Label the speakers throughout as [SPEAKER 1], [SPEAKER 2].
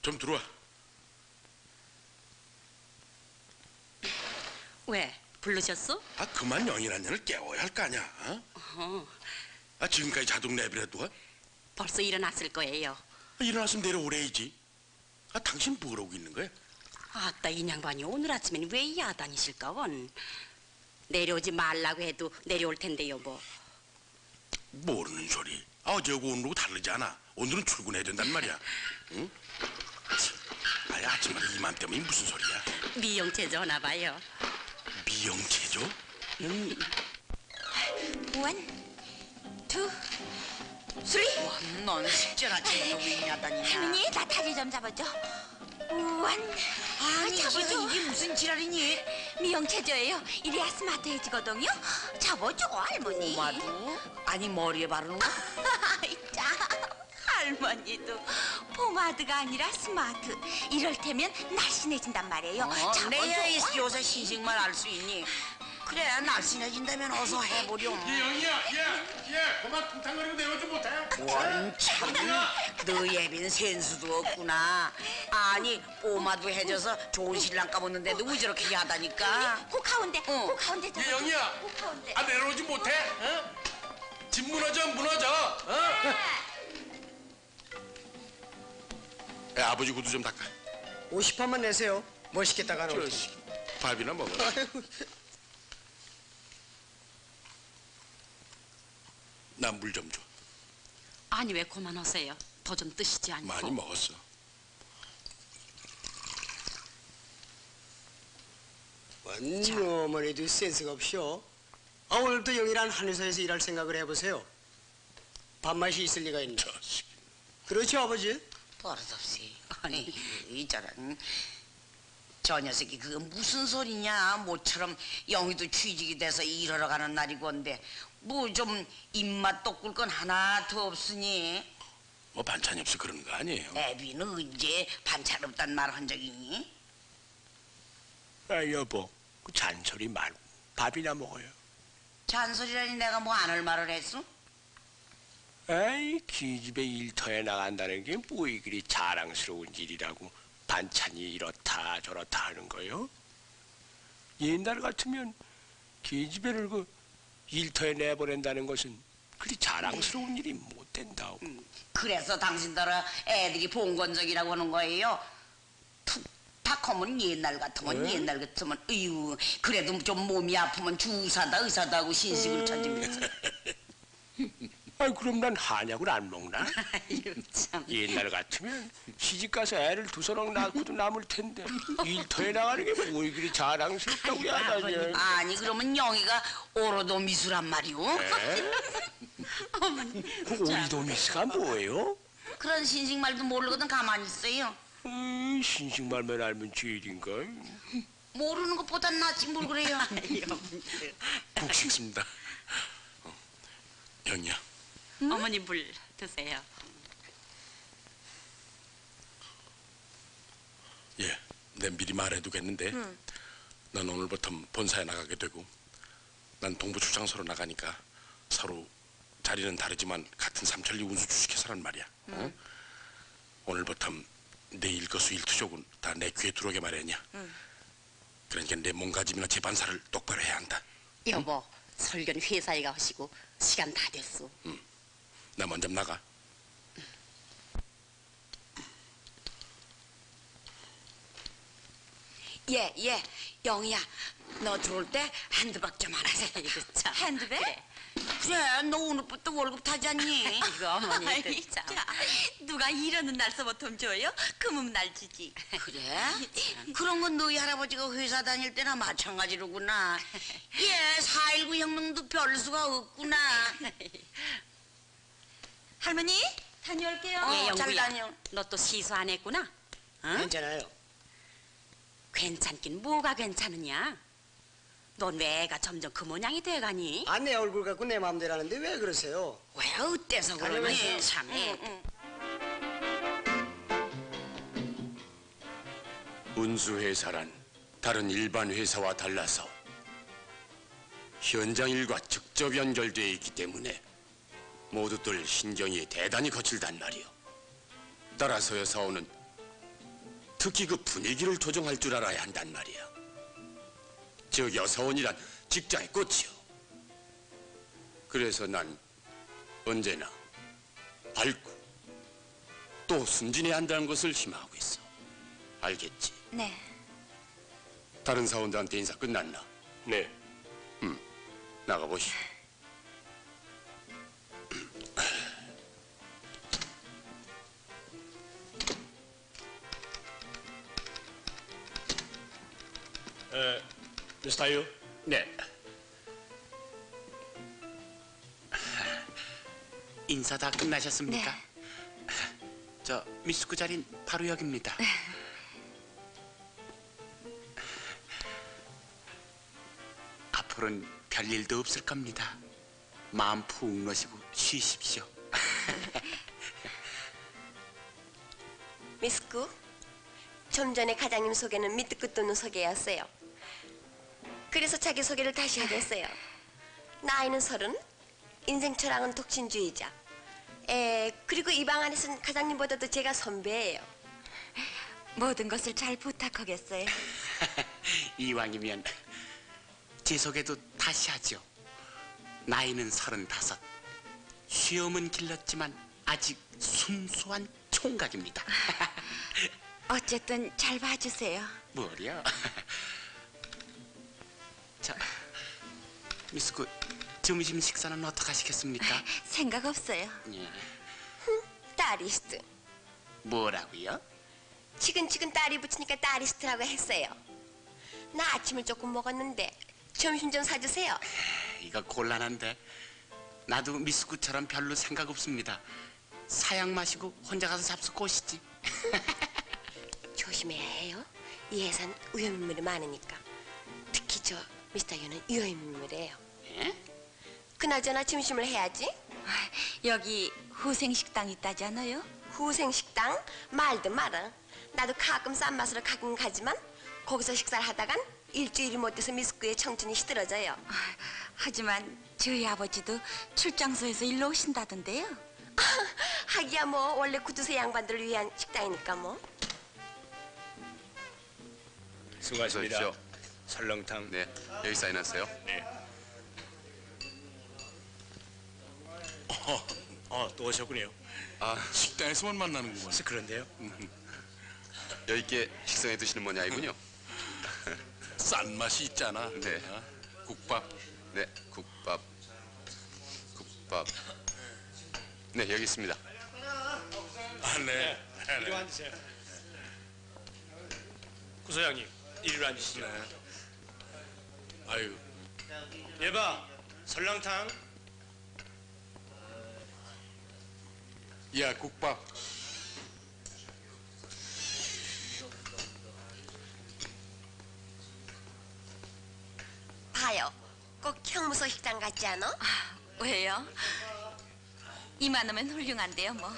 [SPEAKER 1] 좀 들어와.
[SPEAKER 2] 왜? 부르셨어?
[SPEAKER 1] 아, 그만 영이란 년을 깨워야 할 거 아니야. 어? 아, 지금까지 자동 내버려둬?
[SPEAKER 2] 벌써 일어났을 거예요.
[SPEAKER 1] 아, 일어났으면 내려오래야지. 아, 당신 뭐라고 있는 거야?
[SPEAKER 2] 아따, 이 양반이 오늘 아침엔 왜 야단이실까 원? 내려오지 말라고 해도 내려올 텐데 여보.
[SPEAKER 1] 모르는 소리. 아, 어제하고 오늘하고 다르지 않아. 오늘은 출근해야 된단 말이야. 응? 아니, 아침마다 이맘때문에 무슨 소리야?
[SPEAKER 2] 미용체조나 봐요.
[SPEAKER 1] 미용체조?
[SPEAKER 3] 원, 투, 쓰리.
[SPEAKER 4] 넌 식전아 제가 왜 야단이냐?
[SPEAKER 3] 할머니, 나 다리 좀 잡아줘. 원,
[SPEAKER 4] 아니
[SPEAKER 3] 잡아줘.
[SPEAKER 4] 이게 무슨 지랄이니?
[SPEAKER 3] 미용체조예요. 이래야 스마트해지거든요. 잡아줘, 할머니.
[SPEAKER 4] 오마도? 아니 머리에 바르는 거?
[SPEAKER 3] 자, 할머니도 포마드가 아니라 스마트. 이럴 테면 날씬해진단 말이에요. 잡아줘.
[SPEAKER 4] 내야 요새 신식만 알 수 있니? 그래 날씬해진다면 어서 해보렴.
[SPEAKER 1] 영이야, 얘, 그만 퉁탕거리고 내려오지 못해?
[SPEAKER 4] 원참 너 예빈 센스도 없구나. 아니 꼬마도 해줘서 좋은 신랑 까먹는데도 왜 저렇게 야다니까?
[SPEAKER 3] 그 가운데, 그 가운데 잡아줘.
[SPEAKER 1] 영이야,
[SPEAKER 3] 그 가운데.
[SPEAKER 1] 아, 내려오지 못해? 어? 집 무너져. 어? 야, 아버지 구두 좀 닦아.
[SPEAKER 5] 50판만 내세요. 멋있겠다가 는
[SPEAKER 1] 저씨, 밥이나 먹어. 나 물 좀 줘.
[SPEAKER 2] 아니 왜 그만하세요? 더 좀 뜨시지 않고.
[SPEAKER 1] 많이 먹었어.
[SPEAKER 5] 어머니도 센스가 없이요. 아, 오늘도 영이란 한 회사에서 일할 생각을 해보세요. 밥맛이 있을 리가 있나?
[SPEAKER 1] 저씨.
[SPEAKER 5] 그렇죠, 아버지?
[SPEAKER 4] 버릇없이. 아니 이저런 저 녀석이 그거 무슨 소리냐? 모처럼 영희도 취직이 돼서 일하러 가는 날이건데 뭐 좀 입맛 돋굴 건 하나도 없으니.
[SPEAKER 1] 뭐 반찬이 없어 그러는 거 아니에요?
[SPEAKER 4] 애비는 언제 반찬 없단 말 한 적 있니?
[SPEAKER 6] 아, 여보, 그 잔소리 말고 밥이나 먹어요.
[SPEAKER 4] 잔소리라니 내가 뭐 안 할 말을 했어?
[SPEAKER 6] 에이, 기집애 일터에 나간다는 게 뭐 이리 자랑스러운 일이라고 반찬이 이렇다 저렇다 하는 거요? 옛날 같으면 기집애를 그 일터에 내보낸다는 것은 그리 자랑스러운 일이 못 된다고.
[SPEAKER 4] 그래서 당신들은 애들이 봉건적이라고 하는 거예요. 툭탁 하면 옛날 같으면 옛날 같으면 어휴 그래도 좀 몸이 아프면 주사다 의사다 하고 신식을 찾으면서.
[SPEAKER 6] 아이, 그럼 난 한약을 안 먹나?
[SPEAKER 2] 아유 참.
[SPEAKER 6] 옛날 같으면 시집가서 애를 두서럭 낳고도 남을 텐데 일터에 나가는 게 뭐 이리 자랑스럽다고 야단이야.
[SPEAKER 4] 아니 그러면 영희가 오로도 미수란 말이오?
[SPEAKER 2] 어머니.
[SPEAKER 6] 그 오이도 미스가 뭐예요?
[SPEAKER 4] 그런 신식 말도 모르거든 가만히 있어요.
[SPEAKER 6] 신식말만 알면 죄인가?
[SPEAKER 4] 모르는 것보단 낫지 뭘 그래요.
[SPEAKER 1] 국 식습니다. 영이야.
[SPEAKER 2] 어머니 물 드세요.
[SPEAKER 1] 예, 내 미리 말해두겠는데 난 오늘부터 본사에 나가게 되고 난 동부 출장소로 나가니까 서로 자리는 다르지만 같은 삼천리 운수 주식회사란 말이야. 어? 오늘부터 내 일거수일투족은 다 내 귀에 들어오게 말했냐. 그러니까 내 몸가짐이나 재반사를 똑바로 해야 한다.
[SPEAKER 2] 여보, 설교는 회사에 가시고 시간 다 됐어.
[SPEAKER 1] 나 먼저 나가.
[SPEAKER 3] 예, 영희야, 너 들어올 때 핸드박 좀 하나 사.
[SPEAKER 2] 이거 참.
[SPEAKER 3] 핸드백?
[SPEAKER 2] 그래.
[SPEAKER 4] 그래 너 오늘부터 월급 타지 않니?
[SPEAKER 2] 이거 어머니
[SPEAKER 3] 아이,
[SPEAKER 2] 참.
[SPEAKER 3] 자, 누가 이러는 날서부터 줘요? 금은 날 주지.
[SPEAKER 4] 그래? 그런 건 너희 할아버지가 회사 다닐 때나 마찬가지로구나. 예, 4.19 혁명도 별 수가 없구나.
[SPEAKER 3] 할머니, 다녀올게요.
[SPEAKER 2] 예,
[SPEAKER 4] 잘
[SPEAKER 2] 영구야.
[SPEAKER 4] 다녀.
[SPEAKER 2] 너 또 시수 안 했구나? 응?
[SPEAKER 5] 괜찮아요.
[SPEAKER 2] 괜찮긴 뭐가 괜찮으냐? 넌 왜 애가 점점 그 모양이 돼가니?
[SPEAKER 5] 아, 내 얼굴 갖고 내 마음대로 하는데 왜 그러세요?
[SPEAKER 4] 왜 어때서 그러니?
[SPEAKER 5] 다녀오세요.
[SPEAKER 4] 참.
[SPEAKER 7] 운수회사란 다른 일반 회사와 달라서 현장 일과 직접 연결되어 있기 때문에 모두들 신경이 대단히 거칠단 말이오. 따라서 사오는 특히 그 분위기를 조정할 줄 알아야 한단 말이야. 저 여사원이란 직장의 꽃이요. 그래서 난 언제나 밝고 또 순진해야 한다는 것을 희망하고 있어. 알겠지?
[SPEAKER 3] 네.
[SPEAKER 7] 다른 사원들한테 인사 끝났나?
[SPEAKER 6] 네.
[SPEAKER 7] 나가보시.
[SPEAKER 6] 미스터 유.
[SPEAKER 7] 네.
[SPEAKER 8] 인사 다 끝나셨습니까?
[SPEAKER 3] 네.
[SPEAKER 8] 저 미스쿠 자린 바로 여기입니다. 앞으로는 별일도 없을 겁니다. 마음 푹 놓으시고 쉬십시오.
[SPEAKER 9] 미스쿠, 좀 전에 과장님 소개는 밑도 끝도 없는 소개였어요. 그래서 자기 소개를 다시 하겠어요. 나이는 30, 인생 철학은 독신주의자. 그리고 이 방 안에서는 과장님보다도 제가 선배예요.
[SPEAKER 3] 모든 것을 잘 부탁하겠어요.
[SPEAKER 8] 이왕이면 제 소개도 다시 하죠. 나이는 35. 쉬엄은 길렀지만 아직 순수한 총각입니다.
[SPEAKER 3] 어쨌든 잘 봐주세요.
[SPEAKER 8] 뭐려? 자, 미스쿠 점심 식사는 어떻게 하시겠습니까?
[SPEAKER 3] 생각 없어요.
[SPEAKER 8] 예.
[SPEAKER 9] 딸이스트.
[SPEAKER 8] 뭐라고요?
[SPEAKER 9] 치근치근 딸이 붙으니까 딸이스트라고 했어요. 나 아침을 조금 먹었는데 점심 좀 사주세요.
[SPEAKER 8] 이거 곤란한데 나도 미스쿠처럼 별로 생각 없습니다. 사약 마시고 혼자 가서 잡수고 오시지.
[SPEAKER 9] 조심해야 해요. 이 회사는 위험인물이 많으니까. 특히 저 미스터 유는 위험인물이에요.
[SPEAKER 8] 예?
[SPEAKER 9] 그나저나 점심을 해야지.
[SPEAKER 3] 여기 후생식당 있다잖아요.
[SPEAKER 9] 후생식당? 말도 마라. 나도 가끔 싼 맛으로 가긴 가지만 거기서 식사를 하다간 일주일이 못 돼서 미스쿠의 청춘이 시들어져요.
[SPEAKER 3] 하지만 저희 아버지도 출장소에서 일로 오신다던데요.
[SPEAKER 9] 하기야 뭐 원래 구두쇠 양반들을 위한 식당이니까 뭐.
[SPEAKER 6] 수고하십니다.
[SPEAKER 10] 어서 오십시오.
[SPEAKER 6] 설렁탕.
[SPEAKER 10] 네, 여기 사인하세요.
[SPEAKER 6] 네. 또 오셨군요.
[SPEAKER 10] 아,
[SPEAKER 1] 식당에서만 만나는구만.
[SPEAKER 6] 그런데요.
[SPEAKER 10] 여기 있게 식성에 드시는 모양이 아니군요.
[SPEAKER 1] 싼 맛이 있잖아.
[SPEAKER 10] 네.
[SPEAKER 1] 어? 국밥.
[SPEAKER 10] 네, 국밥. 네, 여기 있습니다.
[SPEAKER 1] 아, 네.
[SPEAKER 6] 이리 앉으세요. 구 소장님, 이리로 앉으시죠.
[SPEAKER 1] 네. 아유,
[SPEAKER 6] 예봐, 설렁탕.
[SPEAKER 1] 야 국밥.
[SPEAKER 9] 봐요. 꼭 형무소 식당 같지 않아?
[SPEAKER 3] 왜요? 이만하면 훌륭한데요, 뭐.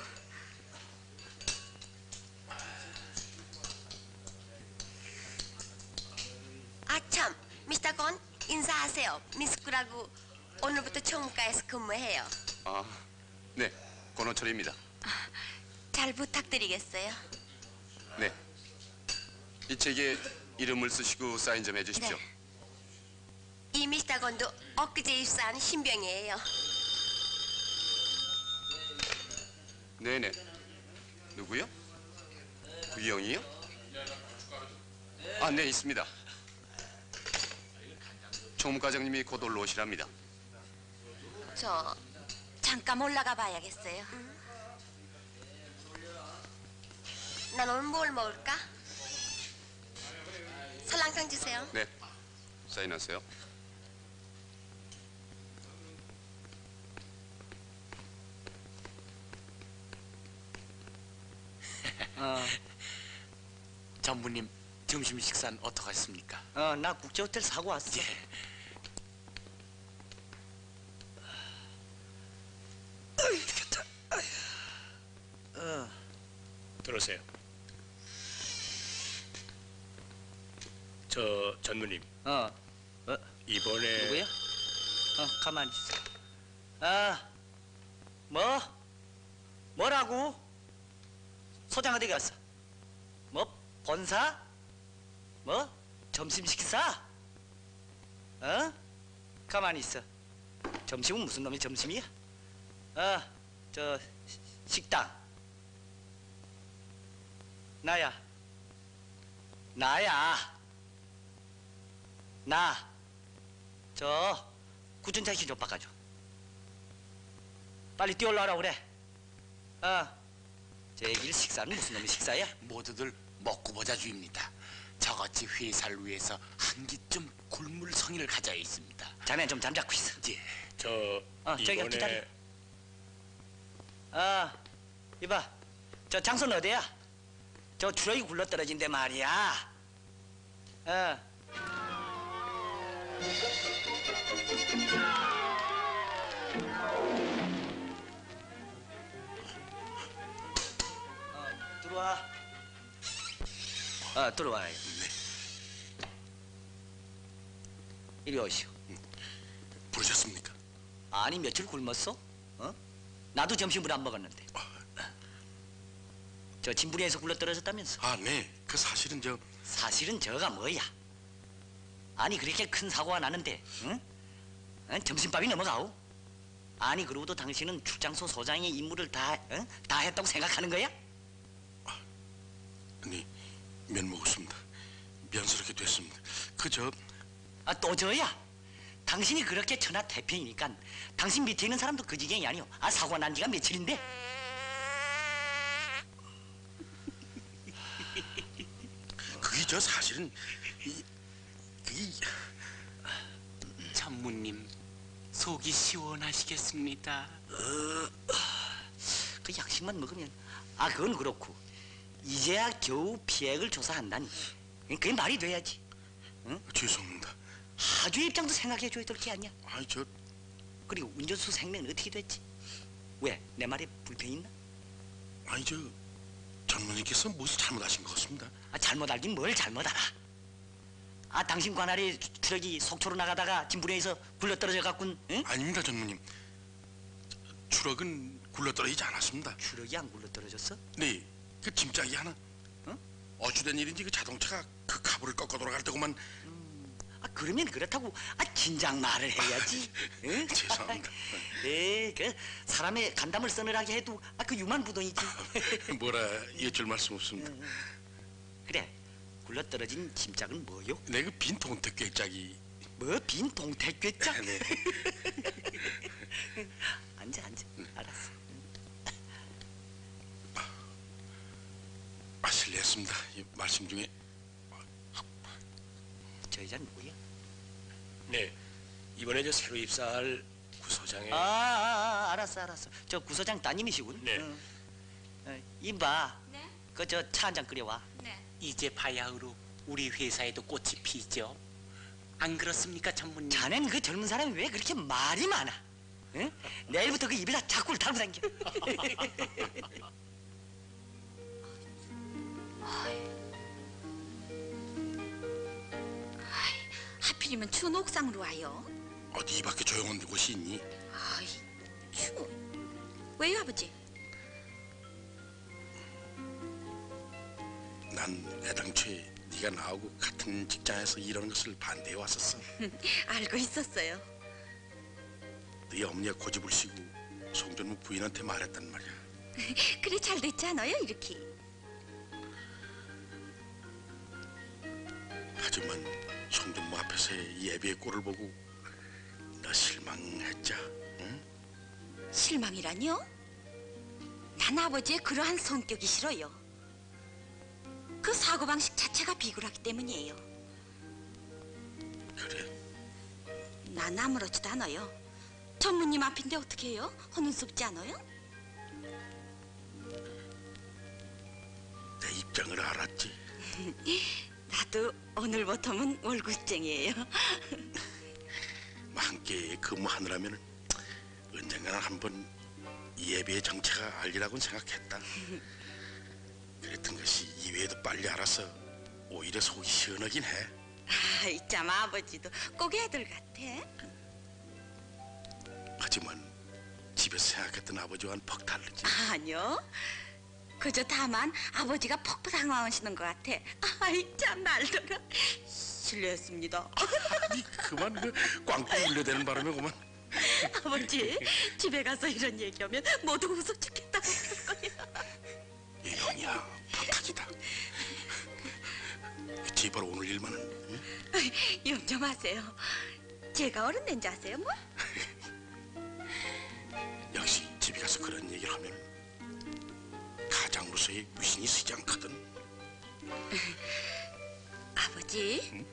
[SPEAKER 9] 아참, 미스터 건 인사하세요. 미스쿠라고 오늘부터 총무과에서 근무해요.
[SPEAKER 10] 아, 네, 권호철입니다.
[SPEAKER 3] 잘 부탁드리겠어요.
[SPEAKER 10] 네, 이 책에 이름을 쓰시고 사인 좀 해주십시오.
[SPEAKER 9] 네. 이 미스터 건도 엊그제 입사한 신병이에요.
[SPEAKER 10] 네네. 누구요? 구영이요? 아, 네, 있습니다. 총무과장님이 곧 올라오시랍니다.
[SPEAKER 3] 저 잠깐 올라가 봐야겠어요.
[SPEAKER 9] 난 오늘 뭘 먹을까? 설렁탕 주세요.
[SPEAKER 10] 네, 사인하세요.
[SPEAKER 8] 전무님 점심 식사는 어떻게 하십니까?
[SPEAKER 5] 나 국제호텔 사고 왔어.
[SPEAKER 8] 예.
[SPEAKER 6] 들어오세요. 저 전무님, 이번에
[SPEAKER 5] 누구야? 가만히 있어. 뭐라고? 소장 어디 갔어? 뭐
[SPEAKER 11] 본사? 뭐? 점심 식사? 어? 가만히 있어. 점심은 무슨 놈의 점심이야? 저 식당. 나야. 나. 저 구준자씨 좀 바꿔줘. 빨리 뛰어올라오라 그래. 제길 식사는 무슨 놈의 식사야?
[SPEAKER 8] 모두들 먹고 보자 주입니다. 저같이 회사를 위해서 한 끼 좀 굶을 성의를 가져야 있습니다.
[SPEAKER 11] 자네 좀 잠자고 있어.
[SPEAKER 8] 예.
[SPEAKER 11] 저기가 기다려. 이봐. 저 장소는 어디야? 저 추락이 굴러떨어진데 말이야. 들어와. 들어와요. 이리 오시오.
[SPEAKER 1] 부르셨습니까?
[SPEAKER 11] 아니 며칠 굶었어? 나도 점심을 안 먹었는데. 저 진부리에서 굴러떨어졌다면서?
[SPEAKER 1] 네. 그 사실은
[SPEAKER 11] 사실은 저가 뭐야? 아니 그렇게 큰 사고가 나는데, 응? 점심밥이 넘어가오? 아니 그러고도 당신은 출장소 소장의 임무를 다 했다고 생각하는 거야?
[SPEAKER 1] 네, 면 먹었습니다. 면스럽게 됐습니다.
[SPEAKER 11] 또 저야? 당신이 그렇게 천하태평이니까 당신 밑에 있는 사람도 그 지경이 아니오. 사고가 난 지가 며칠인데.
[SPEAKER 1] 그게 사실은
[SPEAKER 8] 전무님 속이 시원하시겠습니다.
[SPEAKER 11] 그 약식만 먹으면 그건 그렇고 이제야 겨우 피해액을 조사한다니 그게 말이 돼야지. 응?
[SPEAKER 1] 죄송합니다.
[SPEAKER 11] 하주의 입장도 생각해줘야 될 게 아니야.
[SPEAKER 1] 그리고
[SPEAKER 11] 운전수 생명은 어떻게 됐지? 왜? 내 말에 불평이 있나?
[SPEAKER 1] 전무님께서 무엇을 잘못하신 것 같습니다.
[SPEAKER 11] 잘못 알긴 뭘 잘못 알아. 당신 관할에 트럭이 속초로 나가다가 진부리에서 굴러떨어져 갖군. 응?
[SPEAKER 1] 아닙니다, 전무님. 트럭은 굴러떨어지지 않았습니다.
[SPEAKER 11] 트럭이 안 굴러떨어졌어?
[SPEAKER 1] 네, 그 짐짝이 하나. 어찌된 일인지 그 자동차가 그 카브를 꺾어 돌아갈 때고만.
[SPEAKER 11] 그러면 그렇다고 진작 말을 해야지. 응?
[SPEAKER 1] 죄송합니다.
[SPEAKER 11] 그 사람의 간담을 서늘하게 해도 그 유만부동이지.
[SPEAKER 1] 뭐라 여쭐 말씀 없습니다.
[SPEAKER 11] 그래, 굴러떨어진 짐짝은 뭐요?
[SPEAKER 1] 네, 그 빈 동태꾀짝이.
[SPEAKER 11] 뭐 빈 동태꾀짝?
[SPEAKER 1] 네.
[SPEAKER 11] 앉아. 알았어.
[SPEAKER 1] 실례했습니다. 이 말씀 중에.
[SPEAKER 11] 저 여자는 누구야?
[SPEAKER 6] 네, 이번에 새로 입사할 구소장의.
[SPEAKER 11] 알았어. 저 구소장 따님이시군.
[SPEAKER 6] 네.
[SPEAKER 11] 임봐.
[SPEAKER 3] 네?
[SPEAKER 11] 저 차 한 잔 끓여와.
[SPEAKER 3] 네.
[SPEAKER 8] 이제 바야흐로 우리 회사에도 꽃이 피죠. 안 그렇습니까, 전무님?
[SPEAKER 11] 자넨 그 젊은 사람이 왜 그렇게 말이 많아? 응? 내일부터 그 입에다 자꾸를 달고 다녀.
[SPEAKER 3] 하필이면 추운 옥상으로 와요.
[SPEAKER 1] 어디 이 밖에 조용한 곳이 있니?
[SPEAKER 3] 추워. 왜요, 아버지?
[SPEAKER 1] 난 애당초에 네가 나하고 같은 직장에서 일하는 것을 반대해 왔었어.
[SPEAKER 3] 알고 있었어요.
[SPEAKER 1] 네 어머니가 고집을 시고 송전무 부인한테 말했단 말이야.
[SPEAKER 3] 그래 잘 됐지 않아요, 이렇게?
[SPEAKER 1] 하지만 송전무 앞에서의 예배의 꼴을 보고 나 실망했자. 응?
[SPEAKER 3] 실망이라뇨? 난 아버지의 그러한 성격이 싫어요. 그 사고방식 자체가 비굴하기 때문이에요.
[SPEAKER 1] 그래?
[SPEAKER 3] 난 아무렇지도 않아요. 전무님 앞인데 어떻게 해요? 허는스럽지 않아요?
[SPEAKER 1] 내 입장을 알았지?
[SPEAKER 3] 나도 오늘부터는 월급쟁이에요.
[SPEAKER 1] 함께 근무하느라면 언젠가는 한번 예배의 정체가 알리라고는 생각했다. 그랬던 것이 이외에도 빨리 알아서 오히려 속이 시원하긴 해.
[SPEAKER 3] 참 아버지도 꼭 애들 같아.
[SPEAKER 1] 하지만 집에서 생각했던 아버지와는 퍽 다르지.
[SPEAKER 3] 아니요. 그저 다만 아버지가 퍽 당황하시는 것 같아. 아이 참 말더라. 실례했습니다.
[SPEAKER 1] 아니 그만 그 꽝꽝 울려대는 바람에 그만.
[SPEAKER 3] 아버지 집에 가서 이런 얘기하면 모두 웃어 죽겠다고 그럴 거예요.
[SPEAKER 1] 예영이야 부탁이다. 제발 오늘 일만은. 응?
[SPEAKER 3] 용 좀 하세요. 제가 어른 된지 아세요 뭐?
[SPEAKER 1] 역시 집에 가서 그런 얘기를 하면 가장으로서의 무신이 쓰지 않거든.
[SPEAKER 3] 아버지,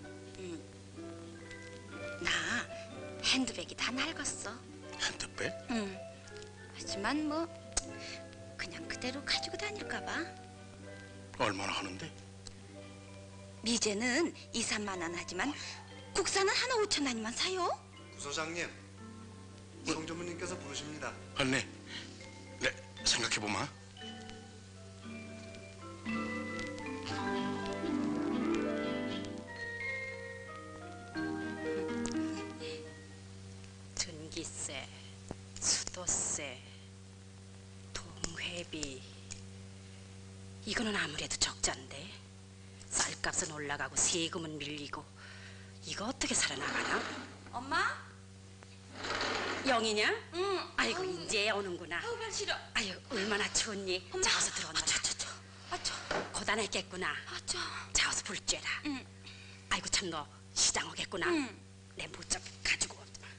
[SPEAKER 3] 나 핸드백이 다 낡았어.
[SPEAKER 1] 핸드백?
[SPEAKER 3] 응. 하지만 뭐 그냥 그대로 가지고 다닐까 봐.
[SPEAKER 1] 얼마나 하는데?
[SPEAKER 3] 미제는 2, 3만 원 하지만 국산은 하나 5천 원이면 사요.
[SPEAKER 12] 부소장님, 성전무님께서 부르십니다.
[SPEAKER 1] 아, 네. 네, 생각해보마.
[SPEAKER 2] 전기세, 수도세, 동회비. 이거는 아무래도 적자인데. 쌀값은 올라가고 세금은 밀리고. 이거 어떻게 살아나가나?
[SPEAKER 3] 엄마?
[SPEAKER 2] 영이냐?
[SPEAKER 3] 응.
[SPEAKER 2] 아이고 이제 오는구나.
[SPEAKER 3] 아우 발 싫어.
[SPEAKER 2] 아유 얼마나 추웠니?
[SPEAKER 3] 엄마.
[SPEAKER 2] 자어서 들어온다. 고단했겠구나.
[SPEAKER 3] 아저.
[SPEAKER 2] 자어서 불 쬐라.
[SPEAKER 3] 응.
[SPEAKER 2] 아이고 참 너 시장 오겠구나.
[SPEAKER 3] 응.
[SPEAKER 2] 내 모자 가지고.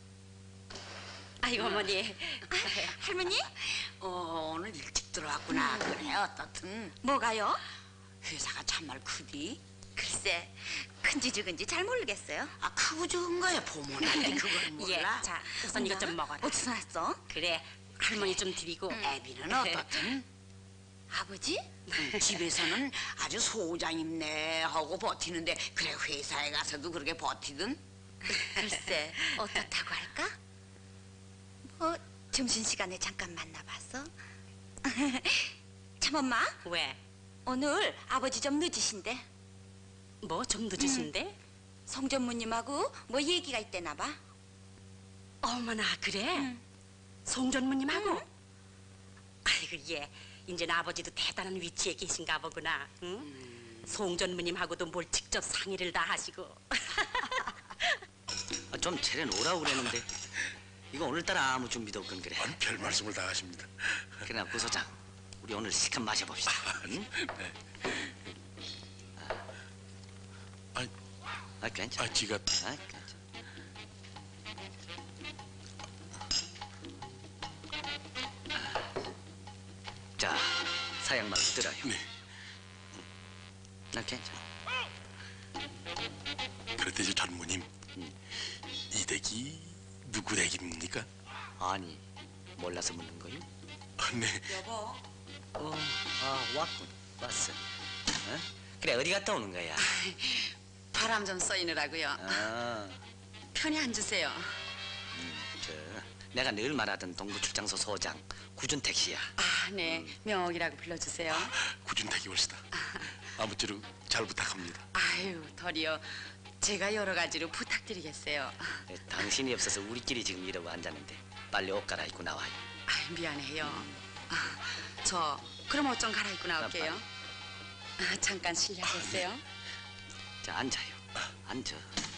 [SPEAKER 2] 아이고 어머니.
[SPEAKER 3] 할머니?
[SPEAKER 4] 오늘 일찍 들어왔구나. 그래 어떻든
[SPEAKER 3] 뭐가요?
[SPEAKER 4] 회사가 참말 크디?
[SPEAKER 3] 글쎄 큰지 적은지 잘 모르겠어요.
[SPEAKER 4] 아 크고 적은 거야 보모나니 그걸 몰라?
[SPEAKER 2] 예, 자 우선 이것 좀 먹어라.
[SPEAKER 3] 어디서 났어?
[SPEAKER 2] 그래 할머니 좀 드리고.
[SPEAKER 4] 애비는 어떻든?
[SPEAKER 3] 아버지?
[SPEAKER 4] 집에서는 아주 소장님네 하고 버티는데 그래 회사에 가서도 그렇게 버티든?
[SPEAKER 3] 글쎄 어떻다고 할까? 뭐 점심시간에 잠깐 만나봤어? 참 엄마
[SPEAKER 2] 왜?
[SPEAKER 3] 오늘 아버지 좀 늦으신데
[SPEAKER 2] 뭐 좀 늦으신데?
[SPEAKER 3] 성전무님하고 뭐 얘기가 있대나 봐.
[SPEAKER 2] 어머나 그래? 송전무님하고? 아이고 예 이제는 아버지도 대단한 위치에 계신가 보구나. 응? 송전무님하고도 뭘 직접 상의를 다 하시고.
[SPEAKER 11] 좀 차려놓으라고 그랬는데 이거 오늘따라 아무 준비도 없건 그래.
[SPEAKER 1] 아니, 별 말씀을 다 하십니다.
[SPEAKER 11] 그러나 부소장 우리 오늘 시큼 마셔봅시다. 응?
[SPEAKER 1] 네.
[SPEAKER 11] 괜찮아.
[SPEAKER 1] 지가
[SPEAKER 11] 괜찮아. 자, 사양말 들어요.
[SPEAKER 1] 네.
[SPEAKER 11] 괜찮아.
[SPEAKER 1] 그런데 저 전무님 이 댁이 누구 댁입니까?
[SPEAKER 11] 아니, 몰라서 묻는 거요?
[SPEAKER 1] 네.
[SPEAKER 4] 여보
[SPEAKER 11] 왔군. 왔어. 어? 그래, 어디 갔다 오는 거야?
[SPEAKER 4] 바람 좀 쏘이느라고요. 편히 앉으세요.
[SPEAKER 11] 내가 늘 말하던 동부출장소 소장 구준택 씨야.
[SPEAKER 4] 아, 네. 명옥이라고 불러주세요.
[SPEAKER 1] 구준택이 옳시다. 아무쪼록 잘 부탁합니다.
[SPEAKER 4] 아유, 덜이요. 제가 여러 가지로 부탁드리겠어요.
[SPEAKER 11] 당신이 없어서 우리끼리 지금 이러고 앉았는데 빨리 옷 갈아입고 나와요.
[SPEAKER 4] 아, 미안해요. 저 그럼 옷 좀 갈아입고 나올게요. 잠깐 실례하겠어요?
[SPEAKER 11] 자, 앉아요. 앉아.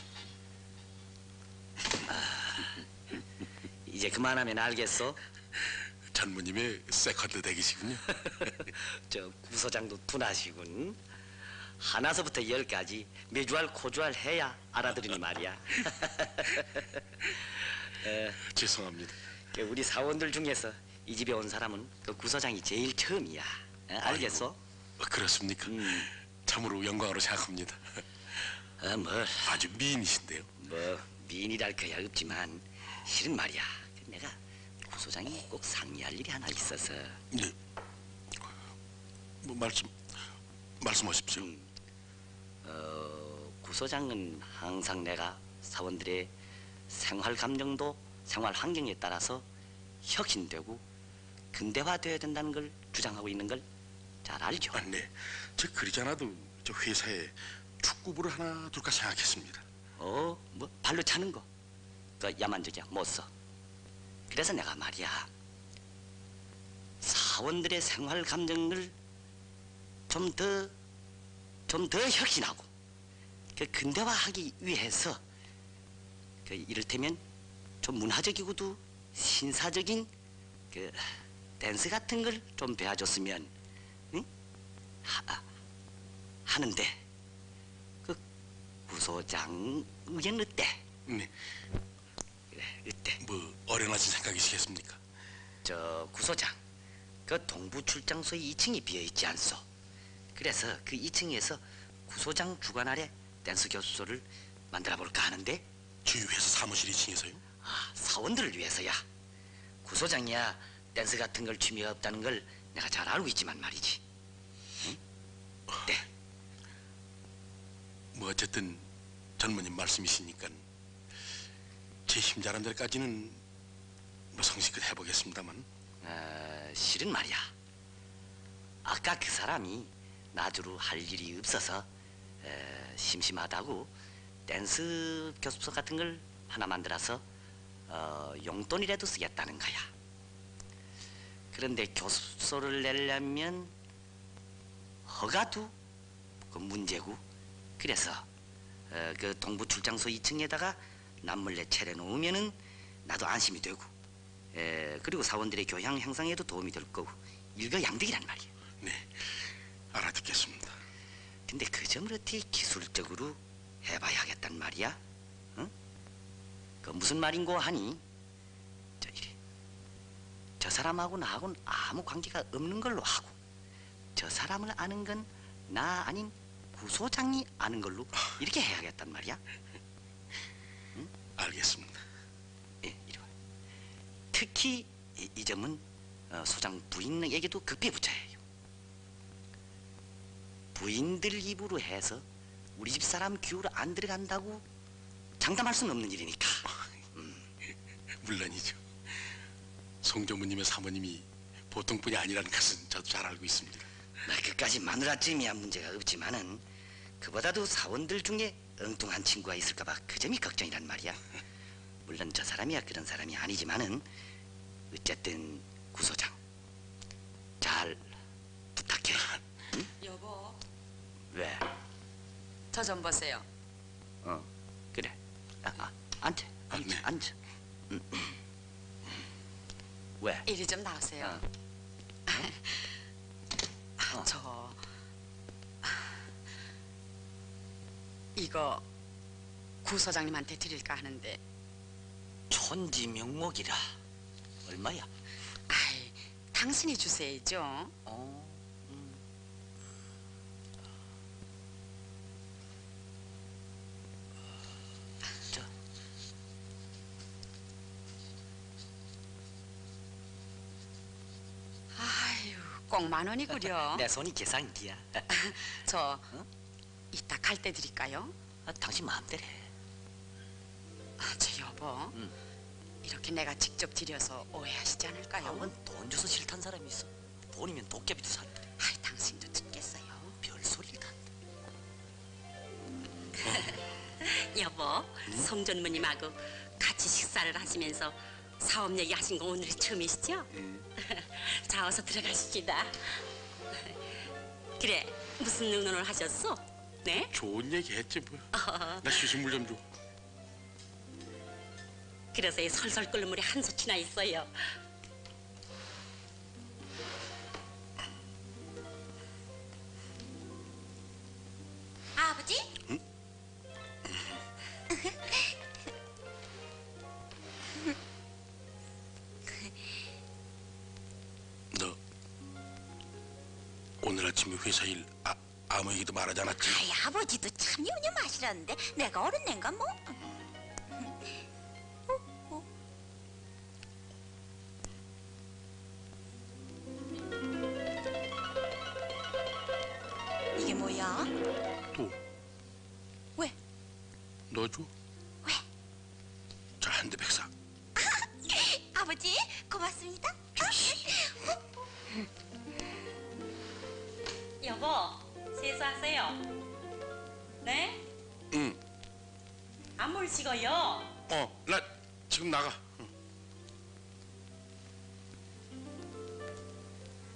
[SPEAKER 11] 이제 그만하면 알겠어?
[SPEAKER 1] 전무님의 세컨드 댁이시군요.
[SPEAKER 11] 저 구소장도 둔하시군. 하나서부터 10까지 매주알 코주알 해야 알아들으니 말이야.
[SPEAKER 1] 죄송합니다.
[SPEAKER 11] 우리 사원들 중에서 이 집에 온 사람은 그 구소장이 제일 처음이야. 알겠어?
[SPEAKER 1] 그렇습니까? 참으로 영광으로 생각합니다.
[SPEAKER 11] 뭘
[SPEAKER 1] 아주 미인이신데요.
[SPEAKER 11] 뭐 미인이랄 거야 없지만 실은 말이야. 내가 구소장이 꼭 상의할 일이 하나 있어서.
[SPEAKER 1] 네. 뭐 말씀하십시오.
[SPEAKER 11] 구소장은 항상 내가 사원들의 생활 감정도 생활 환경에 따라서 혁신되고 근대화되어야 된다는 걸 주장하고 있는 걸 잘 알죠?
[SPEAKER 1] 네. 저 그러지 않아도 저 회사에 축구부를 하나 둘까 생각했습니다.
[SPEAKER 11] 뭐 발로 차는 거. 그 야만적이야 못 써. 그래서 내가 말이야 사원들의 생활 감정을 좀 더 혁신하고 그 근대화하기 위해서 그 이를테면 좀 문화적이고도 신사적인 그 댄스 같은 걸 좀 배워줬으면 응? 하는데 그 구소장 의견 어때?
[SPEAKER 1] 네.
[SPEAKER 11] 그래 어때?
[SPEAKER 1] 뭐 어련하신 생각이시겠습니까?
[SPEAKER 11] 저 구소장 그 동부 출장소의 2층이 비어 있지 않소? 그래서 그 2층에서 구소장 주관 아래 댄스 교수소를 만들어 볼까 하는데.
[SPEAKER 1] 주유 회사 사무실 2층에서요?
[SPEAKER 11] 아, 사원들을 위해서야. 구소장이야 댄스 같은 걸 취미가 없다는 걸 내가 잘 알고 있지만 말이지. 응? 네.
[SPEAKER 1] 뭐 어쨌든 전무님 말씀이시니까 제 힘자란 데까지는 뭐 성실껏 해보겠습니다만.
[SPEAKER 11] 실은 말이야. 아까 그 사람이 나주로 할 일이 없어서 심심하다고 댄스 교습소 같은 걸 하나 만들어서 용돈이라도 쓰겠다는 거야. 그런데 교습소를 내려면 허가도 그 문제고. 그래서 그 동부 출장소 2층에다가 남몰래 차려놓으면은 나도 안심이 되고, 그리고 사원들의 교양 향상에도 도움이 될 거고 일거양득이란 말이야.
[SPEAKER 1] 네, 알아듣겠습니다.
[SPEAKER 11] 근데 그 점을 어떻게 기술적으로 해봐야 하겠단 말이야? 응? 그 무슨 말인고 하니 저 이래. 저 사람하고 나하고는 아무 관계가 없는 걸로 하고, 저 사람을 아는 건 나 아닌 구소장이 아는 걸로 이렇게 해야겠단 말이야. 응?
[SPEAKER 1] 알겠습니다.
[SPEAKER 11] 예, 이리 와. 특히 이 점은 소장 부인에게도 급히 붙여야 해요. 부인들 입으로 해서 우리 집 사람 귀로 안 들어간다고 장담할 수는 없는 일이니까.
[SPEAKER 1] 물론이죠. 송전무님의 사모님이 보통 분이 아니라는 것은 저도 잘 알고 있습니다.
[SPEAKER 11] 그까지 마누라쯤이야 문제가 없지만은 그보다도 사원들 중에 엉뚱한 친구가 있을까봐 그 점이 걱정이란 말이야. 물론 저 사람이야 그런 사람이 아니지만은 어쨌든 구소장 잘 부탁해. 응?
[SPEAKER 2] 여보,
[SPEAKER 11] 왜?
[SPEAKER 2] 저 좀 보세요.
[SPEAKER 11] 그래. 앉아.
[SPEAKER 1] 네.
[SPEAKER 11] 앉아. 왜?
[SPEAKER 2] 이리 좀 나오세요. 저 이거 구 소장님한테 드릴까 하는데.
[SPEAKER 11] 촌지 명목이라. 얼마야?
[SPEAKER 2] 아이, 당신이 주세요죠.
[SPEAKER 11] 자.
[SPEAKER 2] 아유, 꼭 10,000원이구려.
[SPEAKER 11] 내 손이 계산기야.
[SPEAKER 2] 저 이따 갈 때 드릴까요?
[SPEAKER 11] 당신 마음대로 해.
[SPEAKER 2] 저 여보, 이렇게 내가 직접 드려서 오해하시지 않을까요?
[SPEAKER 11] 한번 돈 줘서 싫다는 사람이 있어. 돈이면 도깨비도 산다.
[SPEAKER 2] 아이, 당신도 듣겠어요.
[SPEAKER 11] 별소리다.
[SPEAKER 2] 여보, 송전무님하고 같이 식사를 하시면서 사업 얘기하신 거 오늘이 처음이시죠? 자, 어서 들어가십시다. 그래, 무슨 의논을 하셨어? 네?
[SPEAKER 1] 좋은 얘기 했지 뭐. 나 시식물 좀 줘.
[SPEAKER 2] 그래서 이 설설 끓는 물이 한 솥이나 있어요.
[SPEAKER 3] 아버지?
[SPEAKER 1] 응? 너 오늘 아침에 회사 일 아무 얘기도 말하지 않았지?
[SPEAKER 3] 아이, 아버지도 참 유념하시라는데 내가 어른낸가 뭐? 이게 뭐야?
[SPEAKER 1] 또
[SPEAKER 3] 왜?
[SPEAKER 1] 넣어줘.
[SPEAKER 3] 왜?
[SPEAKER 1] 자, 한 대 백사.
[SPEAKER 3] 아버지 고맙습니다.
[SPEAKER 2] 여보, 세수하세요. 네?
[SPEAKER 1] 응.
[SPEAKER 2] 안 물식어요.
[SPEAKER 1] 나 지금 나가.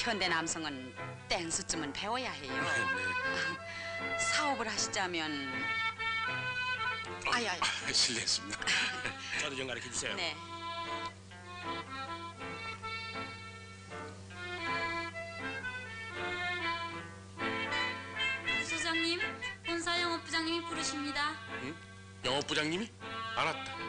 [SPEAKER 2] 현대 남성은 댄스쯤은 배워야 해요.
[SPEAKER 1] 네.
[SPEAKER 2] 사업을 하시자면 아야.
[SPEAKER 1] 실례했습니다.
[SPEAKER 6] 저도 좀 가르쳐 주세요.
[SPEAKER 2] 네.
[SPEAKER 13] 부소장님, 본사 영업부장님이 부르십니다.
[SPEAKER 1] 응? 영업부장님이? 알았다.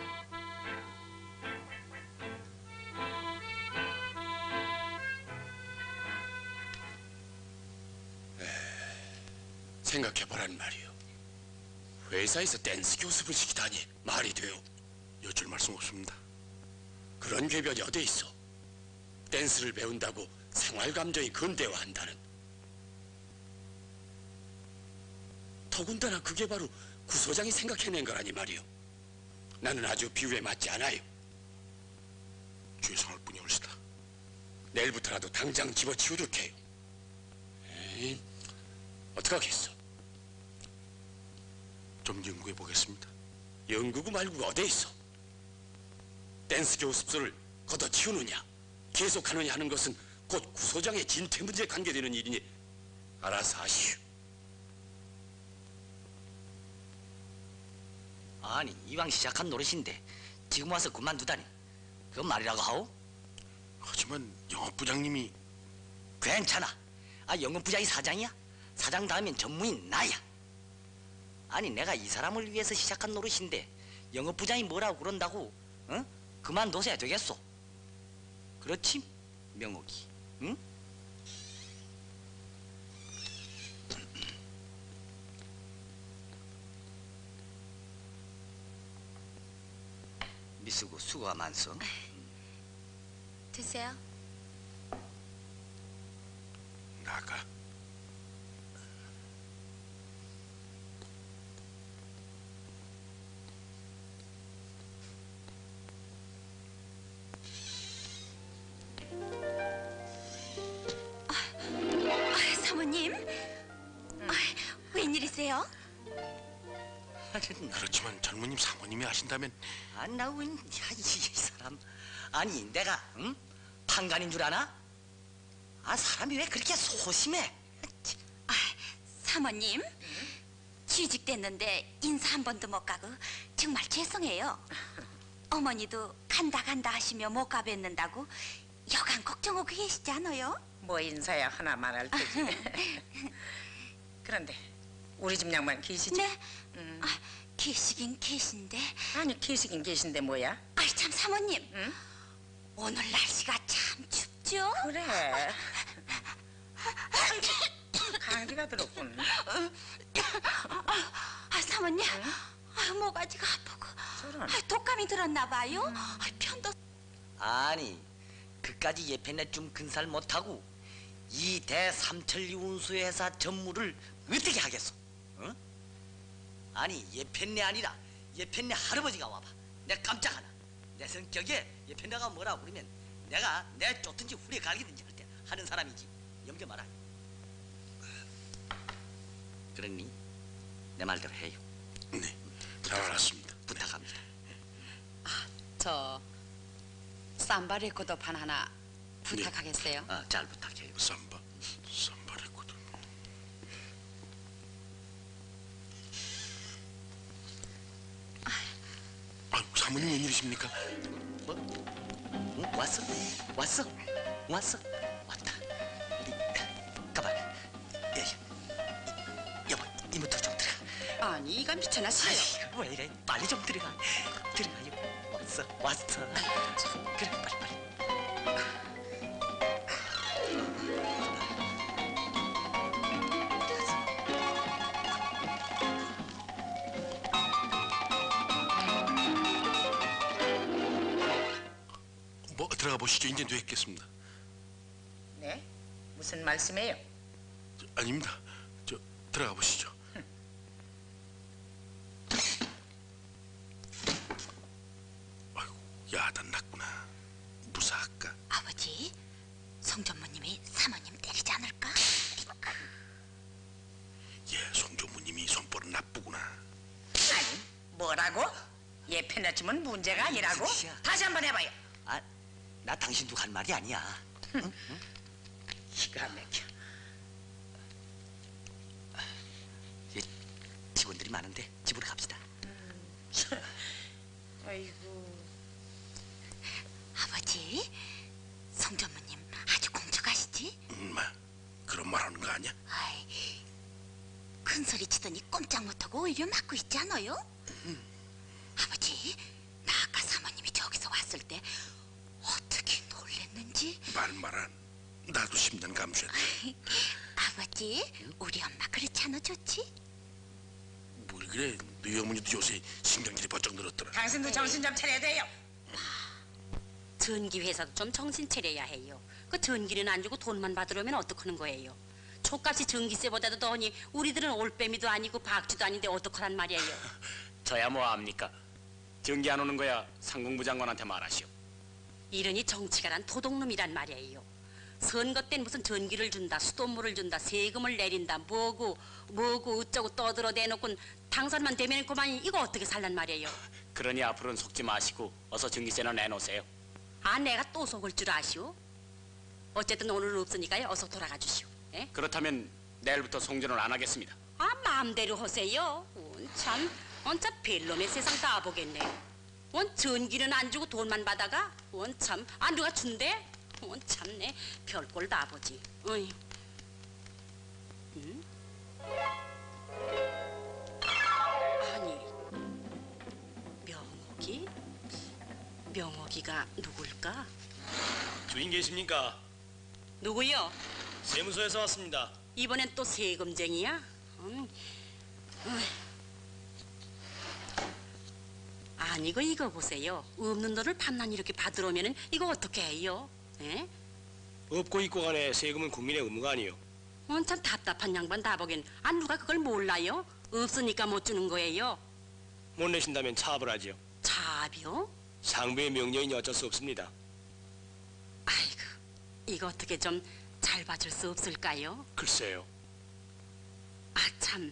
[SPEAKER 1] 생각해보란 말이오. 회사에서 댄스 교습을 시키다니 말이 돼요. 여쭐 말씀 없습니다.
[SPEAKER 7] 그런 궤변이 어디 있어? 댄스를 배운다고 생활 감정이 근대화한다는. 더군다나 그게 바로 구소장이 생각해낸 거라니 말이오. 나는 아주 비유에 맞지 않아요.
[SPEAKER 1] 죄송할 뿐이 옳시다.
[SPEAKER 7] 내일부터라도 당장 집어치우도록 해요. 에이, 어떡하겠어?
[SPEAKER 1] 좀 연구해 보겠습니다.
[SPEAKER 7] 연구구 말구가 어디 있어? 댄스 교습소를 걷어치우느냐 계속하느냐 하는 것은 곧 구소장의 진퇴 문제에 관계되는 일이니 알아서 하시오.
[SPEAKER 11] 아니 이왕 시작한 노릇인데 지금 와서 그만두다니 그건 말이라고 하오?
[SPEAKER 1] 하지만 영업부장님이
[SPEAKER 11] 괜찮아. 영업부장이 사장이야? 사장 다음엔 전무인 나야. 아니 내가 이 사람을 위해서 시작한 노릇인데 영업부장이 뭐라고 그런다고 그만둬서야 되겠소. 그렇지 명옥이? 응? 미쓰고 수고가 많소.
[SPEAKER 9] 드세요.
[SPEAKER 1] 나가.
[SPEAKER 3] 사모님, 웬일이세요?
[SPEAKER 1] 그렇지만 젊은님 사모님이 하신다면
[SPEAKER 11] 나웬 이 사람. 아니 내가 판관인 줄 아나? 사람이 왜 그렇게 소심해?
[SPEAKER 3] 사모님, 취직됐는데 인사 한 번도 못 가고 정말 죄송해요. 어머니도 간다 하시며 못 가뵙는다고 여간 걱정하고 계시지 않아요?
[SPEAKER 4] 뭐 인사야 하나 말할 테지. 그런데 우리 집 양반 계시지?
[SPEAKER 3] 네. 계시긴 계신데.
[SPEAKER 4] 아니 계시긴 계신데 뭐야?
[SPEAKER 3] 참 사모님.
[SPEAKER 4] 응?
[SPEAKER 3] 오늘 날씨가 참 춥죠?
[SPEAKER 4] 그래. 감기가 들었군.
[SPEAKER 3] 사모님. 모가지가 아프고.
[SPEAKER 4] 저런.
[SPEAKER 3] 독감이 들었나 봐요. 편도.
[SPEAKER 11] 아니 그까지 예편에 좀 근살 못하고 이 대삼천리 운수회사 전무를 어떻게 하겠소? 아니 예편네 아니라 예편네 할아버지가 와봐. 내가 깜짝하나. 내 성격에 예편네가 뭐라고 그러면 내가 내 쫓든지 후리 갈기든지 할 때 하는 사람이지. 염려 마라. 그러니 내 말대로 해요.
[SPEAKER 1] 네, 잘 알았습니다.
[SPEAKER 11] 부탁합니다.
[SPEAKER 2] 저 삼바 레코더판 하나 부탁하겠어요?
[SPEAKER 11] 잘 부탁해요.
[SPEAKER 1] 삼바 레코드. 사모님 웬일이십니까?
[SPEAKER 11] 뭐? 왔어? 왔다. 우리 가만. 여보 이모터 좀 들어가.
[SPEAKER 2] 아니 이가 미쳐나시요.
[SPEAKER 11] 왜 이래? 빨리 좀 들어가요. 왔어. 그래 빨리.
[SPEAKER 1] 뭐 들어가 보시죠. 이제 됐겠습니다.
[SPEAKER 4] 네? 무슨 말씀이에요?
[SPEAKER 1] 아닙니다. 들어가 보시죠. 아이고, 야단 났구나. 무사할까?
[SPEAKER 3] 아버지, 송전무님이 사모님 때리지 않을까?
[SPEAKER 1] 예, 송조무님이 손벌은 나쁘구나.
[SPEAKER 4] 아니 뭐라고? 예편했지만 문제가 아니라고?
[SPEAKER 11] 무슨 뜻이야?
[SPEAKER 4] 다시 한번 해봐요.
[SPEAKER 11] 나 당신도 갈 말이 아니야. 응? 기가 막혀. 직원들이 많은데 집으로 갑시다.
[SPEAKER 4] 아이고.
[SPEAKER 3] 아버지, 송 전무님 아주 공적하시지?
[SPEAKER 1] 그런 말 하는 거 아니야?
[SPEAKER 3] 아이, 큰 소리 치더니 꼼짝 못하고 오히려 맞고 있지 않아요? 아버지, 나 아까 사모님이 저기서 왔을 때 어떻게 놀랬는지.
[SPEAKER 1] 말 마라. 나도 10년 감수했네.
[SPEAKER 3] 아버지, 우리 엄마 그렇지 않아 좋지?
[SPEAKER 1] 뭘 그래? 너희 어머니도 요새 신경질이 번쩍 늘었더라.
[SPEAKER 4] 당신도 정신 좀 차려야 돼요.
[SPEAKER 2] 전기 회사도 좀 정신 차려야 해요. 그 전기는 안 주고 돈만 받으려면 어떡하는 거예요? 촉값이 전기세보다도 더 하니 우리들은 올빼미도 아니고 박쥐도 아닌데 어떡하란 말이에요?
[SPEAKER 6] 저야 뭐 압니까? 전기 안 오는 거야 상공부 장관한테 말하시오.
[SPEAKER 2] 이러니 정치가란 도둑놈이란 말이에요. 선거 땐 무슨 전기를 준다, 수돗물을 준다, 세금을 내린다, 뭐고 어쩌고 떠들어대놓고 당선만 되면 그만 이거 어떻게 살란 말이에요?
[SPEAKER 6] 그러니 앞으로는 속지 마시고 어서 전기세나 내놓으세요.
[SPEAKER 2] 아, 내가 또 속을 줄 아시오? 어쨌든 오늘은 없으니까요. 어서 돌아가 주시오. 예?
[SPEAKER 6] 그렇다면 내일부터 송전을 안 하겠습니다.
[SPEAKER 2] 아, 마음대로 하세요. 참 별놈의 세상 다 보겠네. 전기는 안 주고 돈만 받아가? 참, 안 누가 준대? 참네, 별꼴 다 보지. 어이. 응? 아니, 명옥이가 누굴까?
[SPEAKER 14] 주인 계십니까?
[SPEAKER 2] 누구요?
[SPEAKER 14] 세무서에서 왔습니다.
[SPEAKER 2] 이번엔 또 세금쟁이야? 아니고 이거 보세요. 없는 돈을 판단 이렇게 받으러 오면은 이거 어떻게 해요? 예?
[SPEAKER 6] 없고 있고 간에 세금은 국민의 의무가 아니요.
[SPEAKER 2] 참 답답한 양반 다 보긴. 아, 누가 그걸 몰라요? 없으니까 못 주는 거예요.
[SPEAKER 6] 못 내신다면 차압을 하지요.
[SPEAKER 2] 차압이요?
[SPEAKER 6] 상부의 명령이니 어쩔 수 없습니다.
[SPEAKER 2] 아이고, 이거 어떻게 좀 잘 봐줄 수 없을까요?
[SPEAKER 6] 글쎄요.
[SPEAKER 2] 아, 참.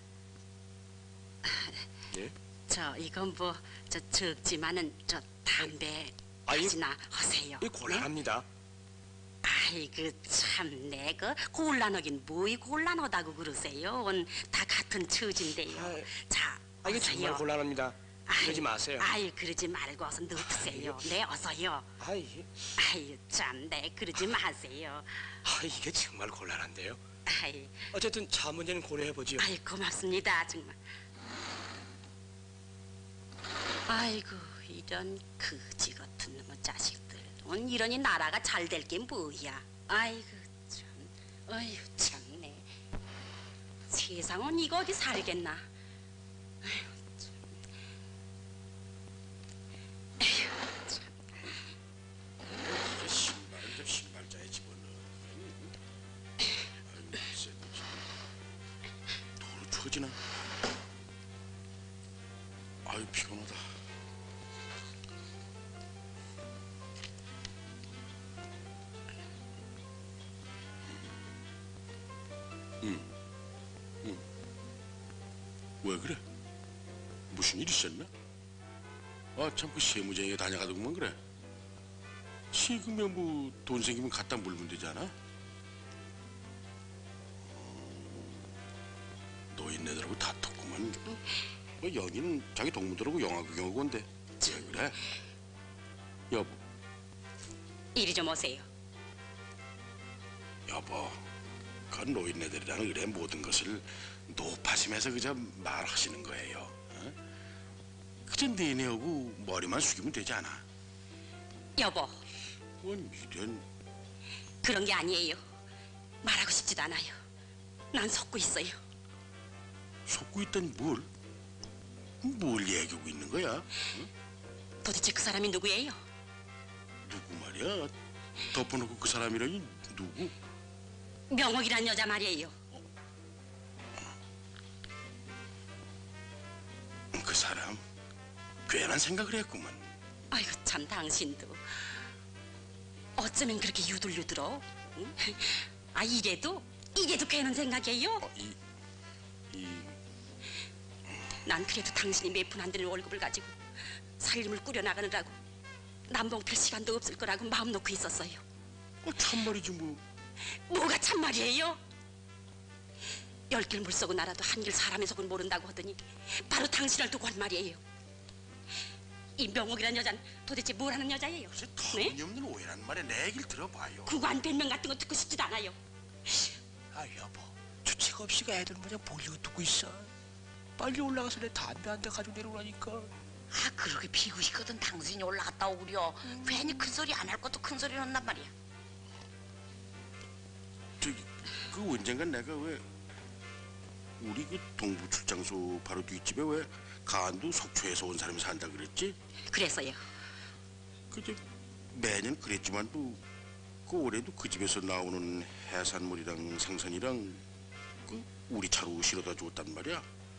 [SPEAKER 6] 예?
[SPEAKER 2] 이건 적지만은 담배 하시나 하세요.
[SPEAKER 6] 곤란합니다.
[SPEAKER 2] 아이고 참내 곤란하긴 뭐이 곤란하다고 그러세요? 다 같은 처진데요. 자,
[SPEAKER 6] 이거
[SPEAKER 2] 어서요.
[SPEAKER 6] 정말 곤란합니다. 그러지 마세요.
[SPEAKER 2] 그러지 말고 어서 넣으세요. 네, 어서요. 아유 참, 네, 그러지 마세요.
[SPEAKER 6] 이게 정말 곤란한데요.
[SPEAKER 2] 아이,
[SPEAKER 6] 어쨌든 차 문제는 고려해보지요.
[SPEAKER 2] 고맙습니다 정말. 아이고, 이런 거지 같은 놈의 자식들. 이러니 나라가 잘 될 게 뭐야? 아이고 참, 어휴 참네. 세상은 이거 어디 살겠나? 아이고 참. 에휴 참.
[SPEAKER 1] 이게 신발은 좀 신발자에 집어넣어. 아이고, 쎄도 도로 추워지나? 아유, 피곤하다. 왜 그래? 무슨 일 있었나? 참, 그 세무쟁이가 다녀가더구만 그래. 세금에 돈 생기면 갖다 물면 되잖아. 노인네들하고 다퉜구만. 여기는 자기 동무들하고 영화 구경하고 온대. 왜 그래? 여보.
[SPEAKER 2] 이리 좀 오세요.
[SPEAKER 1] 여보, 그 노인네들이라는 의뢰 모든 것을 높아심에서 그저 말하시는 거예요. 어? 그저 내내하고 머리만 숙이면 되지 않아?
[SPEAKER 2] 여보.
[SPEAKER 1] 이런.
[SPEAKER 2] 그런 게 아니에요. 말하고 싶지도 않아요. 난 속고 있어요.
[SPEAKER 1] 속고 있다니 뭘? 뭘 얘기하고 있는 거야? 응?
[SPEAKER 2] 도대체 그 사람이 누구예요?
[SPEAKER 1] 누구 말이야? 덮어놓고 그 사람이라니 누구?
[SPEAKER 2] 명옥이란 여자 말이에요.
[SPEAKER 1] 그 사람 괜한 생각을 했구만.
[SPEAKER 2] 아이고 참, 당신도 어쩌면 그렇게 유들유들어? 응? 이래도 괜한 생각이에요? 난 그래도 당신이 몇 푼 안 되는 월급을 가지고 살림을 꾸려나가느라고 남봉필 시간도 없을 거라고 마음 놓고 있었어요.
[SPEAKER 1] 참말이지 뭐.
[SPEAKER 2] 뭐가 참말이에요? 열길 물속은 알아도 한길 사람의 속은 모른다고 하더니 바로 당신을 두고 한 말이에요. 이 명옥이라는 여자는 도대체 뭘 하는 여자예요?
[SPEAKER 1] 터무니없는 오해란 말에 내 얘기를 들어봐요.
[SPEAKER 2] 구관 변명 같은 거 듣고 싶지도 않아요.
[SPEAKER 6] 아 여보, 주책 없이 애들 모양 볼리고 듣고 있어. 빨리 올라가서 내 담배 한 대 가지고 내려오라니까.
[SPEAKER 4] 아 그렇게 피고 싶거든 당신이 올라갔다 오구려. 괜히 큰 소리 안 할 것도 큰 소리 난단 말이야.
[SPEAKER 1] 저기 그 언젠간 내가 왜 우리 그 동부 출장소 바로 뒷집에 왜 가안도 속초에서 온 사람이 산다 그랬지?
[SPEAKER 2] 그래서요.
[SPEAKER 1] 그저 매년 그랬지만도 그 올해도 그 집에서 나오는 해산물이랑 생선이랑 그 우리 차로 실어다 줬단 말이야.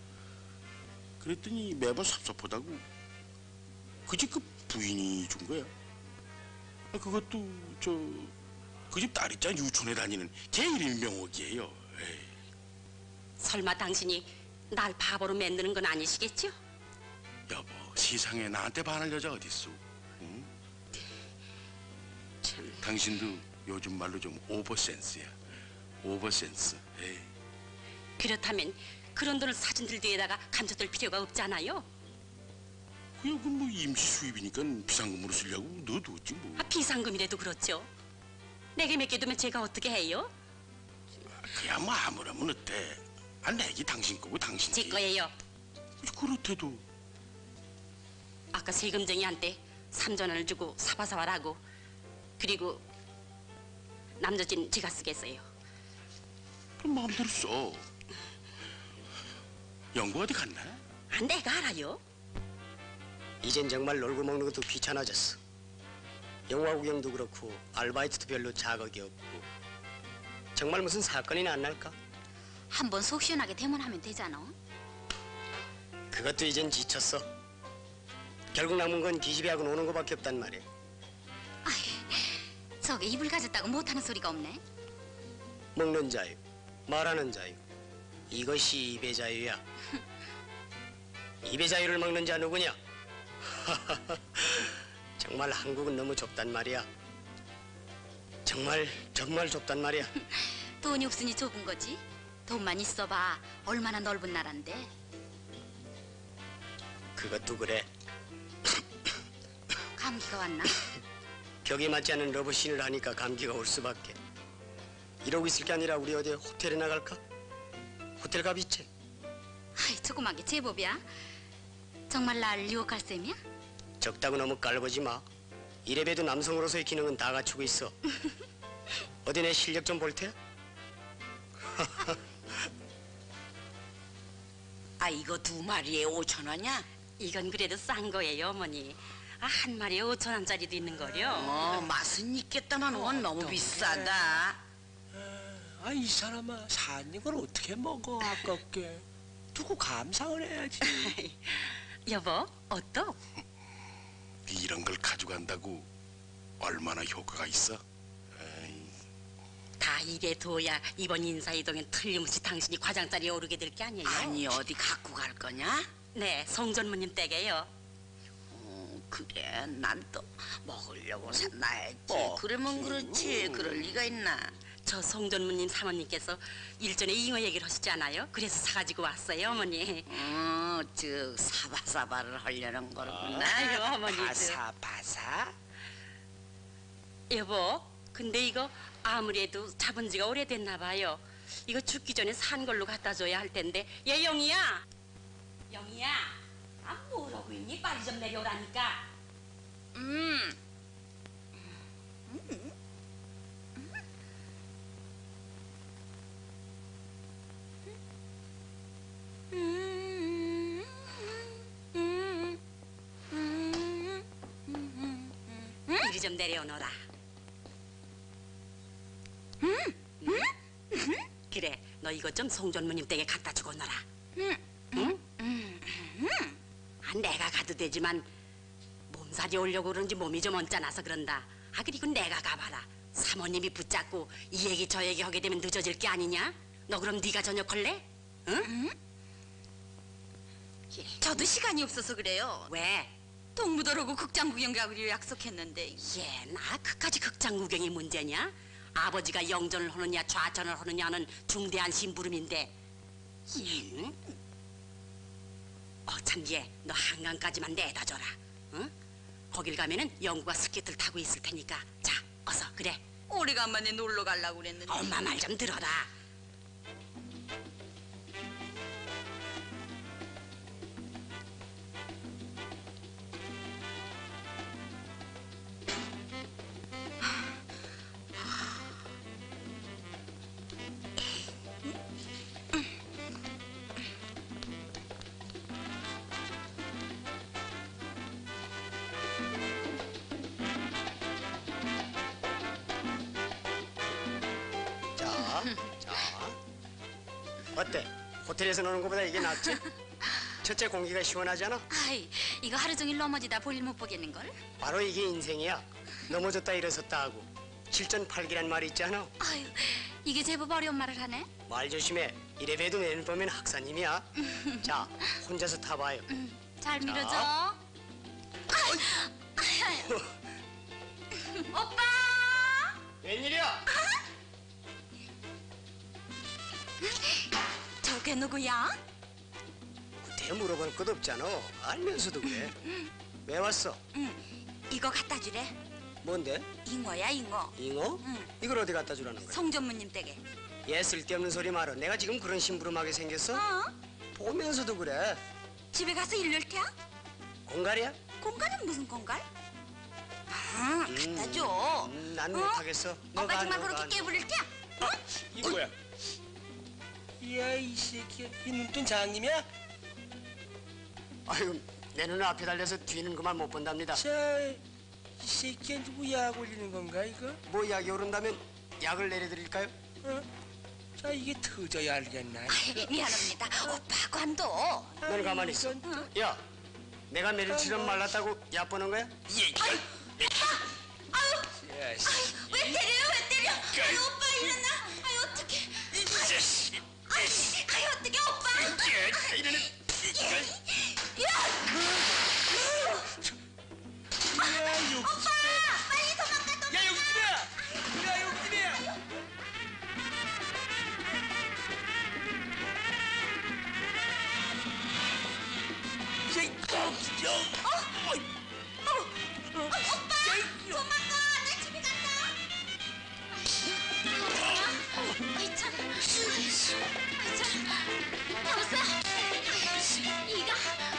[SPEAKER 1] 그랬더니 매번 섭섭하다고 그 집 그 부인이 준 거야. 아, 그것도 저 그 집 딸 있잖아, 유촌에 다니는 걔 이름이 명옥이에요. 에이.
[SPEAKER 2] 설마 당신이 날 바보로 만드는 건 아니시겠죠?
[SPEAKER 1] 여보, 세상에 나한테 반할 여자 어딨어? 응? 당신도 요즘 말로 좀 오버센스야. 오버센스. 에이.
[SPEAKER 2] 그렇다면 그런 돈을 사진들 뒤에다가 감춰둘 필요가 없잖아요.
[SPEAKER 1] 그건 뭐 임시 수입이니까 비상금으로 쓰려고 넣어뒀지 뭐.
[SPEAKER 2] 아, 비상금이라도 그렇죠. 내게 맡겨두면 제가 어떻게 해요?
[SPEAKER 1] 그야 뭐 아무라면 어때? 아, 내기 당신 거고 당신
[SPEAKER 2] 제 거예요.
[SPEAKER 1] 그렇대도.
[SPEAKER 2] 아까 세금쟁이한테 3천 원을 주고 사바사바라고. 그리고 남자진 제가 쓰겠어요.
[SPEAKER 1] 그럼 마음대로 써. 영구 어디 갔나?
[SPEAKER 2] 아, 내가 알아요.
[SPEAKER 5] 이젠 정말 놀고 먹는 것도 귀찮아졌어. 영화 구경도 그렇고 아르바이트도 별로 자극이 없고. 정말 무슨 사건이나 안 날까?
[SPEAKER 3] 한번 속 시원하게 대문하면 되잖아.
[SPEAKER 5] 그것도 이젠 지쳤어. 결국 남은 건 기집애하고 노는 거밖에 없단 말이야.
[SPEAKER 3] 저게 입을 가졌다고 못하는 소리가 없네.
[SPEAKER 5] 먹는 자유, 말하는 자유. 이것이 입의 자유야. 입의 자유를 먹는 자 누구냐? 정말 한국은 너무 좁단 말이야. 정말 좁단 말이야.
[SPEAKER 3] 돈이 없으니 좁은 거지. 돈만 있어봐 얼마나 넓은 나라인데.
[SPEAKER 5] 그것도 그래.
[SPEAKER 3] 감기가 왔나?
[SPEAKER 5] 격에 맞지 않은 러브씬을 하니까 감기가 올 수밖에. 이러고 있을 게 아니라 우리 어디 호텔에 나갈까? 호텔 값이체.
[SPEAKER 3] 아이 조그맣게 제법이야. 정말 날 유혹할 셈이야?
[SPEAKER 5] 적다고 너무 깔보지 마. 이래봬도 남성으로서의 기능은 다 갖추고 있어. 어디 내 실력 좀 볼 테야?
[SPEAKER 4] 아 이거 두 마리에 5천 원이야?
[SPEAKER 2] 이건 그래도 싼 거예요, 어머니. 아, 한 마리에 5천 원짜리도 있는 거요.
[SPEAKER 4] 맛은 있겠다만 원 너무 비싸다.
[SPEAKER 6] 아, 이 사람아, 사는 걸 어떻게 먹어, 아깝게. 두고 감상을 해야지.
[SPEAKER 2] 여보, 어떠?
[SPEAKER 1] 이런 걸 가져간다고 얼마나 효과가 있어? 에이.
[SPEAKER 2] 다 이래 둬야 이번 인사이동엔 틀림없이 당신이 과장자리에 오르게 될 게 아니에요.
[SPEAKER 4] 아니 어디 갖고 갈 거냐?
[SPEAKER 2] 네, 송전무님 댁에요.
[SPEAKER 4] 그래 난 또 먹으려고 샀나야지.
[SPEAKER 2] 뭐,
[SPEAKER 4] 그러면 그렇지. 그럴 리가 있나?
[SPEAKER 2] 저 송전무님 사모님께서 일전에 잉어 얘기를 하시지 않아요? 그래서 사가지고 왔어요, 어머니.
[SPEAKER 4] 즉 사바사바를 하려는 거구나.
[SPEAKER 2] 아유, 어머니도.
[SPEAKER 4] 바사바사?
[SPEAKER 2] 여보, 근데 이거 아무래도 잡은 지가 오래됐나 봐요. 이거 죽기 전에 산 걸로 갖다 줘야 할 텐데. 얘 영희야! 영희야! 아, 뭐라고 있니? 빨리 좀 내려오라니까. 이리 좀 내려오너라. 그래, 너 이거 좀 송전무님 댁에 갖다 주고 오너라. 응? 아, 내가 가도 되지만 몸살이 오려고 그런지 몸이 좀 언짢아서 그런다. 아, 그리고 내가 가봐라. 사모님이 붙잡고 이 얘기 저 얘기 하게 되면 늦어질 게 아니냐? 너 그럼 네가 저녁 할래? 응?
[SPEAKER 3] 저도 시간이 없어서 그래요.
[SPEAKER 2] 왜?
[SPEAKER 3] 동무들하고 극장 구경 가기로 약속했는데.
[SPEAKER 2] 얘, 나 그까지 극장 구경이 문제냐? 아버지가 영전을 하느냐 좌천을 하느냐는 중대한 심부름인데 얘는 참 얘 너 한강까지만 내다 줘라. 응? 거길 가면은 영구가 스케이트를 타고 있을 테니까 자 어서 그래.
[SPEAKER 3] 오래간만에 놀러 가려고 그랬는데.
[SPEAKER 2] 엄마 말 좀 들어라.
[SPEAKER 5] 어때? 호텔에서 노는 것보다 이게 낫지? 첫째 공기가 시원하잖아.
[SPEAKER 3] 아이, 이거 하루 종일 넘어지다 볼일 못 보겠는걸?
[SPEAKER 5] 바로 이게 인생이야. 넘어졌다 일어섰다 하고 실전팔기란 말이 있잖아.
[SPEAKER 3] 아유, 이게 제법 어려운 말을 하네.
[SPEAKER 5] 말 조심해. 이래 봬도 내는 보면 학사님이야. 자, 혼자서 타봐요.
[SPEAKER 3] 잘
[SPEAKER 5] 자.
[SPEAKER 3] 밀어줘. 오빠!
[SPEAKER 5] 웬일이야?
[SPEAKER 3] 저게 누구야?
[SPEAKER 5] 대 물어볼 것 없잖아. 알면서도 그래. 왜 왔어?
[SPEAKER 3] 이거 갖다 주래.
[SPEAKER 5] 뭔데?
[SPEAKER 3] 잉어야, 잉어.
[SPEAKER 5] 잉어? 이걸 어디 갖다 주라는 거야?
[SPEAKER 3] 송전무님 댁에.
[SPEAKER 5] 얘 쓸데없는 소리 말어. 내가 지금 그런 심부름하게 생겼어? 보면서도 그래.
[SPEAKER 3] 집에 가서 일낼 테야?
[SPEAKER 5] 공갈이야?
[SPEAKER 3] 공갈은 무슨 공갈? 아, 갖다 줘.
[SPEAKER 5] 난 못하겠어.
[SPEAKER 3] 오빠 정말 그렇게 깨부릴 테야?
[SPEAKER 6] 이거 뭐야? 이야 이 새끼야, 이 눈뜬 장님이야?
[SPEAKER 5] 아유, 내 눈 앞에 달려서 뒤는 그만 못 본답니다.
[SPEAKER 6] 자, 이 새끼야 누구 약 올리는 건가 이거?
[SPEAKER 5] 뭐 약이 오른다면 약을 내려드릴까요?
[SPEAKER 6] 자, 이게 터져야 알겠나?
[SPEAKER 3] 미안합니다. 오빠 관둬.
[SPEAKER 5] 너는 가만히 있어. 야, 내가 며칠처럼 말랐다고 얕보는 거야?
[SPEAKER 3] 왜 때려요? 왜 때려? 아유, 오빠 일어나. 아유, 어떡해. 아유, 어떡해, 오빠. 오빠, 빨리 도망가.
[SPEAKER 6] 야, 용집이야! 야, 용집이야!
[SPEAKER 3] 오빠, 도망가. 나 집에 간다. 아이, 참. 아이, 참. 여보세요? 이가?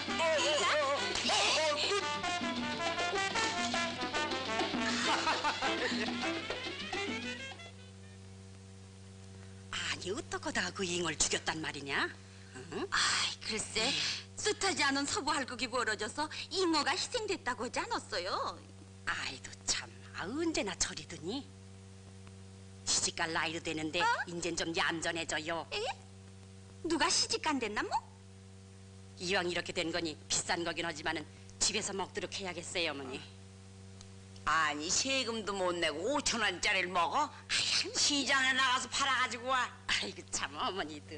[SPEAKER 2] 아니 어떡하다가 그 잉어를 죽였단 말이냐? 응?
[SPEAKER 3] 아이, 글쎄. 숱하지 않은 서부 할극이 벌어져서 잉어가 희생됐다고 하지 않았어요?
[SPEAKER 2] 아이도 참 언제나 저리더니 시집갈 나이도 되는데 인젠 좀 얌전해져요.
[SPEAKER 3] 에? 누가 시집간댔나 뭐?
[SPEAKER 2] 이왕 이렇게 된 거니 비싼 거긴 하지만은 집에서 먹도록 해야겠어요, 어머니.
[SPEAKER 4] 아니 세금도 못 내고 5,000원짜리를 먹어? 시장에 나가서 팔아가지고 와.
[SPEAKER 2] 아이고 참 어머니도.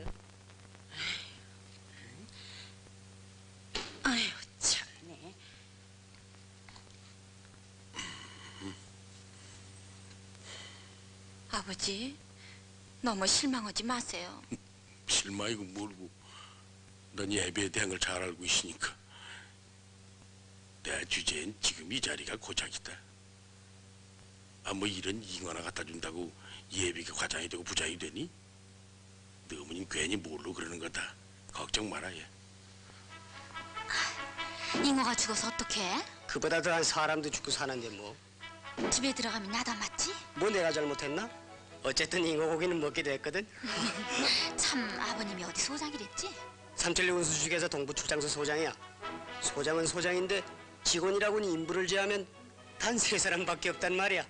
[SPEAKER 2] 아유 참네.
[SPEAKER 3] 아버지, 너무 실망하지 마세요.
[SPEAKER 1] 실망이고 뭘고. 넌 예배에 대한 걸 잘 알고 있으니까. 내 주제엔 지금 이 자리가 고작이다. 뭐 이런 잉어나 갖다 준다고 예비가 과장이 되고 부장이 되니? 너 어머님 괜히 뭘로 그러는 거다. 걱정 마라 얘.
[SPEAKER 3] 잉어가 죽어서 어떡해?
[SPEAKER 5] 그보다 더한 사람도 죽고 사는데 뭐.
[SPEAKER 3] 집에 들어가면 나다 맞지?
[SPEAKER 5] 뭐 내가 잘못했나? 어쨌든 잉어 고기는 먹게 됐거든.
[SPEAKER 3] 참, 아버님이 어디 소장이랬지?
[SPEAKER 5] 삼천리 운수축에서 동부출장소 소장이야. 소장은 소장인데 직원이라고는 인부를 제하면 단 3사람밖에 없단 말이야.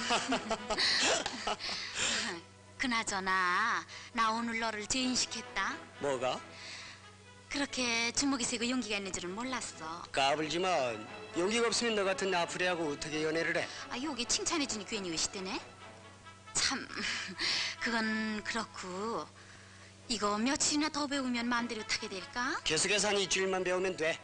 [SPEAKER 3] 그나저나 나 오늘 너를 재인식했다.
[SPEAKER 5] 뭐가?
[SPEAKER 3] 그렇게 주먹이 세고 용기가 있는 줄은 몰랐어.
[SPEAKER 5] 까불지만 용기가 없으면 너 같은 나프레하고 어떻게 연애를 해?
[SPEAKER 3] 아, 여기 칭찬해주니 괜히 의시되네. 참, 그건 그렇고 이거 며칠이나 더 배우면 마음대로 타게 될까?
[SPEAKER 5] 계속해서 한 일주일만 배우면 돼.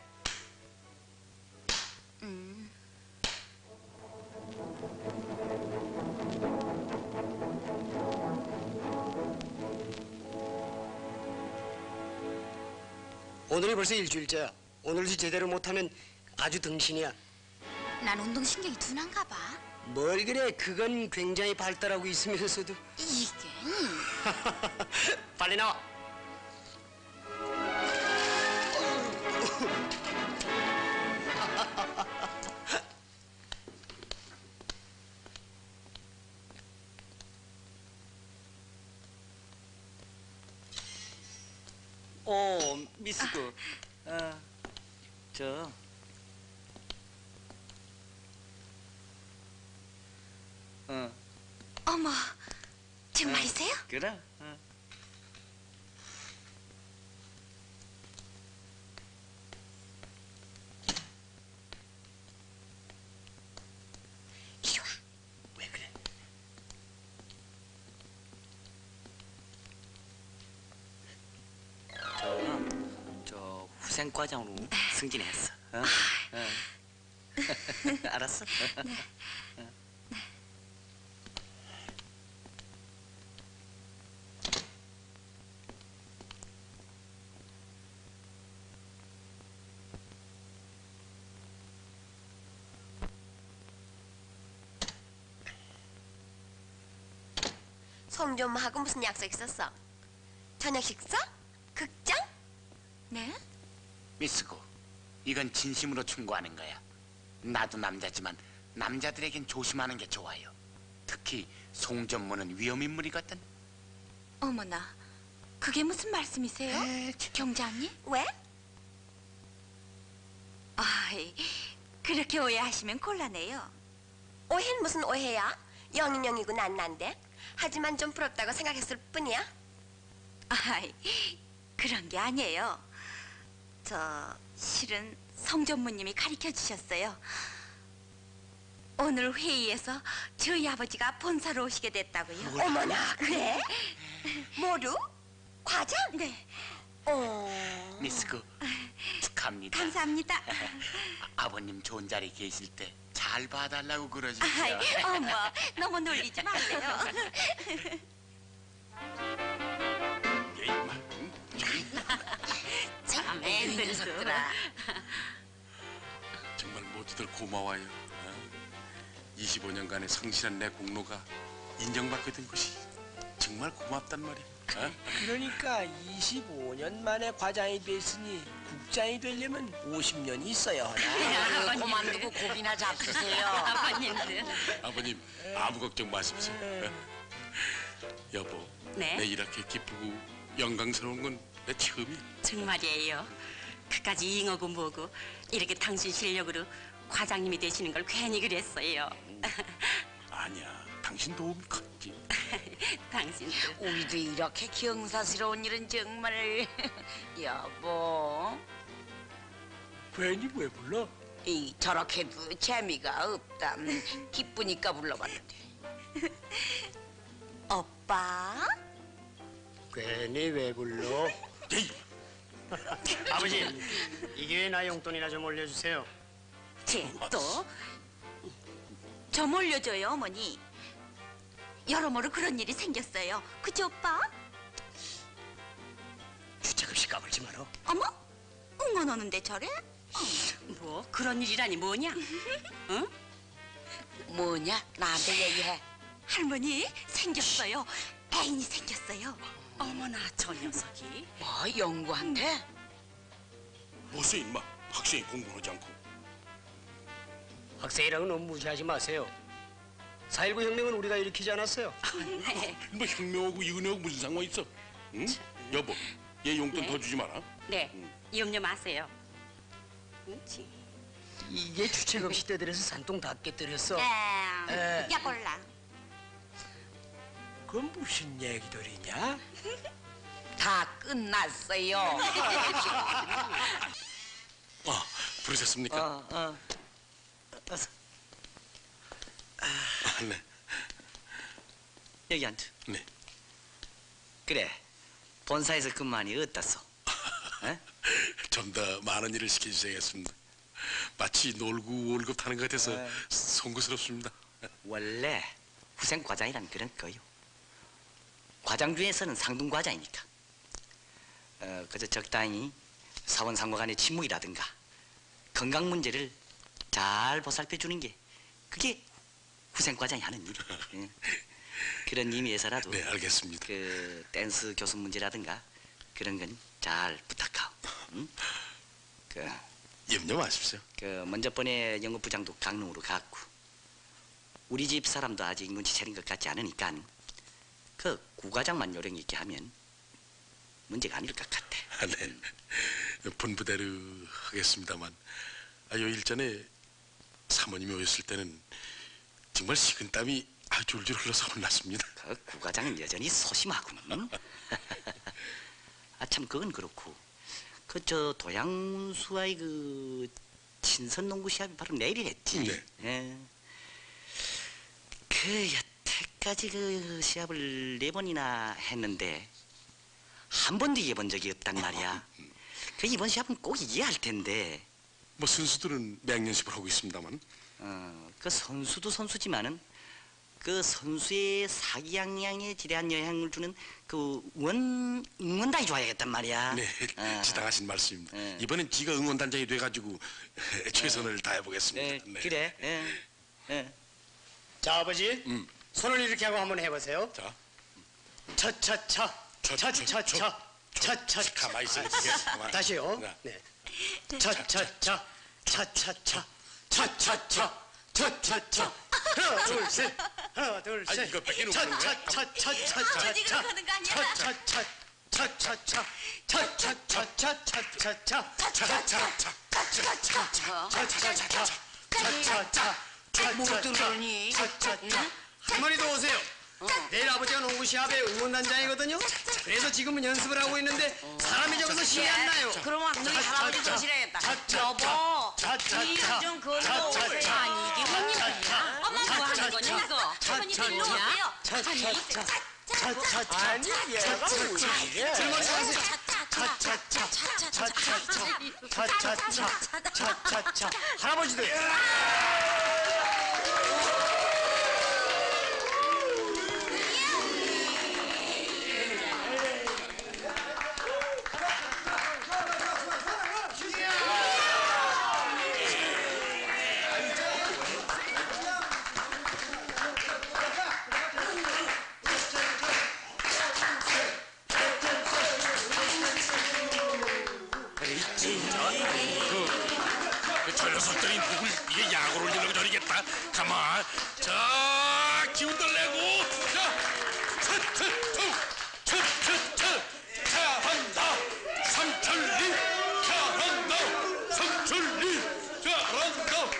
[SPEAKER 5] 오늘이 벌써 일주일째야. 오늘도 제대로 못하면 아주 등신이야.
[SPEAKER 3] 난 운동신경이 둔한가 봐.
[SPEAKER 5] 뭘 그래? 그건 굉장히 발달하고 있으면서도.
[SPEAKER 3] 이게
[SPEAKER 5] 빨리 나와.
[SPEAKER 11] 미스코. 저
[SPEAKER 3] 어머, 정말이세요?
[SPEAKER 11] 그래.
[SPEAKER 3] 이리 와.
[SPEAKER 11] 왜 그래? 저 후생과장으로 승진했어. 알았어?
[SPEAKER 3] 네.
[SPEAKER 9] 송좀하고 무슨 약속 있었어? 저녁 식사? 극장?
[SPEAKER 3] 네?
[SPEAKER 8] 미스코, 이건 진심으로 충고하는 거야. 나도 남자지만 남자들에겐 조심하는 게 좋아요. 특히 송전무는 위험인물이거든.
[SPEAKER 3] 어머나, 그게 무슨 말씀이세요? 경장님?
[SPEAKER 9] 왜?
[SPEAKER 3] 아이, 그렇게 오해하시면 곤란해요.
[SPEAKER 9] 오해는 무슨 오해야? 영인 영이고 난 난데. 하지만 좀 부럽다고 생각했을 뿐이야.
[SPEAKER 3] 아이, 그런 게 아니에요. 저 실은 성전무님이 가르쳐 주셨어요. 오늘 회의에서 저희 아버지가 본사로 오시게 됐다고요.
[SPEAKER 9] 어머나, 그래? 뭐루? 과장?
[SPEAKER 3] 네.
[SPEAKER 8] 미스코, 축하합니다.
[SPEAKER 3] 감사합니다.
[SPEAKER 8] 아버님 좋은 자리 계실 때 잘 봐달라고 그러십시오.
[SPEAKER 3] 아이, 어머, 너무 놀리지 마세요.
[SPEAKER 2] 참 애들들아.
[SPEAKER 1] 정말 모두들 고마워요. 25년간의 성실한 내 공로가 인정받게 된 것이 정말 고맙단 말이야.
[SPEAKER 6] 그러니까 25년 만에 과장이 됐으니 국장이 되려면 50년이 있어야 하나.
[SPEAKER 4] 그만두고 고기나 잡수세요.
[SPEAKER 2] 아버님들.
[SPEAKER 1] 아버님 아무 걱정 마십시오. 여보,
[SPEAKER 2] 네?
[SPEAKER 1] 내 이렇게 기쁘고 영광스러운 건 내 처음이야.
[SPEAKER 2] 정말이에요. 그까지 잉어고 뭐고 이렇게 당신 실력으로 과장님이 되시는 걸 괜히 그랬어요.
[SPEAKER 1] 아니야, 당신 도움이 컸지.
[SPEAKER 2] 당신들.
[SPEAKER 4] 우리도 이렇게 경사스러운 일은 정말 여보.
[SPEAKER 6] 괜히 왜 불러?
[SPEAKER 4] 이 저렇게도 재미가 없다. 기쁘니까 불러봤는데.
[SPEAKER 3] 오빠?
[SPEAKER 5] 괜히 왜 불러? 아버지, 이 기회에 나 용돈이나 좀 올려주세요.
[SPEAKER 3] 또? 좀 올려줘요, 어머니. 여러모로 그런 일이 생겼어요. 그치, 오빠?
[SPEAKER 5] 주책없이 까불지 마라.
[SPEAKER 3] 어머? 응원 오는데 저래?
[SPEAKER 2] 뭐 그런 일이라니 뭐냐? 응?
[SPEAKER 4] 뭐냐? 나한테 얘기해.
[SPEAKER 3] 할머니, 생겼어요. 애인이 생겼어요.
[SPEAKER 2] 어머나 저 녀석이.
[SPEAKER 4] 뭐 영구한테?
[SPEAKER 1] 뭐세 임마, 학생이 공부하지 않고.
[SPEAKER 5] 학생이라고 너무 무시하지 마세요. 4.19 혁명은 우리가 일으키지 않았어요.
[SPEAKER 2] 네.
[SPEAKER 1] 뭐 혁명하고 이 은혜하고 무슨 상관 있어? 응? 여보, 얘 용돈
[SPEAKER 2] 네.
[SPEAKER 1] 더 주지 마라.
[SPEAKER 2] 네. 염려 마세요. 그렇지.
[SPEAKER 5] 이게 주책 없이 떼들여서 산통 다 깨뜨렸어.
[SPEAKER 3] 야, 골라.
[SPEAKER 6] 그건 무슨 얘기들이냐?
[SPEAKER 4] 다 끝났어요.
[SPEAKER 1] 부르셨습니까? 네.
[SPEAKER 11] 여기 앉아.
[SPEAKER 1] 네.
[SPEAKER 11] 그래. 본사에서 근무하니 어떻소?
[SPEAKER 1] 좀 더 많은 일을 시켜주셔야겠습니다. 마치 놀고 월급 타는 것 같아서 송구스럽습니다.
[SPEAKER 11] 원래 후생 과장이란 그런 거요. 과장 중에서는 상등 과장이니까. 그저 적당히 사원상과 간의 침묵이라든가 건강 문제를 잘 보살펴 주는 게 그게 후생과장이 하는 일이에요. 예. 그런 의미에서라도
[SPEAKER 1] 네, 알겠습니다.
[SPEAKER 11] 그 댄스 교습 문제라든가 그런 건 잘 부탁하오. 응? 그
[SPEAKER 1] 염려 마십시오.
[SPEAKER 11] 그 먼저 번에 연극부장도 강릉으로 갔고 우리 집 사람도 아직 눈치 채린 것 같지 않으니까 그 구과장만 요령 있게 하면 문제가 아닐 것 같아.
[SPEAKER 1] 아, 네. 분부대로 하겠습니다만 요 일전에 사모님이 오셨을 때는 정말 식은땀이 줄줄 흘러서 혼났습니다.
[SPEAKER 11] 그 구과장은 여전히 소심하군. 아 참 그건 그렇고 그 저 도양수와의 그 친선 농구 시합이 바로 내일이랬지.
[SPEAKER 1] 네.
[SPEAKER 11] 예. 그 여태까지 그 시합을 4번이나 했는데 한 번도 이겨본 적이 없단 말이야. 그 이번 시합은 꼭 이겨야 할 텐데.
[SPEAKER 1] 뭐 선수들은 맹연습을 하고 있습니다만.
[SPEAKER 11] 그 선수도 선수지만은 그 선수의 사기양양에 지대한 영향을 주는 그 응원단이 좋아야겠단 말이야.
[SPEAKER 1] 네, 지당하신 말씀입니다. 이번엔 지가 응원단장이 돼가지고 최선을 다해보겠습니다. 네.
[SPEAKER 11] 그래.
[SPEAKER 5] 자, 아버지. 손을 이렇게 하고 한번 해보세요.
[SPEAKER 1] 자.
[SPEAKER 5] 차차차. 차차차. 차차차.
[SPEAKER 1] 가만히 있어요.
[SPEAKER 5] 다시요. 네. 차차차. 차차차. 차차차. 차차차. 하나, 둘, 셋. 하나, 둘, 셋.
[SPEAKER 1] 이거 뺏기는 거 하는 거야?
[SPEAKER 5] 차차차차차차.
[SPEAKER 3] 지금 하는 거 아니야?
[SPEAKER 5] 차차차. 차차차. 차차차차차차차. 차차차차. 차차차차. 차차차.
[SPEAKER 4] 못 들으니?
[SPEAKER 5] 차차차. 할머니도 오세요. 내일 아버지가 농구 시합에 응원단장이거든요. 그래서 지금은 연습을 하고 있는데 사람이 적어서 신이 안 나요.
[SPEAKER 4] 그러면 너희 할아버지 더 싫어야겠다. 여보, 이름 좀 걸고 오세요.
[SPEAKER 2] 아니 이게 뭔 일이야? 엄마 뭐 하는 거냐 이거? 할머니 일로 오세요.
[SPEAKER 5] 아니 얘가 왜 젊은 차세요. 차차차. 차차차. 차차차. 할아버지도
[SPEAKER 1] 저 녀석들이 누굴 이게 약을 올리려고 저리겠다. 가만. 자, 기운들 내고. 자, 잘한다. 삼천리. 잘한다. 삼천리. 잘한다.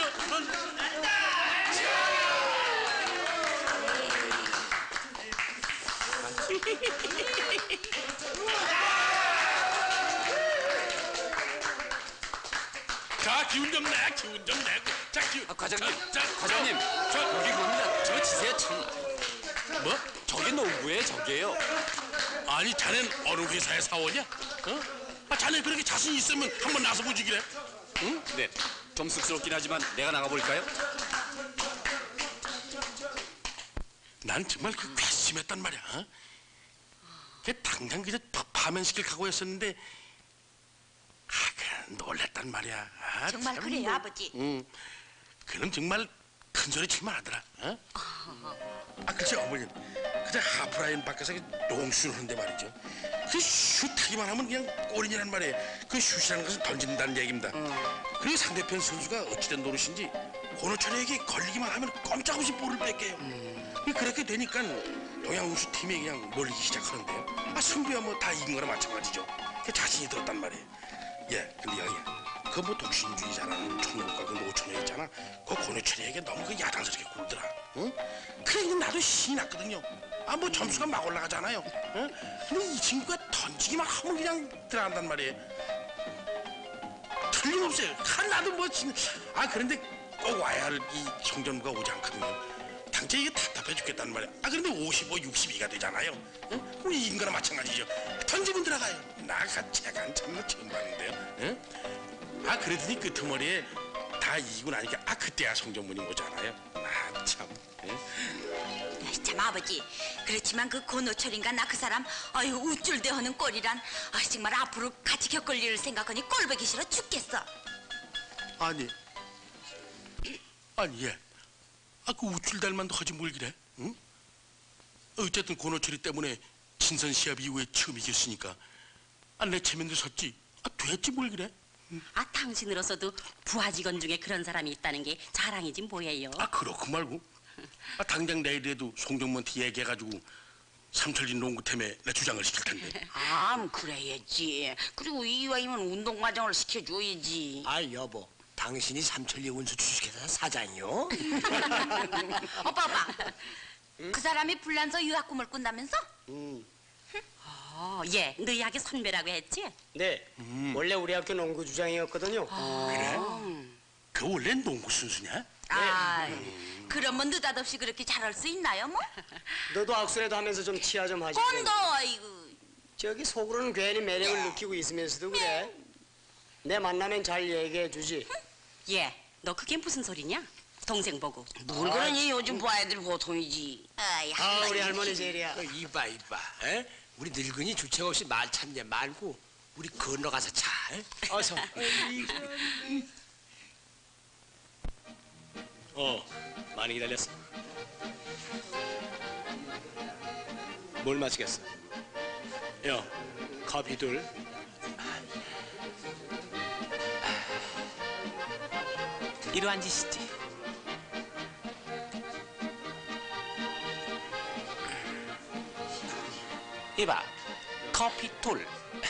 [SPEAKER 1] 자, 기운 좀 내, 기운 좀 내고. 자, 기운.
[SPEAKER 7] 과장님,
[SPEAKER 1] 자,
[SPEAKER 7] 과장님, 여기 뭡니다. 저거 치세요, 참.
[SPEAKER 1] 뭐?
[SPEAKER 7] 저게 농구예요, 저게요.
[SPEAKER 1] 아니, 자넨 어느 회사의 사원이야? 어? 자네 그렇게 자신 있으면 한번 나서 보지 그래?
[SPEAKER 7] 응? 네, 좀 쑥스럽긴 하지만 내가 나가볼까요?
[SPEAKER 1] 난 정말 그 괘씸했단 말이야. 어? 당장 그저 파면시킬 각오였었는데 그냥 놀랬단 말이야.
[SPEAKER 3] 정말
[SPEAKER 1] 참
[SPEAKER 3] 그래요,
[SPEAKER 1] 뭐.
[SPEAKER 3] 아버지?
[SPEAKER 1] 응. 그는 정말 큰 소리 치면 하더라. 어? 글쎄 어머님, 그저 하프라인 밖에서 농수를 하는데 말이죠. 그 슛하기만 하면 그냥 골인이란 말이에요. 그 슛이라는 것은 던진다는 얘기입니다. 그리고 상대편 선수가 어찌된 노릇인지 고노철에게 걸리기만 하면 꼼짝없이 볼을 뺏겨요. 그렇게 되니까 동양우수 팀이 그냥 몰리기 시작하는데요. 승부야 뭐 다 이긴 거나 마찬가지죠. 자신이 들었단 말이에요. 예, 근데 여기야. 그 뭐 독신주의자라는 총명과 그 노처녀 있잖아. 그 고노철에게 너무 그 야단스럽게 굴더라. 응? 그래 나도 신이 났거든요. 뭐 점수가 막 올라가잖아요. 응? 근데 이 친구가 던지기만 하면 그냥 들어간단 말이에요. 틀림없어요. 나도 뭐 그런데 꼭 와야 할 이 송전부가 오지 않거든요. 당장 이게 답답해 죽겠단 말이야. 그런데 55, 62가 되잖아요. 응? 그럼 이긴 거나 마찬가지죠. 던지면 들어가요. 나가 제가 참 처음 봤는데요. 응? 그러더니 끄트머리에 다 이기고 나니까 그때야 성전문이 오잖아요. 참. 응?
[SPEAKER 3] 참 아버지, 그렇지만 그 권호철인가 나 그 사람 아유 우쭐대 하는 꼴이란 정말 앞으로 같이 겪을 일을 생각하니 꼴보기 싫어 죽겠어.
[SPEAKER 1] 아니 얘 그 우쭐댈만도 하지 뭘 그래? 응? 어쨌든 권호철이 때문에 친선 시합 이후에 처음 이겼으니까 내 체면도 섰지. 됐지 뭘 그래?
[SPEAKER 2] 당신으로서도 부하 직원 중에 그런 사람이 있다는 게 자랑이지 뭐예요.
[SPEAKER 1] 그렇고 말고. 당장 내일이라도 송정문한테 얘기해가지고 삼철진 농구팀에 내 주장을 시킬 텐데.
[SPEAKER 4] 그래야지. 그리고 이왕이면 운동 과정을 시켜줘야지.
[SPEAKER 6] 여보, 당신이 삼천리 운수 주식회사 사장이요?
[SPEAKER 3] 오빠. 그 사람이 불란서 유학 꿈을 꾼다면서?
[SPEAKER 2] 얘 너희 학교 선배라고 했지?
[SPEAKER 5] 네, 원래 우리 학교 농구 주장이었거든요.
[SPEAKER 1] 그래? 그 원래 농구 선수냐?
[SPEAKER 3] 그러면 느닷없이 그렇게 잘할 수 있나요, 뭐?
[SPEAKER 5] 너도 악수라도 하면서 좀 치아 좀 하지.
[SPEAKER 3] 아이고.
[SPEAKER 5] 저기 속으로는 괜히 매력을 느끼고 있으면서도 그래. 내 만나면 잘 얘기해 주지.
[SPEAKER 2] 얘, 너 그게 무슨 소리냐? 동생 보고.
[SPEAKER 4] 뭘 그러니 요즘 부 아이들 보통이지.
[SPEAKER 5] 우리 할머니 제일이야.
[SPEAKER 6] 이봐. 우리 늙은이 주책 없이 말 참냐 말고 우리 건너가서 잘 어서.
[SPEAKER 14] 많이 기다렸어. 뭘 마시겠어? 커피 둘.
[SPEAKER 8] 이리 앉으시지. 이봐, 커피 둘.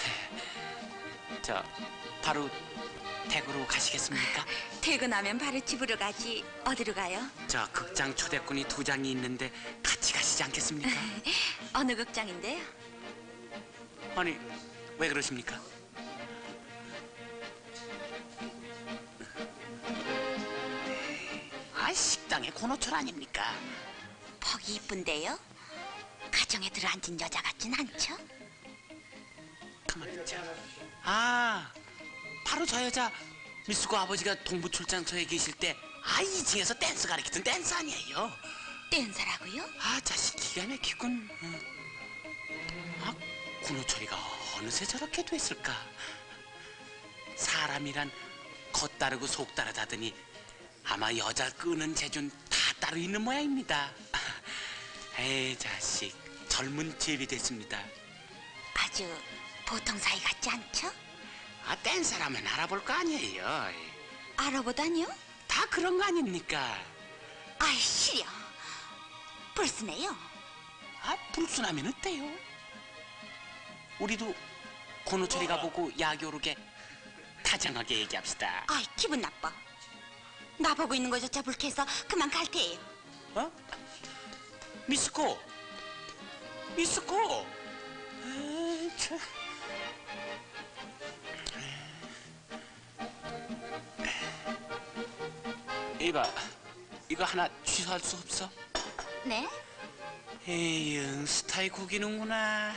[SPEAKER 8] 바로 댁으로 가시겠습니까?
[SPEAKER 3] 퇴근하면 바로 집으로 가지. 어디로 가요?
[SPEAKER 8] 극장 초대권이 2장이 있는데 같이 가시지 않겠습니까?
[SPEAKER 3] 어느 극장인데요?
[SPEAKER 8] 아니, 왜 그러십니까? 식당에 권호철 아닙니까?
[SPEAKER 3] 퍽이 이쁜데요? 가정에 들어앉은 여자 같진 않죠?
[SPEAKER 8] 가만히 있자. 바로 저 여자 미스코 아버지가 동부 출장소에 계실 때 2층에서 댄스 가르치던 댄스 아니에요?
[SPEAKER 3] 댄서라고요?
[SPEAKER 8] 자식 기가 막히군. 권호철이가 어느새 저렇게 됐을까? 사람이란 겉다르고 속다르다더니 아마 여자 끄는 재주는 다 따로 있는 모양입니다. 에이 자식, 젊은 제비 됐습니다.
[SPEAKER 3] 아주 보통 사이 같지 않죠?
[SPEAKER 8] 댄서라면 알아볼 거 아니에요.
[SPEAKER 3] 알아보다니요?
[SPEAKER 8] 다 그런 거 아닙니까?
[SPEAKER 3] 시려. 불순해요.
[SPEAKER 8] 불순하면 어때요? 우리도 권호철이가 보고 야교르게 다정하게 얘기합시다.
[SPEAKER 3] 기분 나빠. 나보고 있는 거조차 불쾌해서 그만 갈 테예요.
[SPEAKER 8] 미스코! 참. 이봐, 이거 하나 취소할 수 없어?
[SPEAKER 3] 네?
[SPEAKER 8] 에이, 스타일 구기는구나.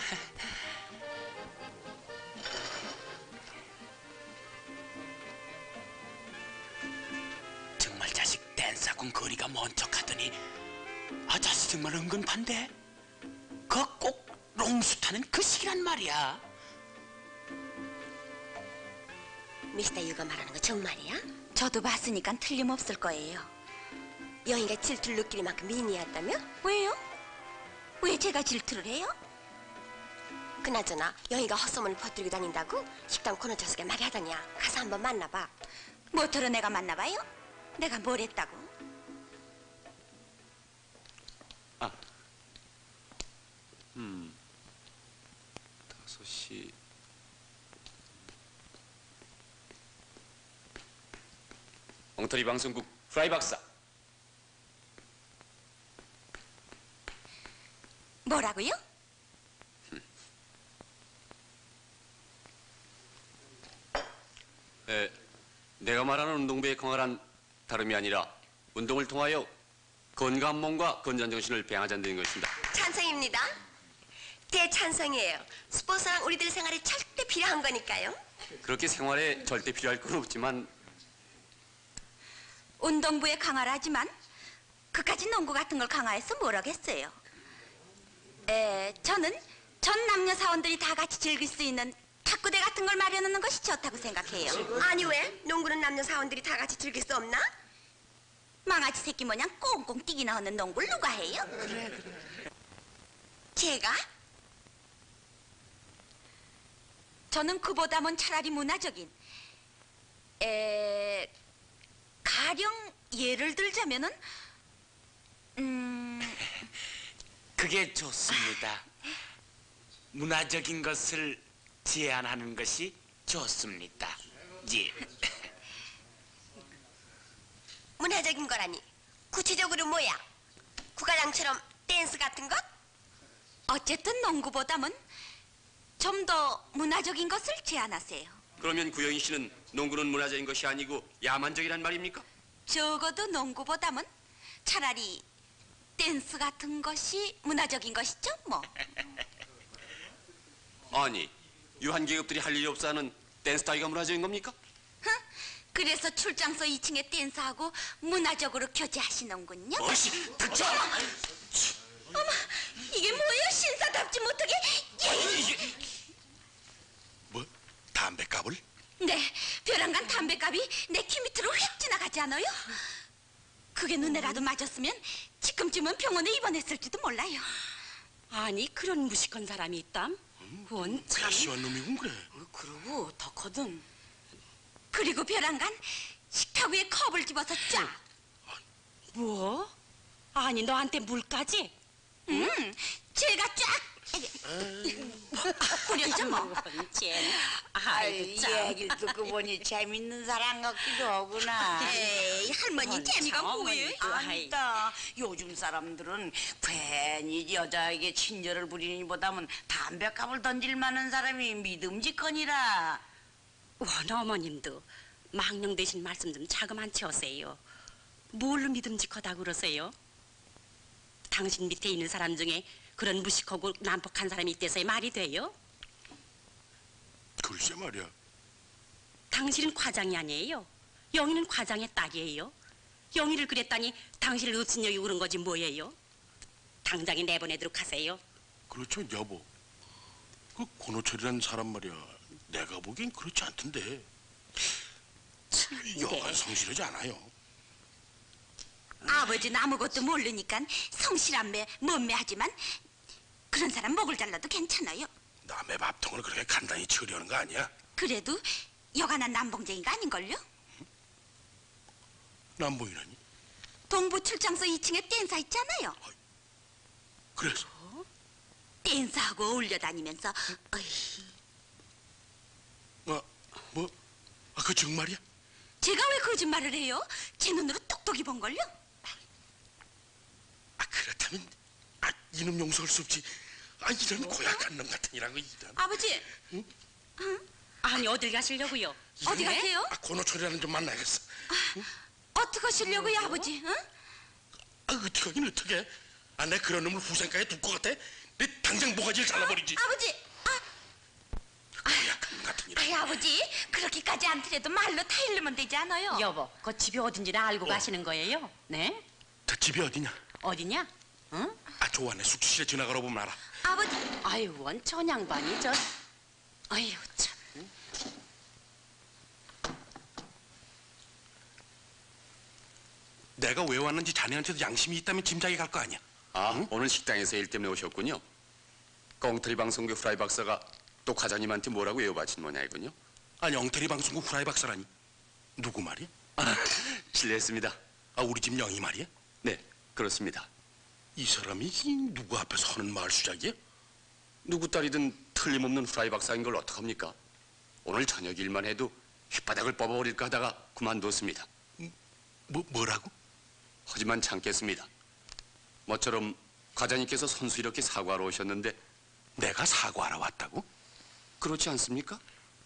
[SPEAKER 8] 정말 자식 댄스학원 거리가 먼 척하더니 자식 정말 은근반대. 꼭 롱수 타는 그 시기란 말이야.
[SPEAKER 9] 미스터 유가 말하는 거 정말이야?
[SPEAKER 3] 저도 봤으니까 틀림없을 거예요.
[SPEAKER 9] 영희가 질투를 느낄 만큼 미인이었다며?
[SPEAKER 3] 왜요? 왜 제가 질투를 해요?
[SPEAKER 9] 그나저나 영희가 헛소문을 퍼뜨리고 다닌다고 식당 코너 좌석에 말이 하더냐. 가서 한번 만나봐.
[SPEAKER 3] 뭐더러 내가 만나봐요? 내가 뭘 했다고?
[SPEAKER 10] 5시. 엉터리 방송국 프라이 박사.
[SPEAKER 3] 뭐라고요?
[SPEAKER 10] 내가 말하는 운동부의 강화란 다름이 아니라 운동을 통하여 건강한 몸과 건전한 정신을 배양하자는 것입니다.
[SPEAKER 9] 찬성입니다. 대찬성이에요. 스포츠랑 우리들 생활에 절대 필요한 거니까요.
[SPEAKER 10] 그렇게 생활에 절대 필요할 건 없지만
[SPEAKER 3] 운동부에 강화를 하지만 그까지 농구 같은 걸 강화해서 뭘 하겠어요? 저는 전 남녀 사원들이 다 같이 즐길 수 있는 탁구대 같은 걸 마련하는 것이 좋다고 생각해요.
[SPEAKER 9] 아니 왜? 농구는 남녀 사원들이 다 같이 즐길 수 없나?
[SPEAKER 3] 망아지 새끼 모양 꽁꽁 뛰기나 하는 농구를 누가 해요?
[SPEAKER 2] 그래.
[SPEAKER 3] 제가? 저는 그보다는 차라리 문화적인 가령 예를 들자면은
[SPEAKER 8] 그게 좋습니다. 문화적인 것을 제안하는 것이 좋습니다. 예.
[SPEAKER 9] 문화적인 거라니 구체적으로 뭐야? 구가장처럼 댄스 같은 것?
[SPEAKER 3] 어쨌든 농구보다는 좀 더 문화적인 것을 제안하세요.
[SPEAKER 10] 그러면 구영희 씨는 농구는 문화적인 것이 아니고 야만적이란 말입니까?
[SPEAKER 3] 적어도 농구보다는 차라리 댄스 같은 것이 문화적인 것이죠, 뭐.
[SPEAKER 10] 아니, 유한계급들이 할 일이 없어 하는 댄스 따위가 문화적인 겁니까?
[SPEAKER 3] 그래서 출장소 2층에 댄스하고 문화적으로 교제하시는군요.
[SPEAKER 10] 닥쳐!
[SPEAKER 3] 어머, 이게 뭐예요? 신사답지 못하게.
[SPEAKER 1] 뭐? 담배값을?
[SPEAKER 3] 네, 벼랑간 담배값이 내 키 밑으로 휙 지나가지 않아요? 그게 눈에라도 맞았으면 지금쯤은 병원에 입원했을지도 몰라요.
[SPEAKER 2] 아니 그런 무식한 사람이 있담? 그건 참.
[SPEAKER 1] 배시한 놈이군 그래.
[SPEAKER 2] 그러고 더 커든.
[SPEAKER 3] 그리고 벼랑간 식탁 위에 컵을 집어서 쫙.
[SPEAKER 2] 뭐? 아니 너한테 물까지?
[SPEAKER 3] 제가 쫙 뿌렸죠 뭐.
[SPEAKER 2] 아이고 참.
[SPEAKER 4] 얘기를 듣고 보니 재밌는 사람 같기도 하구나.
[SPEAKER 3] 에이, 할머니 재미가 뭐예요?
[SPEAKER 4] 아니다. 요즘 사람들은 괜히 여자에게 친절을 부리니보다는 담배값을 던질 만한 사람이 믿음직하니라.
[SPEAKER 2] 원 어머님도 망령 대신 말씀 좀 자그만치 하세요. 뭘로 믿음직하다고 그러세요? 당신 밑에 있는 사람 중에 그런 무식하고 난폭한 사람이 있대서야 말이 돼요?
[SPEAKER 1] 글쎄 말이야.
[SPEAKER 2] 당신은 과장이 아니에요. 영희는 과장의 딸이에요. 영희를 그랬다니 당신을 없으려고 그런 거지 뭐예요? 당장에 내보내도록 하세요.
[SPEAKER 1] 그렇죠 여보. 그 권호철이라는 사람 말이야. 내가 보기엔 그렇지 않던데. 여간 성실하지 않아요.
[SPEAKER 3] 아버지는 아무것도 모르니까 성실한매 몸매하지만 그런 사람 목을 잘라도 괜찮아요.
[SPEAKER 1] 남의 밥통을 그렇게 간단히 치우려는 거 아니야?
[SPEAKER 3] 그래도 여간한 남봉쟁이가 아닌걸요?
[SPEAKER 1] 남보이라니?
[SPEAKER 3] 동부 출장소 2층에 댄서 있잖아요.
[SPEAKER 1] 그래서?
[SPEAKER 3] 댄서하고 어울려 다니면서
[SPEAKER 1] 뭐? 그 정말이야?
[SPEAKER 3] 제가 왜 거짓말을 해요? 제 눈으로 똑똑히 본걸요?
[SPEAKER 1] 그렇다면 이놈 용서할 수 없지. 이런 고약한 놈 같은 이라고 이런.
[SPEAKER 3] 아버지.
[SPEAKER 1] 응?
[SPEAKER 2] 아니 어딜 가시려고요?
[SPEAKER 3] 어디 가세요?
[SPEAKER 1] 권호철이라는 좀 만나야겠어.
[SPEAKER 3] 어떻게 하시려고요, 아버지? 응?
[SPEAKER 1] 어떻게 하긴 어떻게? 내 그런 놈을 후생가에 둘 것 같아? 내 당장 모가지를 잘라버리지.
[SPEAKER 3] 아버지.
[SPEAKER 1] 고약한 놈 같은 이라.
[SPEAKER 3] 아이 아버지 그렇게까지 않더라도 말로 타일르면 되지 않아요?
[SPEAKER 2] 여보, 그 집이 어딘지는 알고 가시는 거예요? 네?
[SPEAKER 1] 저 집이 어디냐?
[SPEAKER 2] 어디냐? 응?
[SPEAKER 1] 좋아하네. 숙주실에 지나가러 보면 알아.
[SPEAKER 3] 아버지.
[SPEAKER 2] 아유, 원 천양반이 저. 아유 참.
[SPEAKER 1] 내가 왜 왔는지 자네한테도 양심이 있다면 짐작이 갈 거 아니야.
[SPEAKER 10] 응? 오늘 식당에서 일 때문에 오셨군요. 엉터리 방송국 후라이 박사가 또 과장님한테 뭐라고 외워바친 모양이군요.
[SPEAKER 1] 아니 엉터리 방송국 후라이 박사라니. 누구 말이야?
[SPEAKER 10] 실례했습니다.
[SPEAKER 1] 우리 집 영희 말이야?
[SPEAKER 10] 네, 그렇습니다.
[SPEAKER 1] 이 사람이 누구 앞에서 하는 말 수작이야?
[SPEAKER 10] 누구 딸이든 틀림없는 후라이 박사인 걸 어떡합니까? 오늘 저녁 일만 해도 혓바닥을 뽑아버릴까 하다가 그만뒀습니다.
[SPEAKER 1] 뭐라고?
[SPEAKER 10] 하지만 참겠습니다. 모처럼 과장님께서 선수이렇게 사과하러 오셨는데
[SPEAKER 1] 내가 사과하러 왔다고?
[SPEAKER 10] 그렇지 않습니까?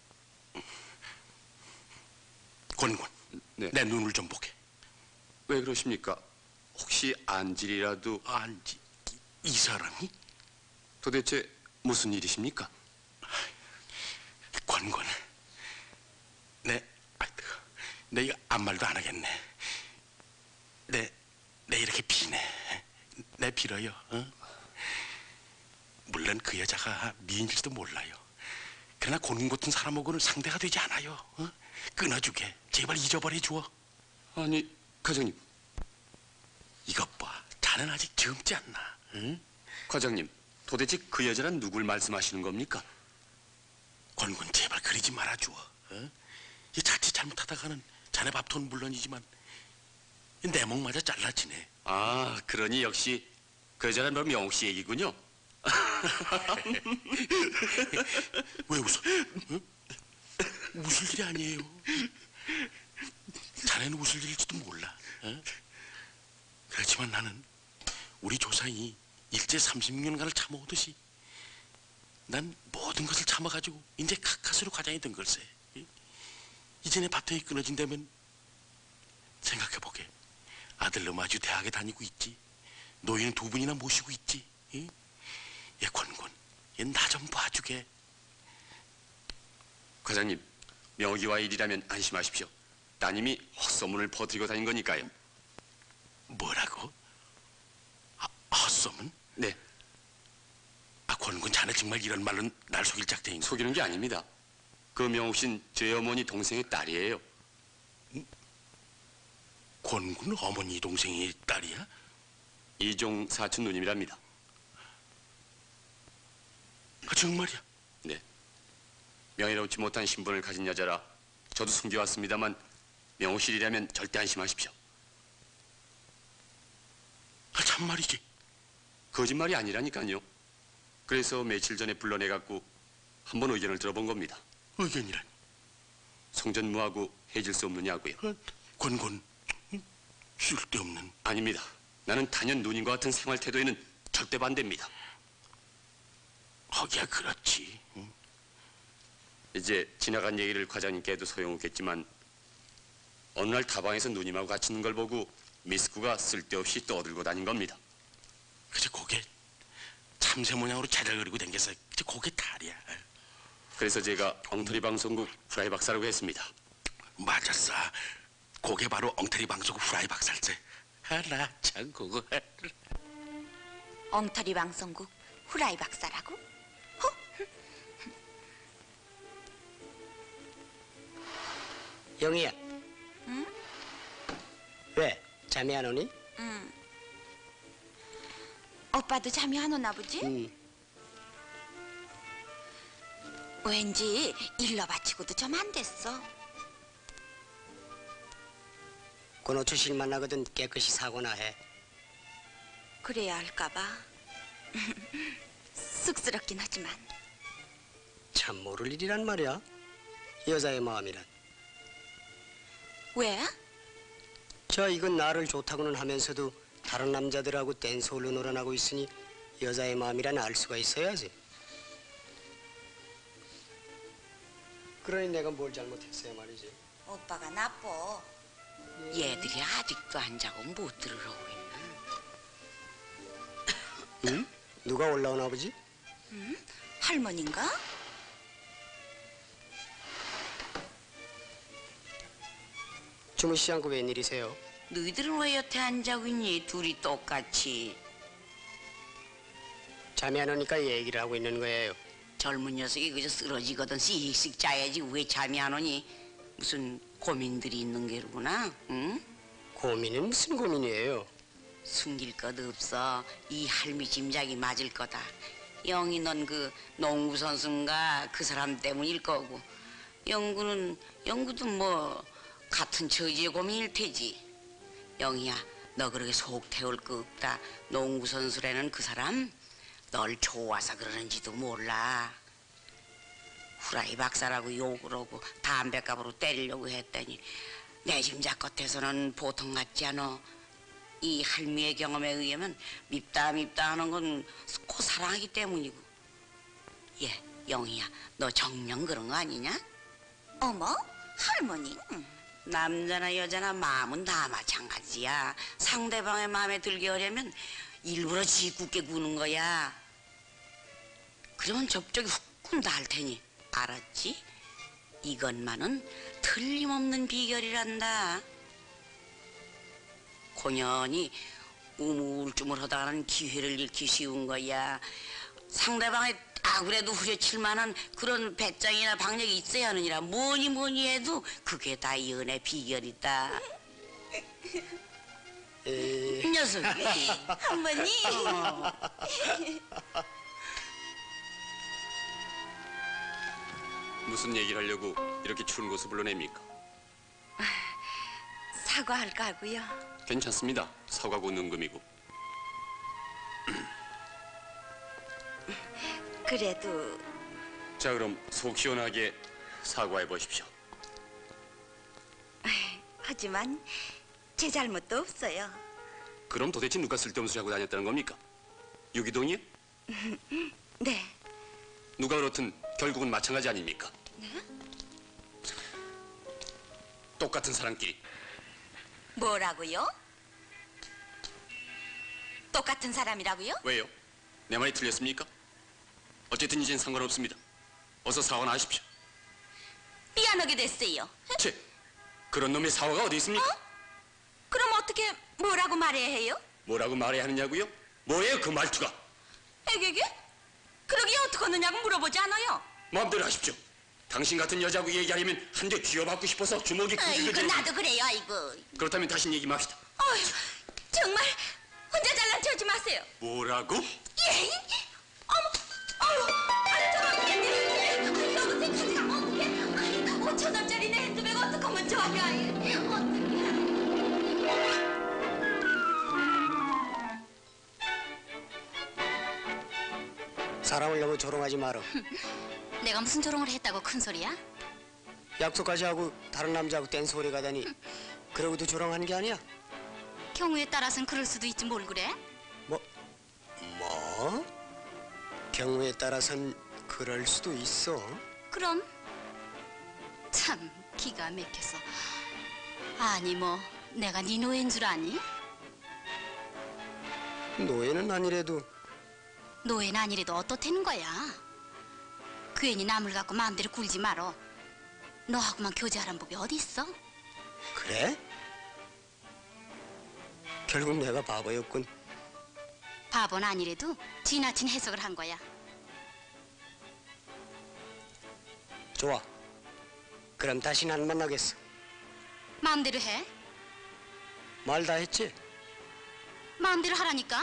[SPEAKER 1] 권권,
[SPEAKER 10] 네.
[SPEAKER 1] 내 눈을 좀 보게.
[SPEAKER 10] 왜 그러십니까? 혹시 안질이라도...
[SPEAKER 1] 안질... 이 사람이?
[SPEAKER 10] 도대체 무슨 일이십니까?
[SPEAKER 1] 권권, 내 이거 아무 말도 안 하겠네. 내 이렇게 비네. 내 빌어요. 어? 물론 그 여자가 미인일지도 몰라요. 그러나 권군 같은 사람하고는 상대가 되지 않아요. 어? 끊어주게. 제발 잊어버려줘.
[SPEAKER 10] 아니, 과장님.
[SPEAKER 1] 이것 봐. 자넨 아직 젊지 않나? 응?
[SPEAKER 10] 과장님, 도대체 그 여자란 누굴 말씀하시는 겁니까?
[SPEAKER 1] 권군 제발 그러지 말아줘. 어? 이 자칫 잘못하다가는 자네 밥통은 물론이지만 내 목마저 잘라지네.
[SPEAKER 10] 아, 그러니 역시 그 여자란 바로 명옥 씨 얘기군요.
[SPEAKER 1] 왜 웃어? 응? 웃을 일이 아니에요. 자네는 웃을 일일지도 몰라. 어? 그렇지만 나는 우리 조상이 일제 36년간을 참아오듯이 난 모든 것을 참아가지고 이제 가까스로 과장이 된 걸세. 이제 내 밥통이 끊어진다면 생각해보게. 아들놈 아주 대학에 다니고 있지. 노인은 2분이나 모시고 있지. 얘 권군, 얘 나 좀 봐주게.
[SPEAKER 10] 과장님, 명옥이와 일이라면 안심하십시오. 따님이 헛소문을 퍼뜨리고 다닌 거니까요.
[SPEAKER 1] 뭐라고? 헛소문?
[SPEAKER 10] 네.
[SPEAKER 1] 권군 자네 정말 이런 말은 날 속일 작정인가?
[SPEAKER 10] 속이는 게 아닙니다. 그 명옥 씨는 제 어머니 동생의 딸이에요.
[SPEAKER 1] 권군 어머니 동생의 딸이야?
[SPEAKER 10] 이종 사촌 누님이랍니다.
[SPEAKER 1] 정말이야?
[SPEAKER 10] 네. 명예롭지 못한 신분을 가진 여자라 저도 숨겨왔습니다만 명옥 씨라면 절대 안심하십시오.
[SPEAKER 1] 참말이지?
[SPEAKER 10] 거짓말이 아니라니까요. 그래서 며칠 전에 불러내갖고 한번 의견을 들어본 겁니다.
[SPEAKER 1] 의견이란?
[SPEAKER 10] 성전무하고 해질 수 없느냐고요.
[SPEAKER 1] 권군, 쓸데없는.
[SPEAKER 10] 아닙니다. 나는 단연 누님과 같은 생활 태도에는 절대 반대입니다.
[SPEAKER 1] 하기야 그렇지. 응?
[SPEAKER 10] 이제 지나간 얘기를 과장님께 해도 소용없겠지만 어느 날 다방에서 누님하고 같이 있는 걸 보고 미스쿠가 쓸데없이 떠들고 다닌 겁니다.
[SPEAKER 1] 그저 고개 참새 모양으로 자잘 그리고 댕겨서 그저 고개 탈이야.
[SPEAKER 10] 그래서 제가 엉터리 방송국 후라이 박사라고 했습니다.
[SPEAKER 1] 맞았어. 그게 바로 엉터리 방송국 후라이 박사일세. 하나 참 그거.
[SPEAKER 3] 엉터리 방송국 후라이 박사라고?
[SPEAKER 5] 영희야.
[SPEAKER 3] 응?
[SPEAKER 5] 왜? 잠이 안 오니?
[SPEAKER 3] 응. 오빠도 잠이 안 오나 보지?
[SPEAKER 5] 응.
[SPEAKER 3] 왠지 일러 바치고도 좀 안 됐어.
[SPEAKER 5] 권오초실 만나거든 깨끗이 사고나 해.
[SPEAKER 3] 그래야 할까봐. 쑥스럽긴 하지만.
[SPEAKER 5] 참 모를 일이란 말이야. 여자의 마음이란.
[SPEAKER 3] 왜?
[SPEAKER 5] 이건 나를 좋다고는 하면서도 다른 남자들하고 댄스홀로 놀아나고 있으니 여자의 마음이란 알 수가 있어야지. 그러니 내가 뭘 잘못했어야 말이지.
[SPEAKER 3] 오빠가 나빠.
[SPEAKER 4] 얘들이 아직도 안 자고 못 들으라고 있나?
[SPEAKER 5] 응? 누가 올라오나 보지?
[SPEAKER 3] 응? 할머니인가?
[SPEAKER 5] 주무시지 않고 웬일이세요?
[SPEAKER 4] 너희들은 왜 여태 안 자고 있니? 둘이 똑같이.
[SPEAKER 5] 잠이 안 오니까 얘기를 하고 있는 거예요.
[SPEAKER 4] 젊은 녀석이 그저 쓰러지거든 씩씩 자야지 왜 잠이 안 오니? 무슨 고민들이 있는 게로구나, 응?
[SPEAKER 5] 고민은 무슨 고민이에요?
[SPEAKER 4] 숨길 것 없어. 이 할미 짐작이 맞을 거다. 영희 넌 그 농구 선수인가 그 사람 때문일 거고 영구도 뭐 같은 처지의 고민일 테지. 영희야, 너 그렇게 속 태울 거 없다. 농구 선수라는 그 사람 널 좋아서 그러는지도 몰라. 후라이 박사라고 욕을 하고 담배값으로 때리려고 했더니 내 짐작 같아서는 보통 같지 않아. 이 할미의 경험에 의하면 밉다 하는 건 곧 사랑하기 때문이고. 예, 영희야, 너 정녕 그런 거 아니냐?
[SPEAKER 3] 어머, 할머니.
[SPEAKER 4] 남자나 여자나 마음은 다 마찬가지야. 상대방의 마음에 들게 하려면 일부러 짓궂게 구는 거야. 그러면 접촉이 훅 날 테니 알았지? 이것만은 틀림없는 비결이란다. 고년이 우물쭈물하다가는 기회를 잃기 쉬운 거야. 상대방이 그래도 후려칠 만한 그런 배짱이나 박력이 있어야 하느니라. 뭐니 해도 그게 다 연애 비결이다. 이 녀석.
[SPEAKER 3] 할머니.
[SPEAKER 10] 무슨 얘기를 하려고 이렇게 추운 곳을 불러냅니까?
[SPEAKER 3] 사과할까 하고요.
[SPEAKER 10] 괜찮습니다. 사과고 능금이고.
[SPEAKER 3] 그래도
[SPEAKER 10] 자, 그럼 속 시원하게 사과해 보십시오.
[SPEAKER 3] 하지만 제 잘못도 없어요.
[SPEAKER 10] 그럼 도대체 누가 쓸데없는 소리 하고 다녔다는 겁니까? 유기동이요?
[SPEAKER 3] 네.
[SPEAKER 10] 누가 그렇든 결국은 마찬가지 아닙니까? 똑같은 사람끼리.
[SPEAKER 3] 뭐라고요? 똑같은 사람이라고요?
[SPEAKER 10] 왜요? 내 말이 틀렸습니까? 어쨌든 이젠 상관없습니다. 어서 사과나 하십시오.
[SPEAKER 3] 미안하게 됐어요.
[SPEAKER 10] 채, 그런 놈의 사과가 어디 있습니까?
[SPEAKER 3] 그럼 어떻게 뭐라고 말해야 해요?
[SPEAKER 10] 뭐라고 말해야 하느냐고요? 뭐예요 그 말투가?
[SPEAKER 3] 에게게? 그러기에 어떡하느냐고 물어보지 않아요.
[SPEAKER 10] 마음대로 하십시오. 당신 같은 여자하고 얘기하려면 한 대 쥐어받고 싶어서 주먹이
[SPEAKER 3] 아이고
[SPEAKER 10] 굴리게
[SPEAKER 3] 나도 그래요. 아이고.
[SPEAKER 10] 그렇다면 다신 얘기 맙시다.
[SPEAKER 3] 어휴, 정말 혼자 잘난 체 하지 마세요.
[SPEAKER 10] 뭐라고?
[SPEAKER 3] 예? 어머, 아유, 저러겠네. 너도 생각하지가 어떻게? 5,000원짜리 내 핸드백 어떡하면 좋아요? 어떡해?
[SPEAKER 5] 사람을 너무 조롱하지 마라.
[SPEAKER 2] 내가 무슨 조롱을 했다고 큰 소리야?
[SPEAKER 5] 약속까지 하고 다른 남자하고 댄스 오래 가다니 그러고도 조롱하는 게 아니야.
[SPEAKER 2] 경우에 따라서는 그럴 수도 있지 뭘 그래?
[SPEAKER 5] 뭐? 경우에 따라선 그럴 수도 있어.
[SPEAKER 2] 그럼 참 기가 막혀서. 아니 뭐 내가 네 노예인 줄 아니?
[SPEAKER 5] 노예는 아니래도
[SPEAKER 2] 노예는 아니래도 어떻다는 거야? 괜히 남을 갖고 마음대로 굴지 말어. 너하고만 교제하란 법이 어디 있어?
[SPEAKER 5] 그래? 결국 내가 바보였군.
[SPEAKER 2] 바보는 아니래도 지나친 해석을 한 거야.
[SPEAKER 5] 좋아. 그럼 다시는 안 만나겠어.
[SPEAKER 2] 마음대로 해.
[SPEAKER 5] 말 다 했지?
[SPEAKER 2] 마음대로 하라니까.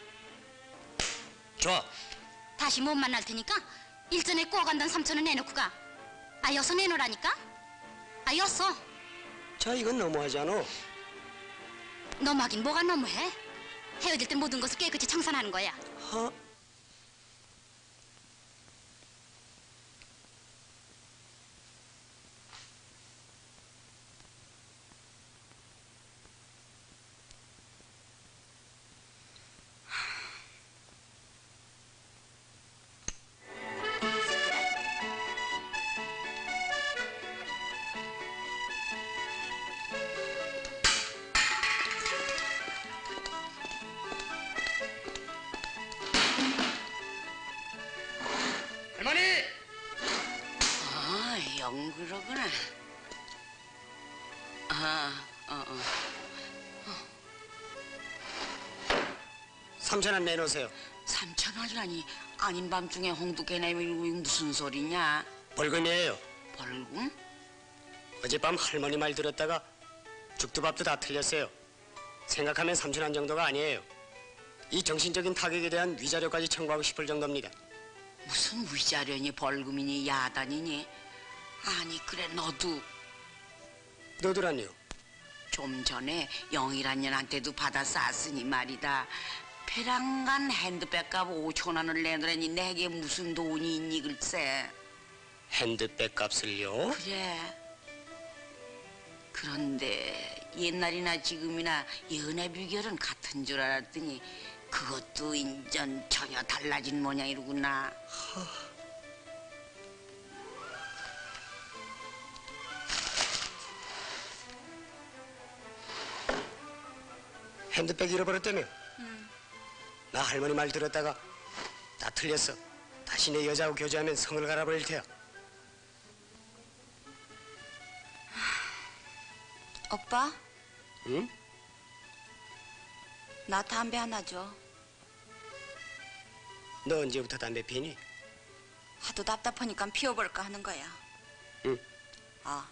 [SPEAKER 5] 좋아.
[SPEAKER 2] 다시 못 만날 테니까 일전에 구워간던 3,000원 내놓고 가. 여서 내놓으라니까. 여서.
[SPEAKER 5] 자, 이건 너무하지 않아?
[SPEAKER 2] 너무하긴 뭐가 너무해. 헤어질 때 모든 것을 깨끗이 청산하는 거야.
[SPEAKER 5] 할머니!
[SPEAKER 4] 영 그러구나.
[SPEAKER 5] 3,000원 내놓으세요.
[SPEAKER 4] 3,000원이라니. 아닌 밤중에 홍두깨 내밀고 무슨 소리냐?
[SPEAKER 5] 벌금이에요.
[SPEAKER 4] 벌금?
[SPEAKER 5] 어젯밤 할머니 말 들었다가 죽도 밥도 다 틀렸어요. 생각하면 3,000원 정도가 아니에요. 이 정신적인 타격에 대한 위자료까지 청구하고 싶을 정도입니다.
[SPEAKER 4] 무슨 위자료니 벌금이니 야단이니? 아니 그래 너도
[SPEAKER 5] 너도란요?
[SPEAKER 4] 좀 전에 영이란 년한테도 받아 쌌으니 말이다. 배랑간 핸드백값 5,000원을 내놓으니 내게 무슨 돈이 있니 글쎄.
[SPEAKER 5] 핸드백 값을요?
[SPEAKER 4] 그래. 그런데 옛날이나 지금이나 연애 비결은 같은 줄 알았더니 그것도 인전 전혀 달라진 모양이로구나.
[SPEAKER 5] 핸드백 잃어버렸다며? 나 할머니 말 들었다가 다 틀렸어. 다시 내 여자하고 교제하면 성을 갈아버릴 테야.
[SPEAKER 3] 오빠,
[SPEAKER 5] 응?
[SPEAKER 3] 나 담배 하나 줘.
[SPEAKER 5] 너 언제부터 담배 피니?
[SPEAKER 3] 하도 답답하니까 피워볼까 하는 거야.
[SPEAKER 5] 응.
[SPEAKER 3] 아.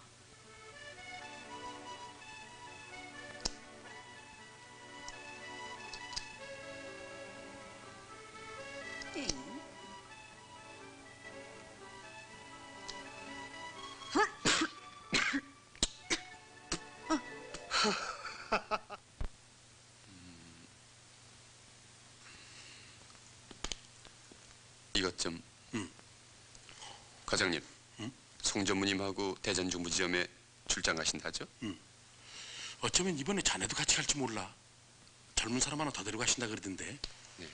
[SPEAKER 10] 이것 좀. 과장님, 송 전무님하고 대전중부지점에 출장 가신다죠?
[SPEAKER 1] 어쩌면 이번에 자네도 같이 갈지 몰라. 젊은 사람 하나 더 데려가신다 그러던데.
[SPEAKER 10] 네.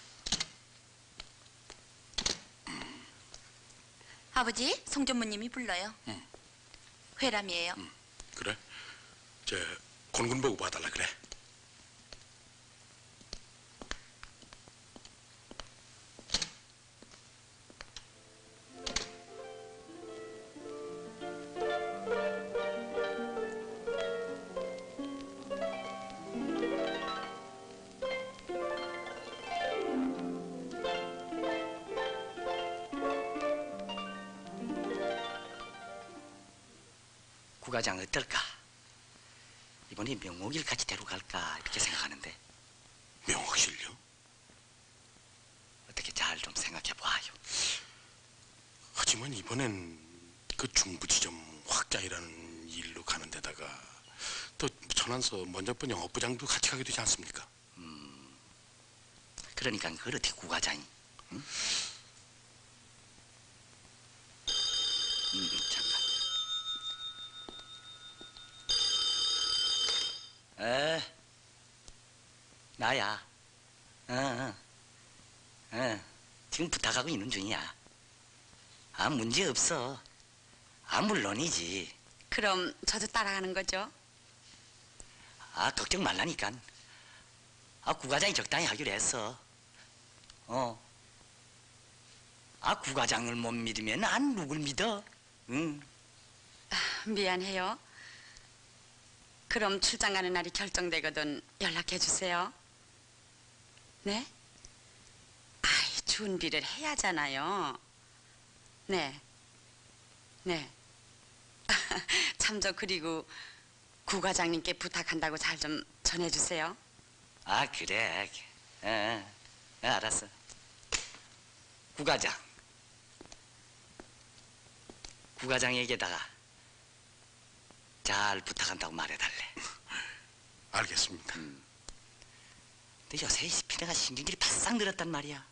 [SPEAKER 3] 아버지, 송 전무님이 불러요. 회람이에요.
[SPEAKER 1] 그래? 저 곤군 보고 봐달라 그래.
[SPEAKER 11] 구과장 어떨까? 이번에 명옥일 같이 데려갈까 이렇게 생각하는데.
[SPEAKER 1] 명옥실요?
[SPEAKER 11] 어떻게 잘 좀 생각해 봐요.
[SPEAKER 1] 하지만 이번엔 그 중부지점 확장이라는 일로 가는 데다가 또 천안서 먼저번 영업부장도 같이 가게 되지 않습니까?
[SPEAKER 11] 그러니까 그걸 어떻게 구과장이? 응? 잠깐. 나야. 지금 부탁하고 있는 중이야. 아, 문제 없어. 아, 물론이지.
[SPEAKER 2] 그럼 저도 따라가는 거죠?
[SPEAKER 11] 아, 걱정 말라니까. 아, 구과장이 적당히 하기로 했어. 아, 구과장을 못 믿으면 난 누굴 믿어? 응.
[SPEAKER 2] 미안해요. 그럼 출장 가는 날이 결정되거든 연락해 주세요. 네? 아이, 준비를 해야잖아요. 네. 네. 참, 저 그리고 구 과장님께 부탁한다고 잘 좀 전해주세요.
[SPEAKER 11] 아, 그래. 알았어. 구과장. 구과장에게다가 잘 부탁한다고 말해달래.
[SPEAKER 1] 알겠습니다.
[SPEAKER 11] 근데 요새 피내가 신경질이 바싹 늘었단 말이야.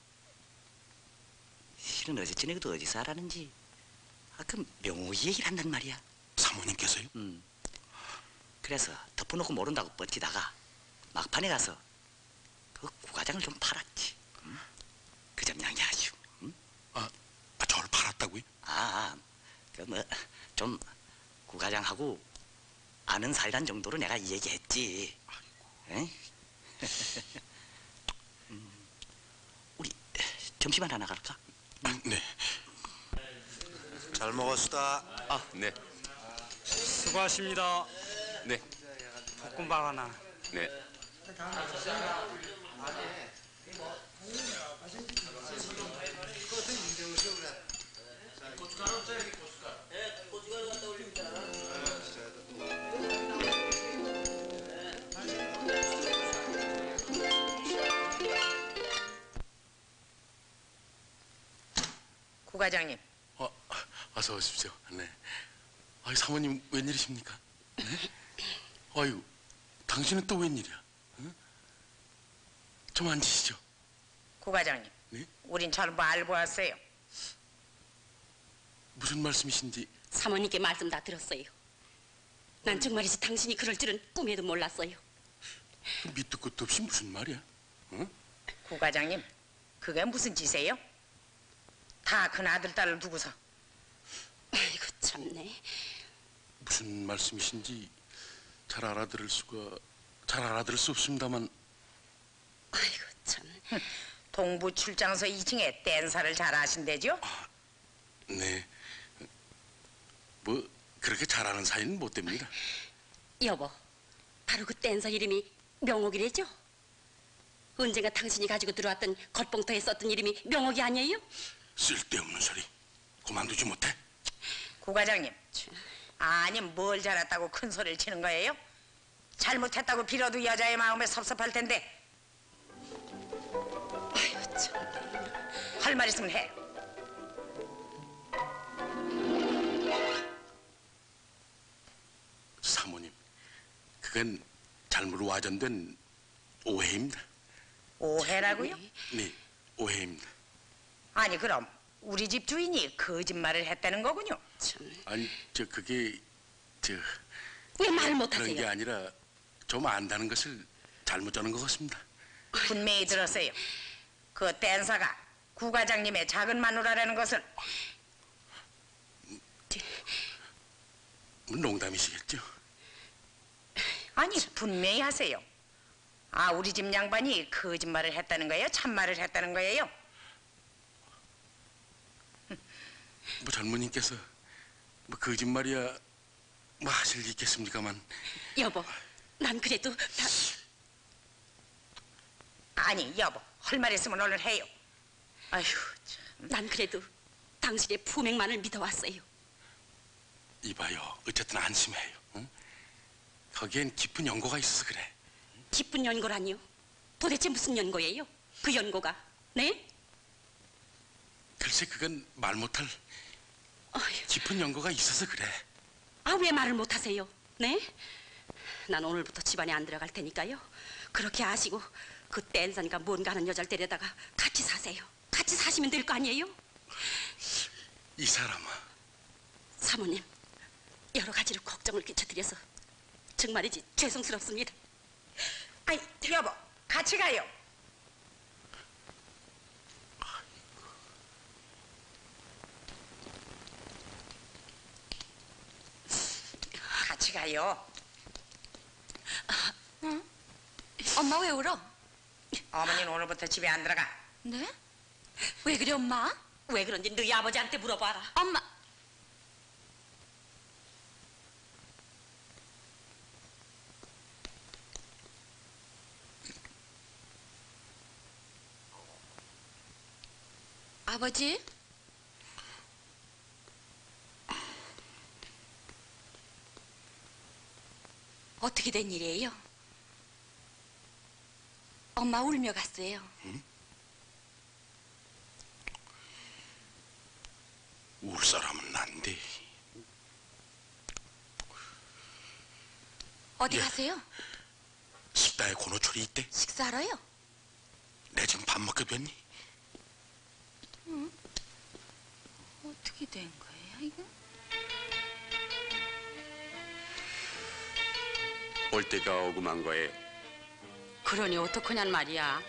[SPEAKER 11] 실은 어제 저녁에도 어디서 알았는지 그 명옥이 얘기를 한단 말이야.
[SPEAKER 1] 사모님께서요?
[SPEAKER 11] 그래서 덮어놓고 모른다고 버티다가 막판에 가서 그 구과장을 좀 팔았지. 그 점 양해하시오.
[SPEAKER 1] 저를 팔았다고요?
[SPEAKER 11] 그 뭐 좀 구과장하고 아는 사이란 정도로 내가 얘기했지. 응? 우리 점심 하나 나갈까?
[SPEAKER 1] 네.
[SPEAKER 12] 잘 먹었수다.
[SPEAKER 10] 네.
[SPEAKER 5] 수고하십니다.
[SPEAKER 10] 네.
[SPEAKER 5] 볶음밥 하나.
[SPEAKER 10] 네.
[SPEAKER 4] 구 과장님.
[SPEAKER 1] 어서 오십시오. 네. 아이, 사모님 웬일이십니까? 네? 아유, 당신은 또 웬일이야? 응? 좀 앉으시죠.
[SPEAKER 4] 구 과장님.
[SPEAKER 1] 네?
[SPEAKER 4] 우린 잘 알고 왔어요.
[SPEAKER 1] 무슨 말씀이신지.
[SPEAKER 2] 사모님께 말씀 다 들었어요. 난 정말이지 당신이 그럴 줄은 꿈에도 몰랐어요.
[SPEAKER 1] 밑도 끝도 없이 무슨 말이야? 응?
[SPEAKER 4] 구 과장님, 그게 무슨 짓이에요? 다 큰 아들 딸을 두고서.
[SPEAKER 2] 아이고 참네.
[SPEAKER 1] 무슨 말씀이신지 잘 알아들을 수 없습니다만.
[SPEAKER 2] 아이고 참.
[SPEAKER 4] 동부 출장소 2층에 댄사를 잘 아신대죠?
[SPEAKER 1] 네. 뭐 그렇게 잘하는 사이는 못 됩니다.
[SPEAKER 2] 여보, 바로 그 댄서 이름이 명옥이래죠? 언젠가 당신이 가지고 들어왔던 겉봉터에 썼던 이름이 명옥이 아니에요?
[SPEAKER 1] 쓸데없는 소리. 그만두지 못해?
[SPEAKER 4] 구 과장님, 아니 뭘 잘했다고 큰 소리를 치는 거예요? 잘못했다고 빌어도 여자의 마음에 섭섭할 텐데.
[SPEAKER 2] 아유 참.
[SPEAKER 4] 할 말 있으면 해.
[SPEAKER 1] 사모님, 그건 잘못 와전된 오해입니다.
[SPEAKER 4] 오해라고요?
[SPEAKER 1] 네, 오해입니다.
[SPEAKER 4] 아니 그럼 우리 집 주인이 거짓말을 했다는 거군요.
[SPEAKER 1] 아니, 그게
[SPEAKER 2] 왜 말을
[SPEAKER 1] 그런
[SPEAKER 2] 못하세요?
[SPEAKER 1] 게 아니라 좀 안다는 것을 잘못 전한 것 같습니다.
[SPEAKER 4] 분명히 들었어요. 그 댄서가 구 과장님의 작은 마누라라는 것을.
[SPEAKER 1] 농담이시겠죠?
[SPEAKER 4] 아니 분명히 하세요. 아 우리 집 양반이 거짓말을 했다는 거예요? 참말을 했다는 거예요?
[SPEAKER 1] 뭐 젊은이께서 뭐 거짓말이야 뭐 하실 리 있겠습니까만.
[SPEAKER 2] 여보, 난 그래도
[SPEAKER 4] 아니 여보, 할 말 있으면 얼른 해요. 아휴 참.
[SPEAKER 2] 난 그래도 당신의 품행만을 믿어왔어요.
[SPEAKER 1] 이봐요, 어쨌든 안심해요. 응? 거기엔 깊은 연고가 있어서 그래.
[SPEAKER 2] 깊은 연고라니요? 도대체 무슨 연고예요? 그 연고가, 네?
[SPEAKER 1] 글쎄 그건 말 못할 깊은 연고가 있어서 그래.
[SPEAKER 2] 아, 왜 말을 못하세요? 네? 난 오늘부터 집안에 안 들어갈 테니까요. 그렇게 아시고 그 댄서니까 뭔가 하는 여자를 데려다가 같이 사세요. 같이 사시면 될 거 아니에요?
[SPEAKER 1] 이 사람아.
[SPEAKER 2] 사모님, 여러 가지로 걱정을 끼쳐드려서 정말이지 죄송스럽습니다.
[SPEAKER 4] 아이 여보, 같이 가요. 같이 가요.
[SPEAKER 3] 응? 엄마 왜 울어?
[SPEAKER 4] 어머니는 오늘부터 집에 안 들어가.
[SPEAKER 3] 네? 왜 그래 엄마?
[SPEAKER 2] 왜 그런지 너희 아버지한테 물어봐라.
[SPEAKER 3] 엄마. 아버지? 어떻게 된 일이에요? 엄마 울며 갔어요.
[SPEAKER 1] 응? 울 사람은 난데.
[SPEAKER 3] 어디 가세요?
[SPEAKER 1] 십다에 고노철이 있대.
[SPEAKER 3] 식사하러요?
[SPEAKER 1] 내 지금 밥 먹게 됐니?
[SPEAKER 3] 응? 어떻게 된 거예요, 이거?
[SPEAKER 10] 올 때가 오구만 거에
[SPEAKER 2] 그러니 어떡하냔 말이야.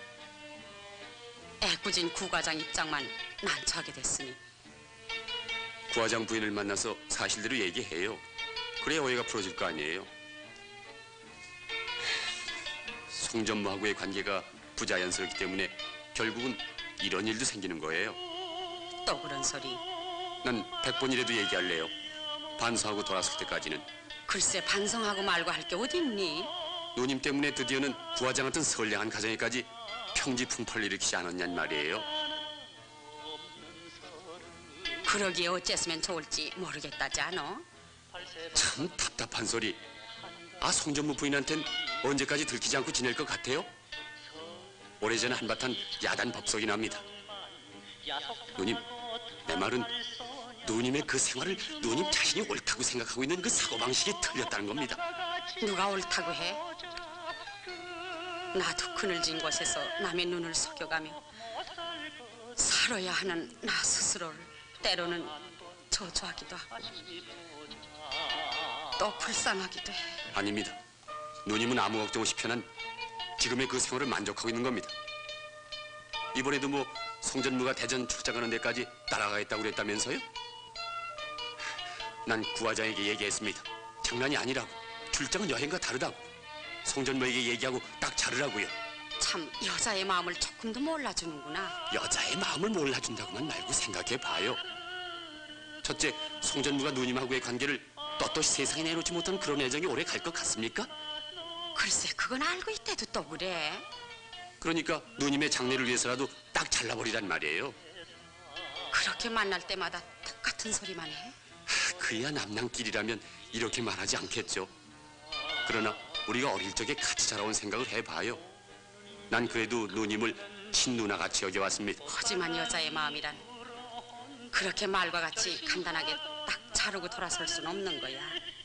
[SPEAKER 2] 애꿎은 구과장 입장만 난처하게 됐으니.
[SPEAKER 10] 구화장 부인을 만나서 사실대로 얘기해요. 그래야 오해가 풀어질 거 아니에요. 송전무하고의 관계가 부자연스럽기 때문에 결국은 이런 일도 생기는 거예요.
[SPEAKER 2] 또 그런 소리.
[SPEAKER 10] 난 100번이라도 얘기할래요. 반성하고 돌아설 때까지는.
[SPEAKER 2] 글쎄 반성하고 말고 할 게 어디 있니?
[SPEAKER 10] 누님 때문에 드디어는 구화장 같은 선량한 가정에까지 평지풍파를 일으키지 않았냔 말이에요.
[SPEAKER 2] 그러기에 어째서면 좋을지 모르겠다지 않어?
[SPEAKER 10] 참 답답한 소리. 아, 송전무 부인한텐 언제까지 들키지 않고 지낼 것 같아요? 오래전에 한바탕 야단 법석이 납니다. 누님, 내 말은 누님의 그 생활을 누님 자신이 옳다고 생각하고 있는 그 사고방식이 틀렸다는 겁니다.
[SPEAKER 2] 누가 옳다고 해? 나도 그늘진 곳에서 남의 눈을 속여가며 살아야 하는 나 스스로를 때로는 저주하기도 하고 또 불쌍하기도 해.
[SPEAKER 10] 아닙니다. 누님은 아무 걱정 없이 편한 지금의 그 생활을 만족하고 있는 겁니다. 이번에도 뭐 송전무가 대전 출장하는 데까지 따라가겠다고 그랬다면서요? 난 구화장에게 얘기했습니다. 장난이 아니라고. 출장은 여행과 다르다고. 송전무에게 얘기하고 딱 자르라고요.
[SPEAKER 2] 참 여자의 마음을 조금도 몰라주는구나.
[SPEAKER 10] 여자의 마음을 몰라준다고만 말고 생각해봐요. 첫째, 송전무가 누님하고의 관계를 떳떳이 세상에 내놓지 못한 그런 애정이 오래 갈 것 같습니까?
[SPEAKER 2] 글쎄 그건 알고 있대도 또 그래.
[SPEAKER 10] 그러니까 누님의 장례를 위해서라도 딱 잘라버리란 말이에요.
[SPEAKER 2] 그렇게 만날 때마다 똑같은 소리만 해.
[SPEAKER 10] 그야 남남끼리라면 이렇게 말하지 않겠죠. 그러나 우리가 어릴 적에 같이 자라온 생각을 해봐요. 난 그래도 누님을 친누나같이 여겨왔습니다.
[SPEAKER 2] 하지만 여자의 마음이란 그렇게 말과 같이 간단하게 딱 자르고 돌아설 수는 없는 거야.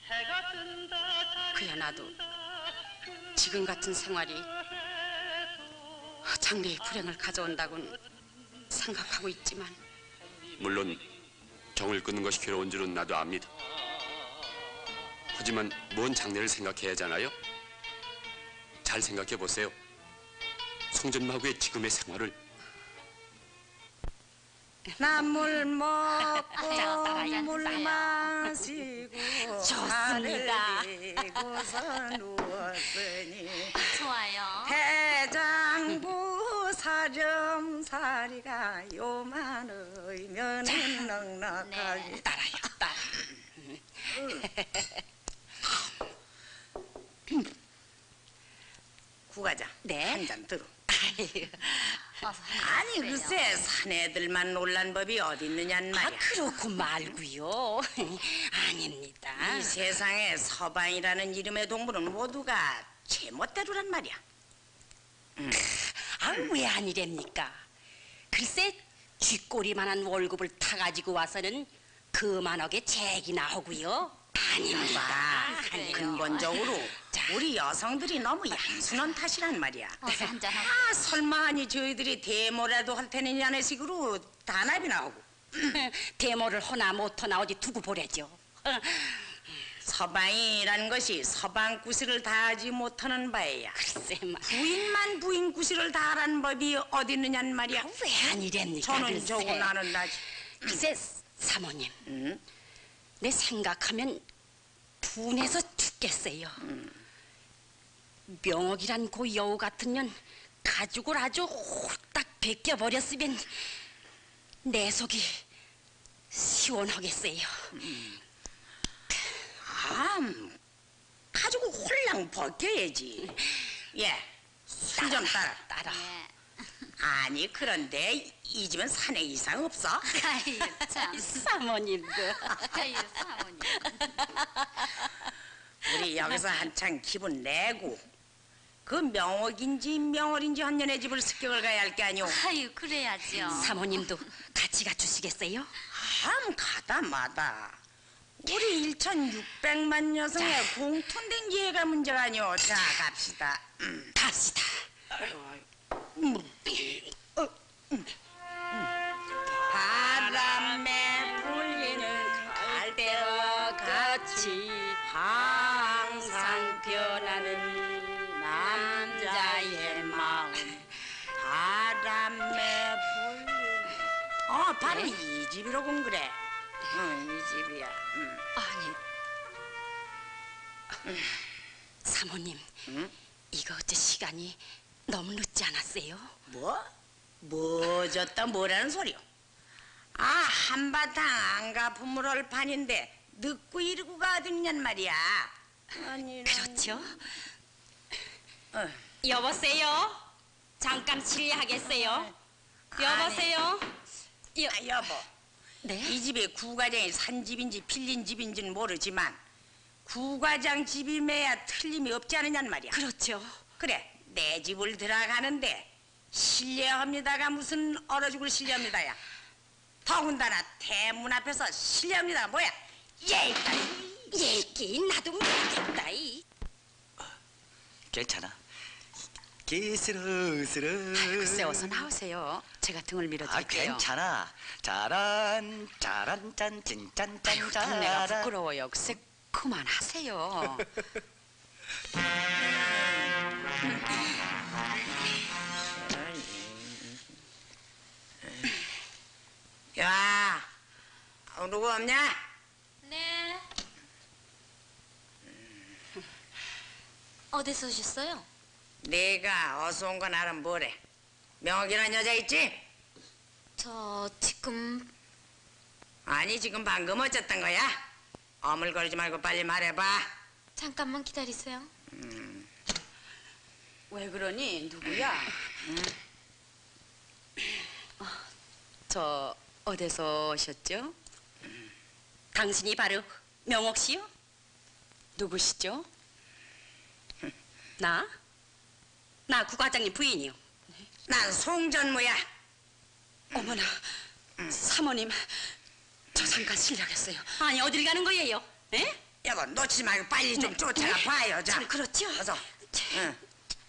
[SPEAKER 2] 그야 나도 지금 같은 생활이 장래의 불행을 가져온다고는 생각하고 있지만
[SPEAKER 10] 물론 정을 끊는 것이 괴로운 줄은 나도 압니다. 하지만 먼 장래를 생각해야 하잖아요. 잘 생각해 보세요. 송전마구의 지금의 생활을.
[SPEAKER 4] 나물 먹고 물 마시고
[SPEAKER 2] 좋습니다.
[SPEAKER 4] 고서 누웠으니
[SPEAKER 13] 좋아요.
[SPEAKER 4] 대장부 사렴사리가 요만하면은 넉넉하게
[SPEAKER 2] 따라요, 따라.
[SPEAKER 4] 구과장
[SPEAKER 2] 네.
[SPEAKER 4] 한 잔 들어.
[SPEAKER 13] 어서
[SPEAKER 4] 아니 글쎄 사내들만 놀란 법이 어디 있느냔 말이야.
[SPEAKER 2] 그렇고 말고요. 아닙니다.
[SPEAKER 4] 이 세상에 서방이라는 이름의 동물은 모두가 제멋대로란 말이야.
[SPEAKER 2] 왜 아니랍니까? 글쎄 쥐꼬리만한 월급을 타가지고 와서는 그만하게 재기나 하고요. 아닙니다.
[SPEAKER 4] 근본적으로 우리 여성들이 너무 양순한 탓이란 말이야.
[SPEAKER 13] 어서 한잔 하고.
[SPEAKER 4] 아 설마 아니 저희들이 데모라도 할 테느냐는 식으로 단합이 나오고.
[SPEAKER 2] 데모를 하나 못하나 어디 두고 보래죠.
[SPEAKER 4] 서방이라는 것이 서방 구실을 다하지 못하는 바에야.
[SPEAKER 2] 글쎄
[SPEAKER 4] 부인만 부인 구실을 다하라는 법이 어디 있느냐는 말이야.
[SPEAKER 2] 왜 아니랍니까?
[SPEAKER 4] 저는
[SPEAKER 2] 글쎄.
[SPEAKER 4] 저고 나는 나지.
[SPEAKER 2] 글쎄 사모님, 내 생각하면 분해서 죽겠어요. 명옥이란 그 여우 같은 년 가죽을 아주 홀딱 벗겨버렸으면 내 속이 시원하겠어요.
[SPEAKER 4] 가지고 홀랑 벗겨야지. 예, 술 좀 따라. 아니 그런데 이 집은 사내 이상 없어?
[SPEAKER 13] 아유 참.
[SPEAKER 2] 사모님도.
[SPEAKER 13] 아유 사모님.
[SPEAKER 4] 우리 여기서 한창 기분 내고 그 명옥인지 명월인지 한년의 집을 습격을 가야 할 게 아니오.
[SPEAKER 13] 아유 그래야죠.
[SPEAKER 2] 사모님도 같이 가주시겠어요?
[SPEAKER 4] 가다 마다 우리 1,600만 여성의 공통된 이해가 문제가 아니오. 자 갑시다.
[SPEAKER 2] 갑시다.
[SPEAKER 4] 바람에 불리는 갈대와 같이 항상 변하는 남자의 마음. 바람에 불리는 바로 이 집이로군 그래. 이 집이야.
[SPEAKER 2] 아니 사모님, 이거 어째 시간이 너무 늦지 않았어요?
[SPEAKER 4] 뭐 졌다 뭐라는 소리요? 한바탕 안 갚음을 할 판인데 늦고 이르고가 어딨냔 말이야. 아니
[SPEAKER 2] 그렇죠. 여보세요? 잠깐 실례하겠어요? 여보세요?
[SPEAKER 4] 여보.
[SPEAKER 2] 네?
[SPEAKER 4] 이 집이 구과장이 산 집인지 빌린 집인지는 모르지만 구과장 집임에야 틀림이 없지 않느냔 말이야.
[SPEAKER 2] 그렇죠.
[SPEAKER 4] 그래, 내 집을 들어가는데 실례합니다가 무슨 얼어 죽을 실례합니다야. 더군다나 대문 앞에서 실례합니다가 뭐야?
[SPEAKER 2] 얘기 나도 모르겠다.
[SPEAKER 11] 괜찮아. 기스러스러.
[SPEAKER 2] 글쎄 어서 나오세요. 제가 등을 밀어드릴게요.
[SPEAKER 11] 괜찮아. 짜란 짜란 짠 찐짠 짠 짜란.
[SPEAKER 2] 내가 부끄러워요. 글쎄 그만하세요.
[SPEAKER 4] 야, 누구 없냐?
[SPEAKER 13] 네. 어디서 오셨어요?
[SPEAKER 4] 내가 어서 온 건 알아 뭐래? 명옥이라는 여자 있지?
[SPEAKER 13] 저 지금
[SPEAKER 4] 아니 지금 방금 어쨌던 거야? 어물거리지 말고 빨리 말해봐.
[SPEAKER 13] 잠깐만 기다리세요.
[SPEAKER 2] 왜 그러니? 누구야? 저 어디서 오셨죠? 당신이 바로 명옥 씨요? 누구시죠? 나 구과장님 부인이요.
[SPEAKER 4] 난 송전무야.
[SPEAKER 2] 어머나, 사모님, 저 잠깐 실례하겠어요.
[SPEAKER 3] 아니 어딜 가는 거예요? 에?
[SPEAKER 4] 여보 놓치지 말고 빨리 좀 쫓아가 봐요. 자,
[SPEAKER 3] 참 그렇죠.
[SPEAKER 4] 어서. 응.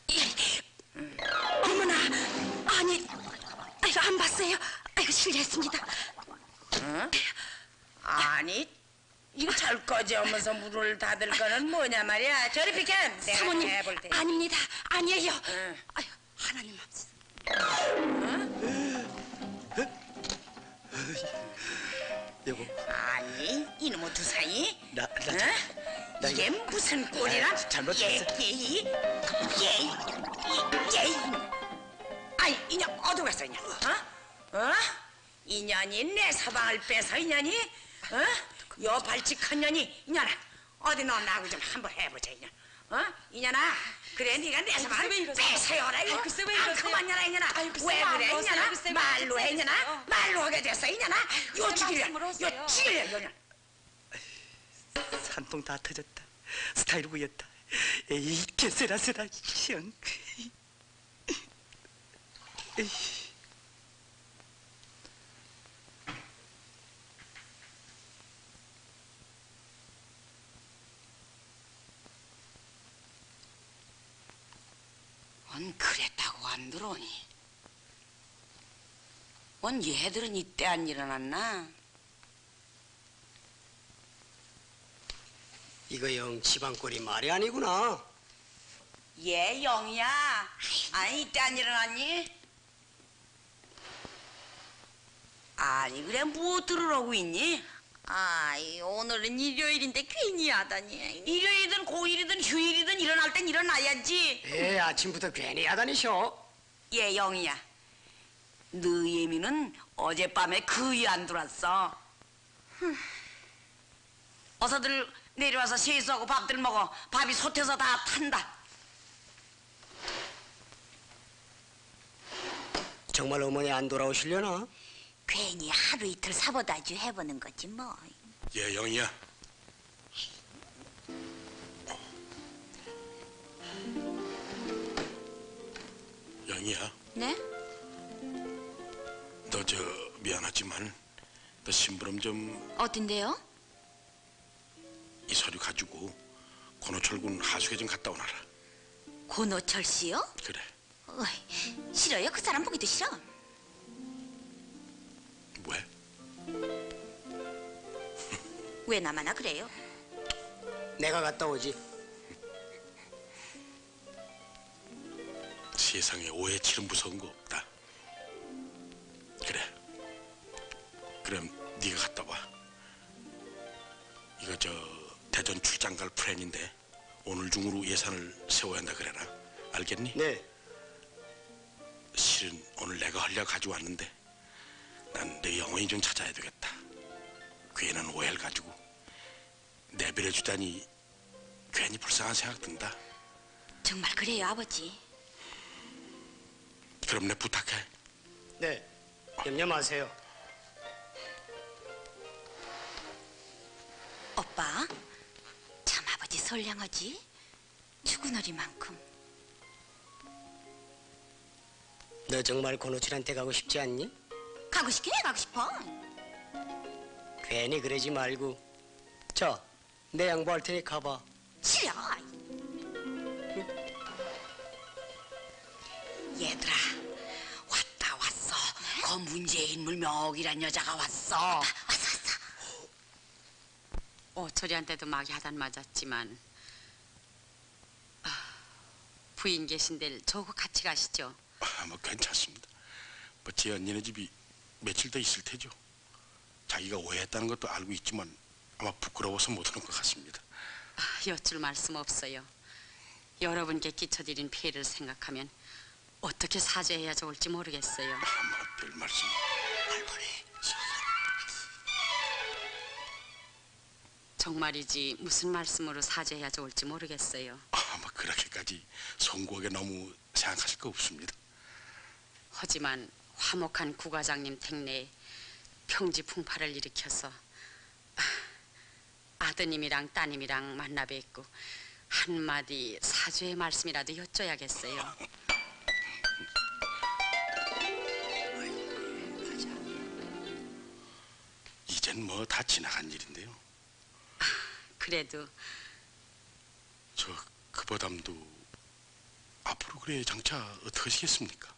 [SPEAKER 3] 어머나, 아니, 아이고 안 봤어요. 아이고 실례했습니다.
[SPEAKER 4] 응? 아니 이거 절거지 오면서 물을 닫을 거는 뭐냐 말이야. 저리 비켜. 내가
[SPEAKER 3] 사모님,
[SPEAKER 4] 해볼 테니.
[SPEAKER 3] 아닙니다. 아니에요.
[SPEAKER 4] 응.
[SPEAKER 3] 아유, 하나님 앞서.
[SPEAKER 11] 여보,
[SPEAKER 4] 아니 이놈의 두 사이.
[SPEAKER 11] 나
[SPEAKER 4] 이게 무슨 꼴이라?
[SPEAKER 11] 잘못했어.
[SPEAKER 4] 아이 이년 어디 갔어 이년? 어? 이년이 내 사방을 빼서 이년이? 요 발칙한 년이 이년아 어디 너 나하고 좀 한번 해보자 이년. 이년아 그래 네가 내 사방을 빼서요라 이거.
[SPEAKER 3] 글쎄 왜 이러세요?
[SPEAKER 4] 그만이라 이년아.
[SPEAKER 3] 글쎄
[SPEAKER 4] 왜
[SPEAKER 3] 안
[SPEAKER 4] 그래
[SPEAKER 3] 그러세요?
[SPEAKER 4] 이년아?
[SPEAKER 3] 글쎄 왜
[SPEAKER 4] 말로 해
[SPEAKER 3] 그러세요?
[SPEAKER 4] 이년아. 말로 하게 됐어 이년아. 요 죽이려.
[SPEAKER 3] 말씀으로서요.
[SPEAKER 4] 요 죽이려 이년.
[SPEAKER 11] 산통 다 터졌다. 스타일 구였다. 에이, 개쎄라쎄라, 시영.
[SPEAKER 4] 원 그랬다고 안 들어오니? 원 얘들은 이때 안 일어났나?
[SPEAKER 5] 이거 영 지방꼴이 말이 아니구나.
[SPEAKER 4] 얘 영이야. 아니 이때 안 일어났니? 아니 그래 뭐 들으러고 있니?
[SPEAKER 3] 아이 오늘은 일요일인데 괜히 하다니.
[SPEAKER 4] 일요일이든 고일이든 휴일이든 일어날 땐 일어나야지.
[SPEAKER 5] 에 아침부터 괜히 하다니셔.
[SPEAKER 4] 얘 영이야. 너 예미는 어젯밤에 거의 안 들어왔어. 어서들 내려와서 세수하고 밥들 먹어. 밥이 솥에서 다 탄다.
[SPEAKER 5] 정말 어머니 안 돌아오시려나?
[SPEAKER 3] 괜히 하루 이틀 사보다주 해보는 거지 뭐.
[SPEAKER 1] 예, 영희야. 영희야,
[SPEAKER 3] 네?
[SPEAKER 1] 너 저 미안하지만 너 심부름 좀
[SPEAKER 3] 어딘데요?
[SPEAKER 1] 이 서류 가지고 권호철군 하숙에 좀 갔다 오너라.
[SPEAKER 3] 고노철 씨요?
[SPEAKER 1] 그래.
[SPEAKER 3] 어이, 싫어요. 그 사람 보기도 싫어.
[SPEAKER 1] 왜?
[SPEAKER 3] 왜 나만 그래요?
[SPEAKER 5] 내가 갔다 오지.
[SPEAKER 1] 세상에 오해칠은 무서운 거 없다. 그래. 그럼 네가 갔다 와. 이거 저 대전 출장 갈 플랜인데 오늘 중으로 예산을 세워야 한다 그래라. 알겠니?
[SPEAKER 5] 네.
[SPEAKER 1] 실은 오늘 내가 하려고 가져왔는데 난 내 영혼이 좀 찾아야 되겠다. 괜한 오해를 가지고 내버려 주다니 괜히 불쌍한 생각 든다.
[SPEAKER 3] 정말 그래요 아버지.
[SPEAKER 1] 그럼 내 부탁해.
[SPEAKER 5] 네. 염려 마세요.
[SPEAKER 3] 오빠, 참 아버지 선량하지? 죽은어리만큼.
[SPEAKER 5] 너 정말 권호철한테 가고 싶지 않니?
[SPEAKER 3] 가고 싶긴 해 가고 싶어.
[SPEAKER 5] 괜히 그러지 말고. 자, 내 양보할 테니 가봐.
[SPEAKER 3] 싫어.
[SPEAKER 4] 얘들아 왔다 왔어. 그 문재인 물명이란 여자가 왔어.
[SPEAKER 2] 오철이한테도 막이 하단 맞았지만 부인 계신 데를 저하고 같이 가시죠.
[SPEAKER 1] 뭐 괜찮습니다. 뭐 제 언니네 집이 며칠 더 있을 테죠. 자기가 오해했다는 것도 알고 있지만 아마 부끄러워서 못 오는 것 같습니다.
[SPEAKER 2] 여쭐 말씀 없어요. 여러분께 끼쳐드린 피해를 생각하면 어떻게 사죄해야 좋을지 모르겠어요.
[SPEAKER 1] 별 말씀. 할머니.
[SPEAKER 2] 정말이지 무슨 말씀으로 사죄해야 좋을지 모르겠어요.
[SPEAKER 1] 뭐 그렇게까지 송구하게 너무 생각하실 거 없습니다.
[SPEAKER 2] 하지만 화목한 구과장님 댁내에 평지 풍파를 일으켜서 아드님이랑 따님이랑 만나 뵙고 한마디 사죄의 말씀이라도 여쭤야겠어요.
[SPEAKER 1] 이젠 뭐 다 지나간 일인데요.
[SPEAKER 2] 그래도
[SPEAKER 1] 저 그보담도 앞으로 그래 장차 어떻게 하시겠습니까?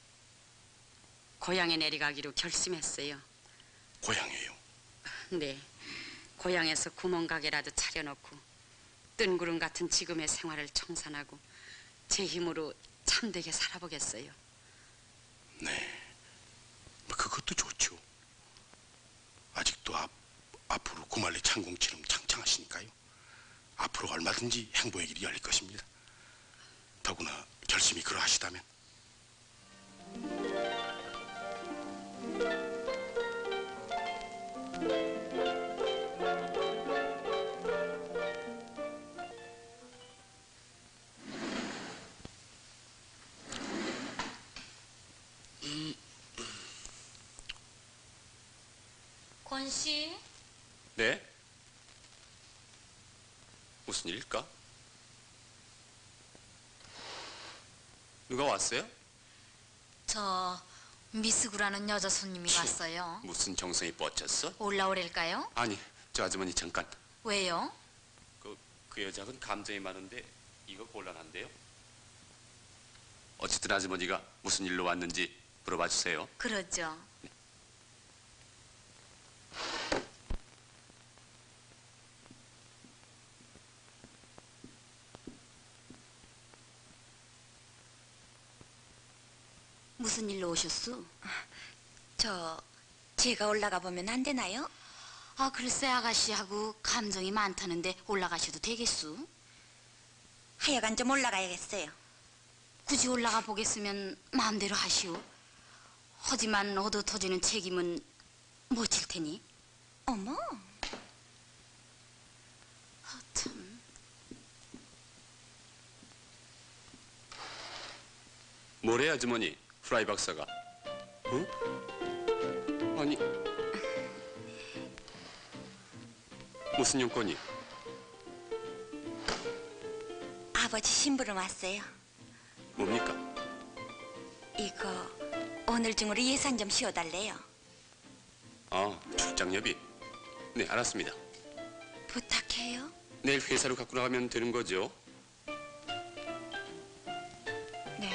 [SPEAKER 2] 고향에 내려가기로 결심했어요.
[SPEAKER 1] 고향에요.
[SPEAKER 2] 네, 고향에서 구멍가게라도 차려놓고 뜬구름 같은 지금의 생활을 청산하고 제 힘으로 참되게 살아보겠어요.
[SPEAKER 1] 네, 뭐 그것도 좋죠. 아직도 앞으로 구말리 창공처럼 창창하시니까요. 앞으로 얼마든지 행보의 길이 열릴 것입니다. 더구나 결심이 그러하시다면.
[SPEAKER 13] 권 씨,
[SPEAKER 10] 네? 무슨 일일까? 누가 왔어요?
[SPEAKER 13] 저 미스구라는 여자 손님이 왔어요.
[SPEAKER 10] 무슨 정성이 뻗쳤어?
[SPEAKER 13] 올라오랄까요?
[SPEAKER 10] 아니, 저 아주머니 잠깐.
[SPEAKER 13] 왜요?
[SPEAKER 10] 그 여자는 감정이 많은데 이거 곤란한데요? 어쨌든 아주머니가 무슨 일로 왔는지 물어봐 주세요.
[SPEAKER 13] 그러죠.
[SPEAKER 3] 무슨 일로 오셨소? 제가 올라가 보면 안 되나요?
[SPEAKER 13] 아, 글쎄 아가씨하고 감정이 많다는데 올라가셔도 되겠소?
[SPEAKER 3] 하여간 좀 올라가야겠어요.
[SPEAKER 13] 굳이 올라가 보겠으면 마음대로 하시오. 하지만 얻어 터지는 책임은 못 질 테니.
[SPEAKER 3] 어머,
[SPEAKER 13] 아, 참.
[SPEAKER 10] 뭐래 아주머니? 프라이 박사가. 응? 아니 무슨 용건이?
[SPEAKER 3] 아버지 심부름 왔어요.
[SPEAKER 10] 뭡니까?
[SPEAKER 3] 이거 오늘 중으로 예산 좀 씌워달래요.
[SPEAKER 10] 아, 출장료비. 네, 알았습니다.
[SPEAKER 3] 부탁해요.
[SPEAKER 10] 내일 회사로 갖고 나가면 되는 거죠?
[SPEAKER 3] 네.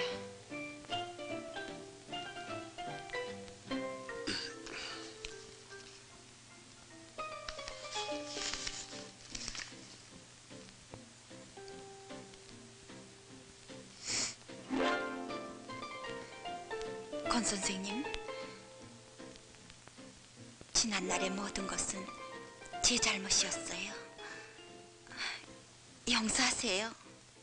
[SPEAKER 3] 권 선생님, 지난날의 모든 것은 제 잘못이었어요. 용서하세요.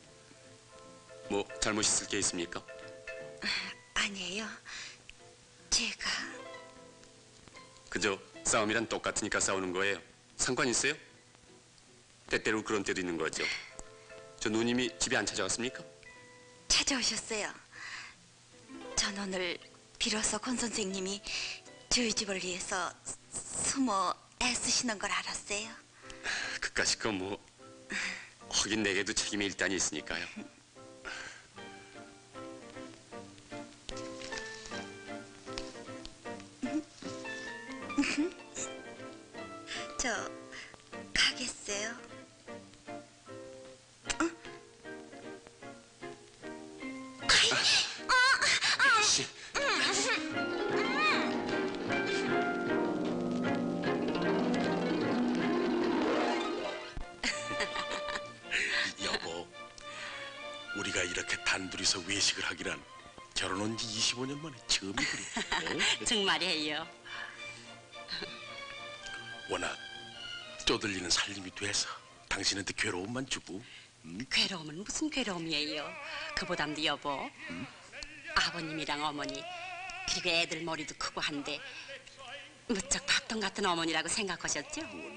[SPEAKER 10] 뭐 잘못 있을 게 있습니까?
[SPEAKER 3] 아니에요. 제가
[SPEAKER 10] 그저 싸움이란 똑같으니까 싸우는 거예요. 상관 있어요? 때때로 그런 때도 있는 거죠. 저 누님이 집에 안 찾아왔습니까?
[SPEAKER 3] 찾아오셨어요. 전 오늘 비로소 권 선생님이 저희 집을 위해서 숨어 애쓰시는 걸 알았어요.
[SPEAKER 10] 그까짓 거 뭐 하긴 내게도 책임이 일단이 있으니까요.
[SPEAKER 3] 저 가겠어요.
[SPEAKER 10] 씨.
[SPEAKER 1] 여보, 우리가 이렇게 단둘이서 외식을 하기란 결혼한 지 25년 만에 처음이구려.
[SPEAKER 2] 정말이에요.
[SPEAKER 1] 워낙 쪼들리는 살림이 돼서 당신한테 괴로움만 주고.
[SPEAKER 2] 괴로움은 무슨 괴로움이에요. 그보담도 여보, 아버님이랑 어머니 그리고 애들 머리도 크고 한데 무척 밥통 같은 어머니라고 생각하셨죠?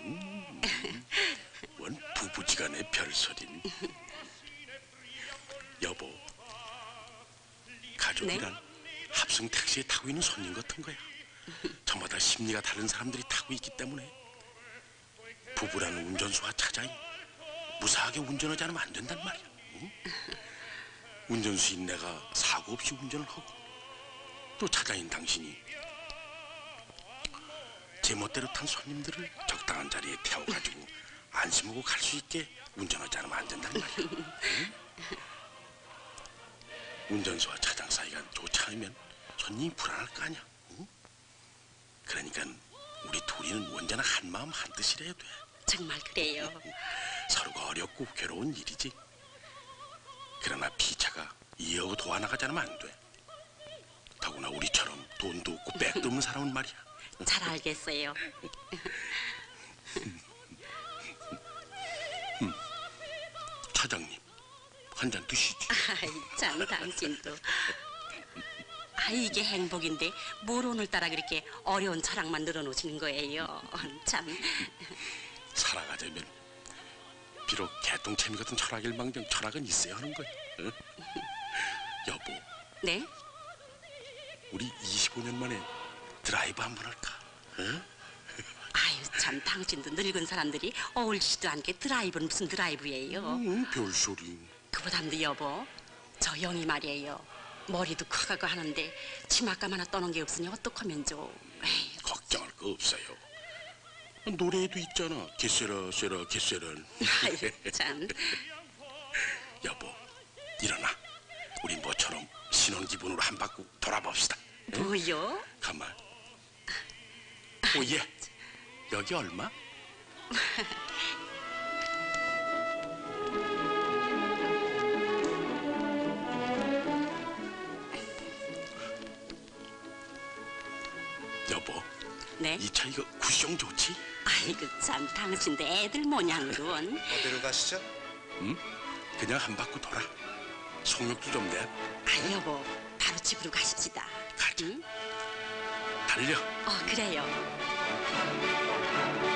[SPEAKER 1] 원 부부지간의 별소린. 여보, 가족이란 합승 택시에 타고 있는 손님 같은 거야. 저마다 심리가 다른 사람들이 타고 있기 때문에 부부라는 운전수와 차장이 무사하게 운전하지 않으면 안 된단 말이야. 응? 운전수인 내가 사고 없이 운전을 하고 또 차장인 당신이 제멋대로 탄 손님들을 적당한 자리에 태워가지고 안심하고 갈 수 있게 운전하지 않으면 안 된단 말이야. 응? 운전수와 차장 사이가 좋지 않으면 손님이 불안할 거 아니야. 응? 그러니까 우리 둘이는 언제나 한 마음 한 뜻이래야 돼.
[SPEAKER 2] 정말 그래요.
[SPEAKER 1] 서로가 어렵고 괴로운 일이지. 그러나 피차가 이해하고 도와나가지 않으면 안 돼. 더구나 우리처럼 돈도 없고 백도 없는 사람은 말이야.
[SPEAKER 2] 잘 알겠어요.
[SPEAKER 1] 차장님, 한 잔 드시지.
[SPEAKER 2] 아이, 참 당신도. 아, 이게 행복인데 뭘 오늘따라 그렇게 어려운 철학만 늘어놓으시는 거예요. 참.
[SPEAKER 1] 살아가자면 비록 개똥채미 같은 철학일망정 철학은 있어야 하는 거야. 응? 여보.
[SPEAKER 2] 네?
[SPEAKER 1] 우리 25년 만에 드라이브 한번 할까? 응?
[SPEAKER 2] 아유, 참 당신도 늙은 사람들이 어울리지도 않게 드라이브는 무슨 드라이브예요.
[SPEAKER 1] 별소리.
[SPEAKER 2] 그보담도 여보, 저 영희 말이에요. 머리도 커가고 하는데 치맛감 하나 떠는 게 없으니 어떡하면 좋. 에이,
[SPEAKER 1] 걱정할 거 없어요. 노래에도 있잖아. 개쎄라 쎄라 개쎄란.
[SPEAKER 2] 아유, 참.
[SPEAKER 1] 여보, 일어나. 우리 모처럼 신혼 기분으로 한 바퀴 돌아봅시다. 응?
[SPEAKER 2] 뭐요?
[SPEAKER 1] 가만. 오예. 여기 얼마? 여보.
[SPEAKER 2] 네?
[SPEAKER 1] 이 차 이거 쿠션 좋지?
[SPEAKER 2] 아이고 참 당신도 애들 모양으론.
[SPEAKER 12] 어디로 가시죠?
[SPEAKER 1] 응? 그냥 한 바퀴 돌아. 속력도 좀 내.
[SPEAKER 2] 아 여보, 바로 집으로 가십시다.
[SPEAKER 1] 가자.
[SPEAKER 2] 응?
[SPEAKER 1] 달려.
[SPEAKER 2] 그래요.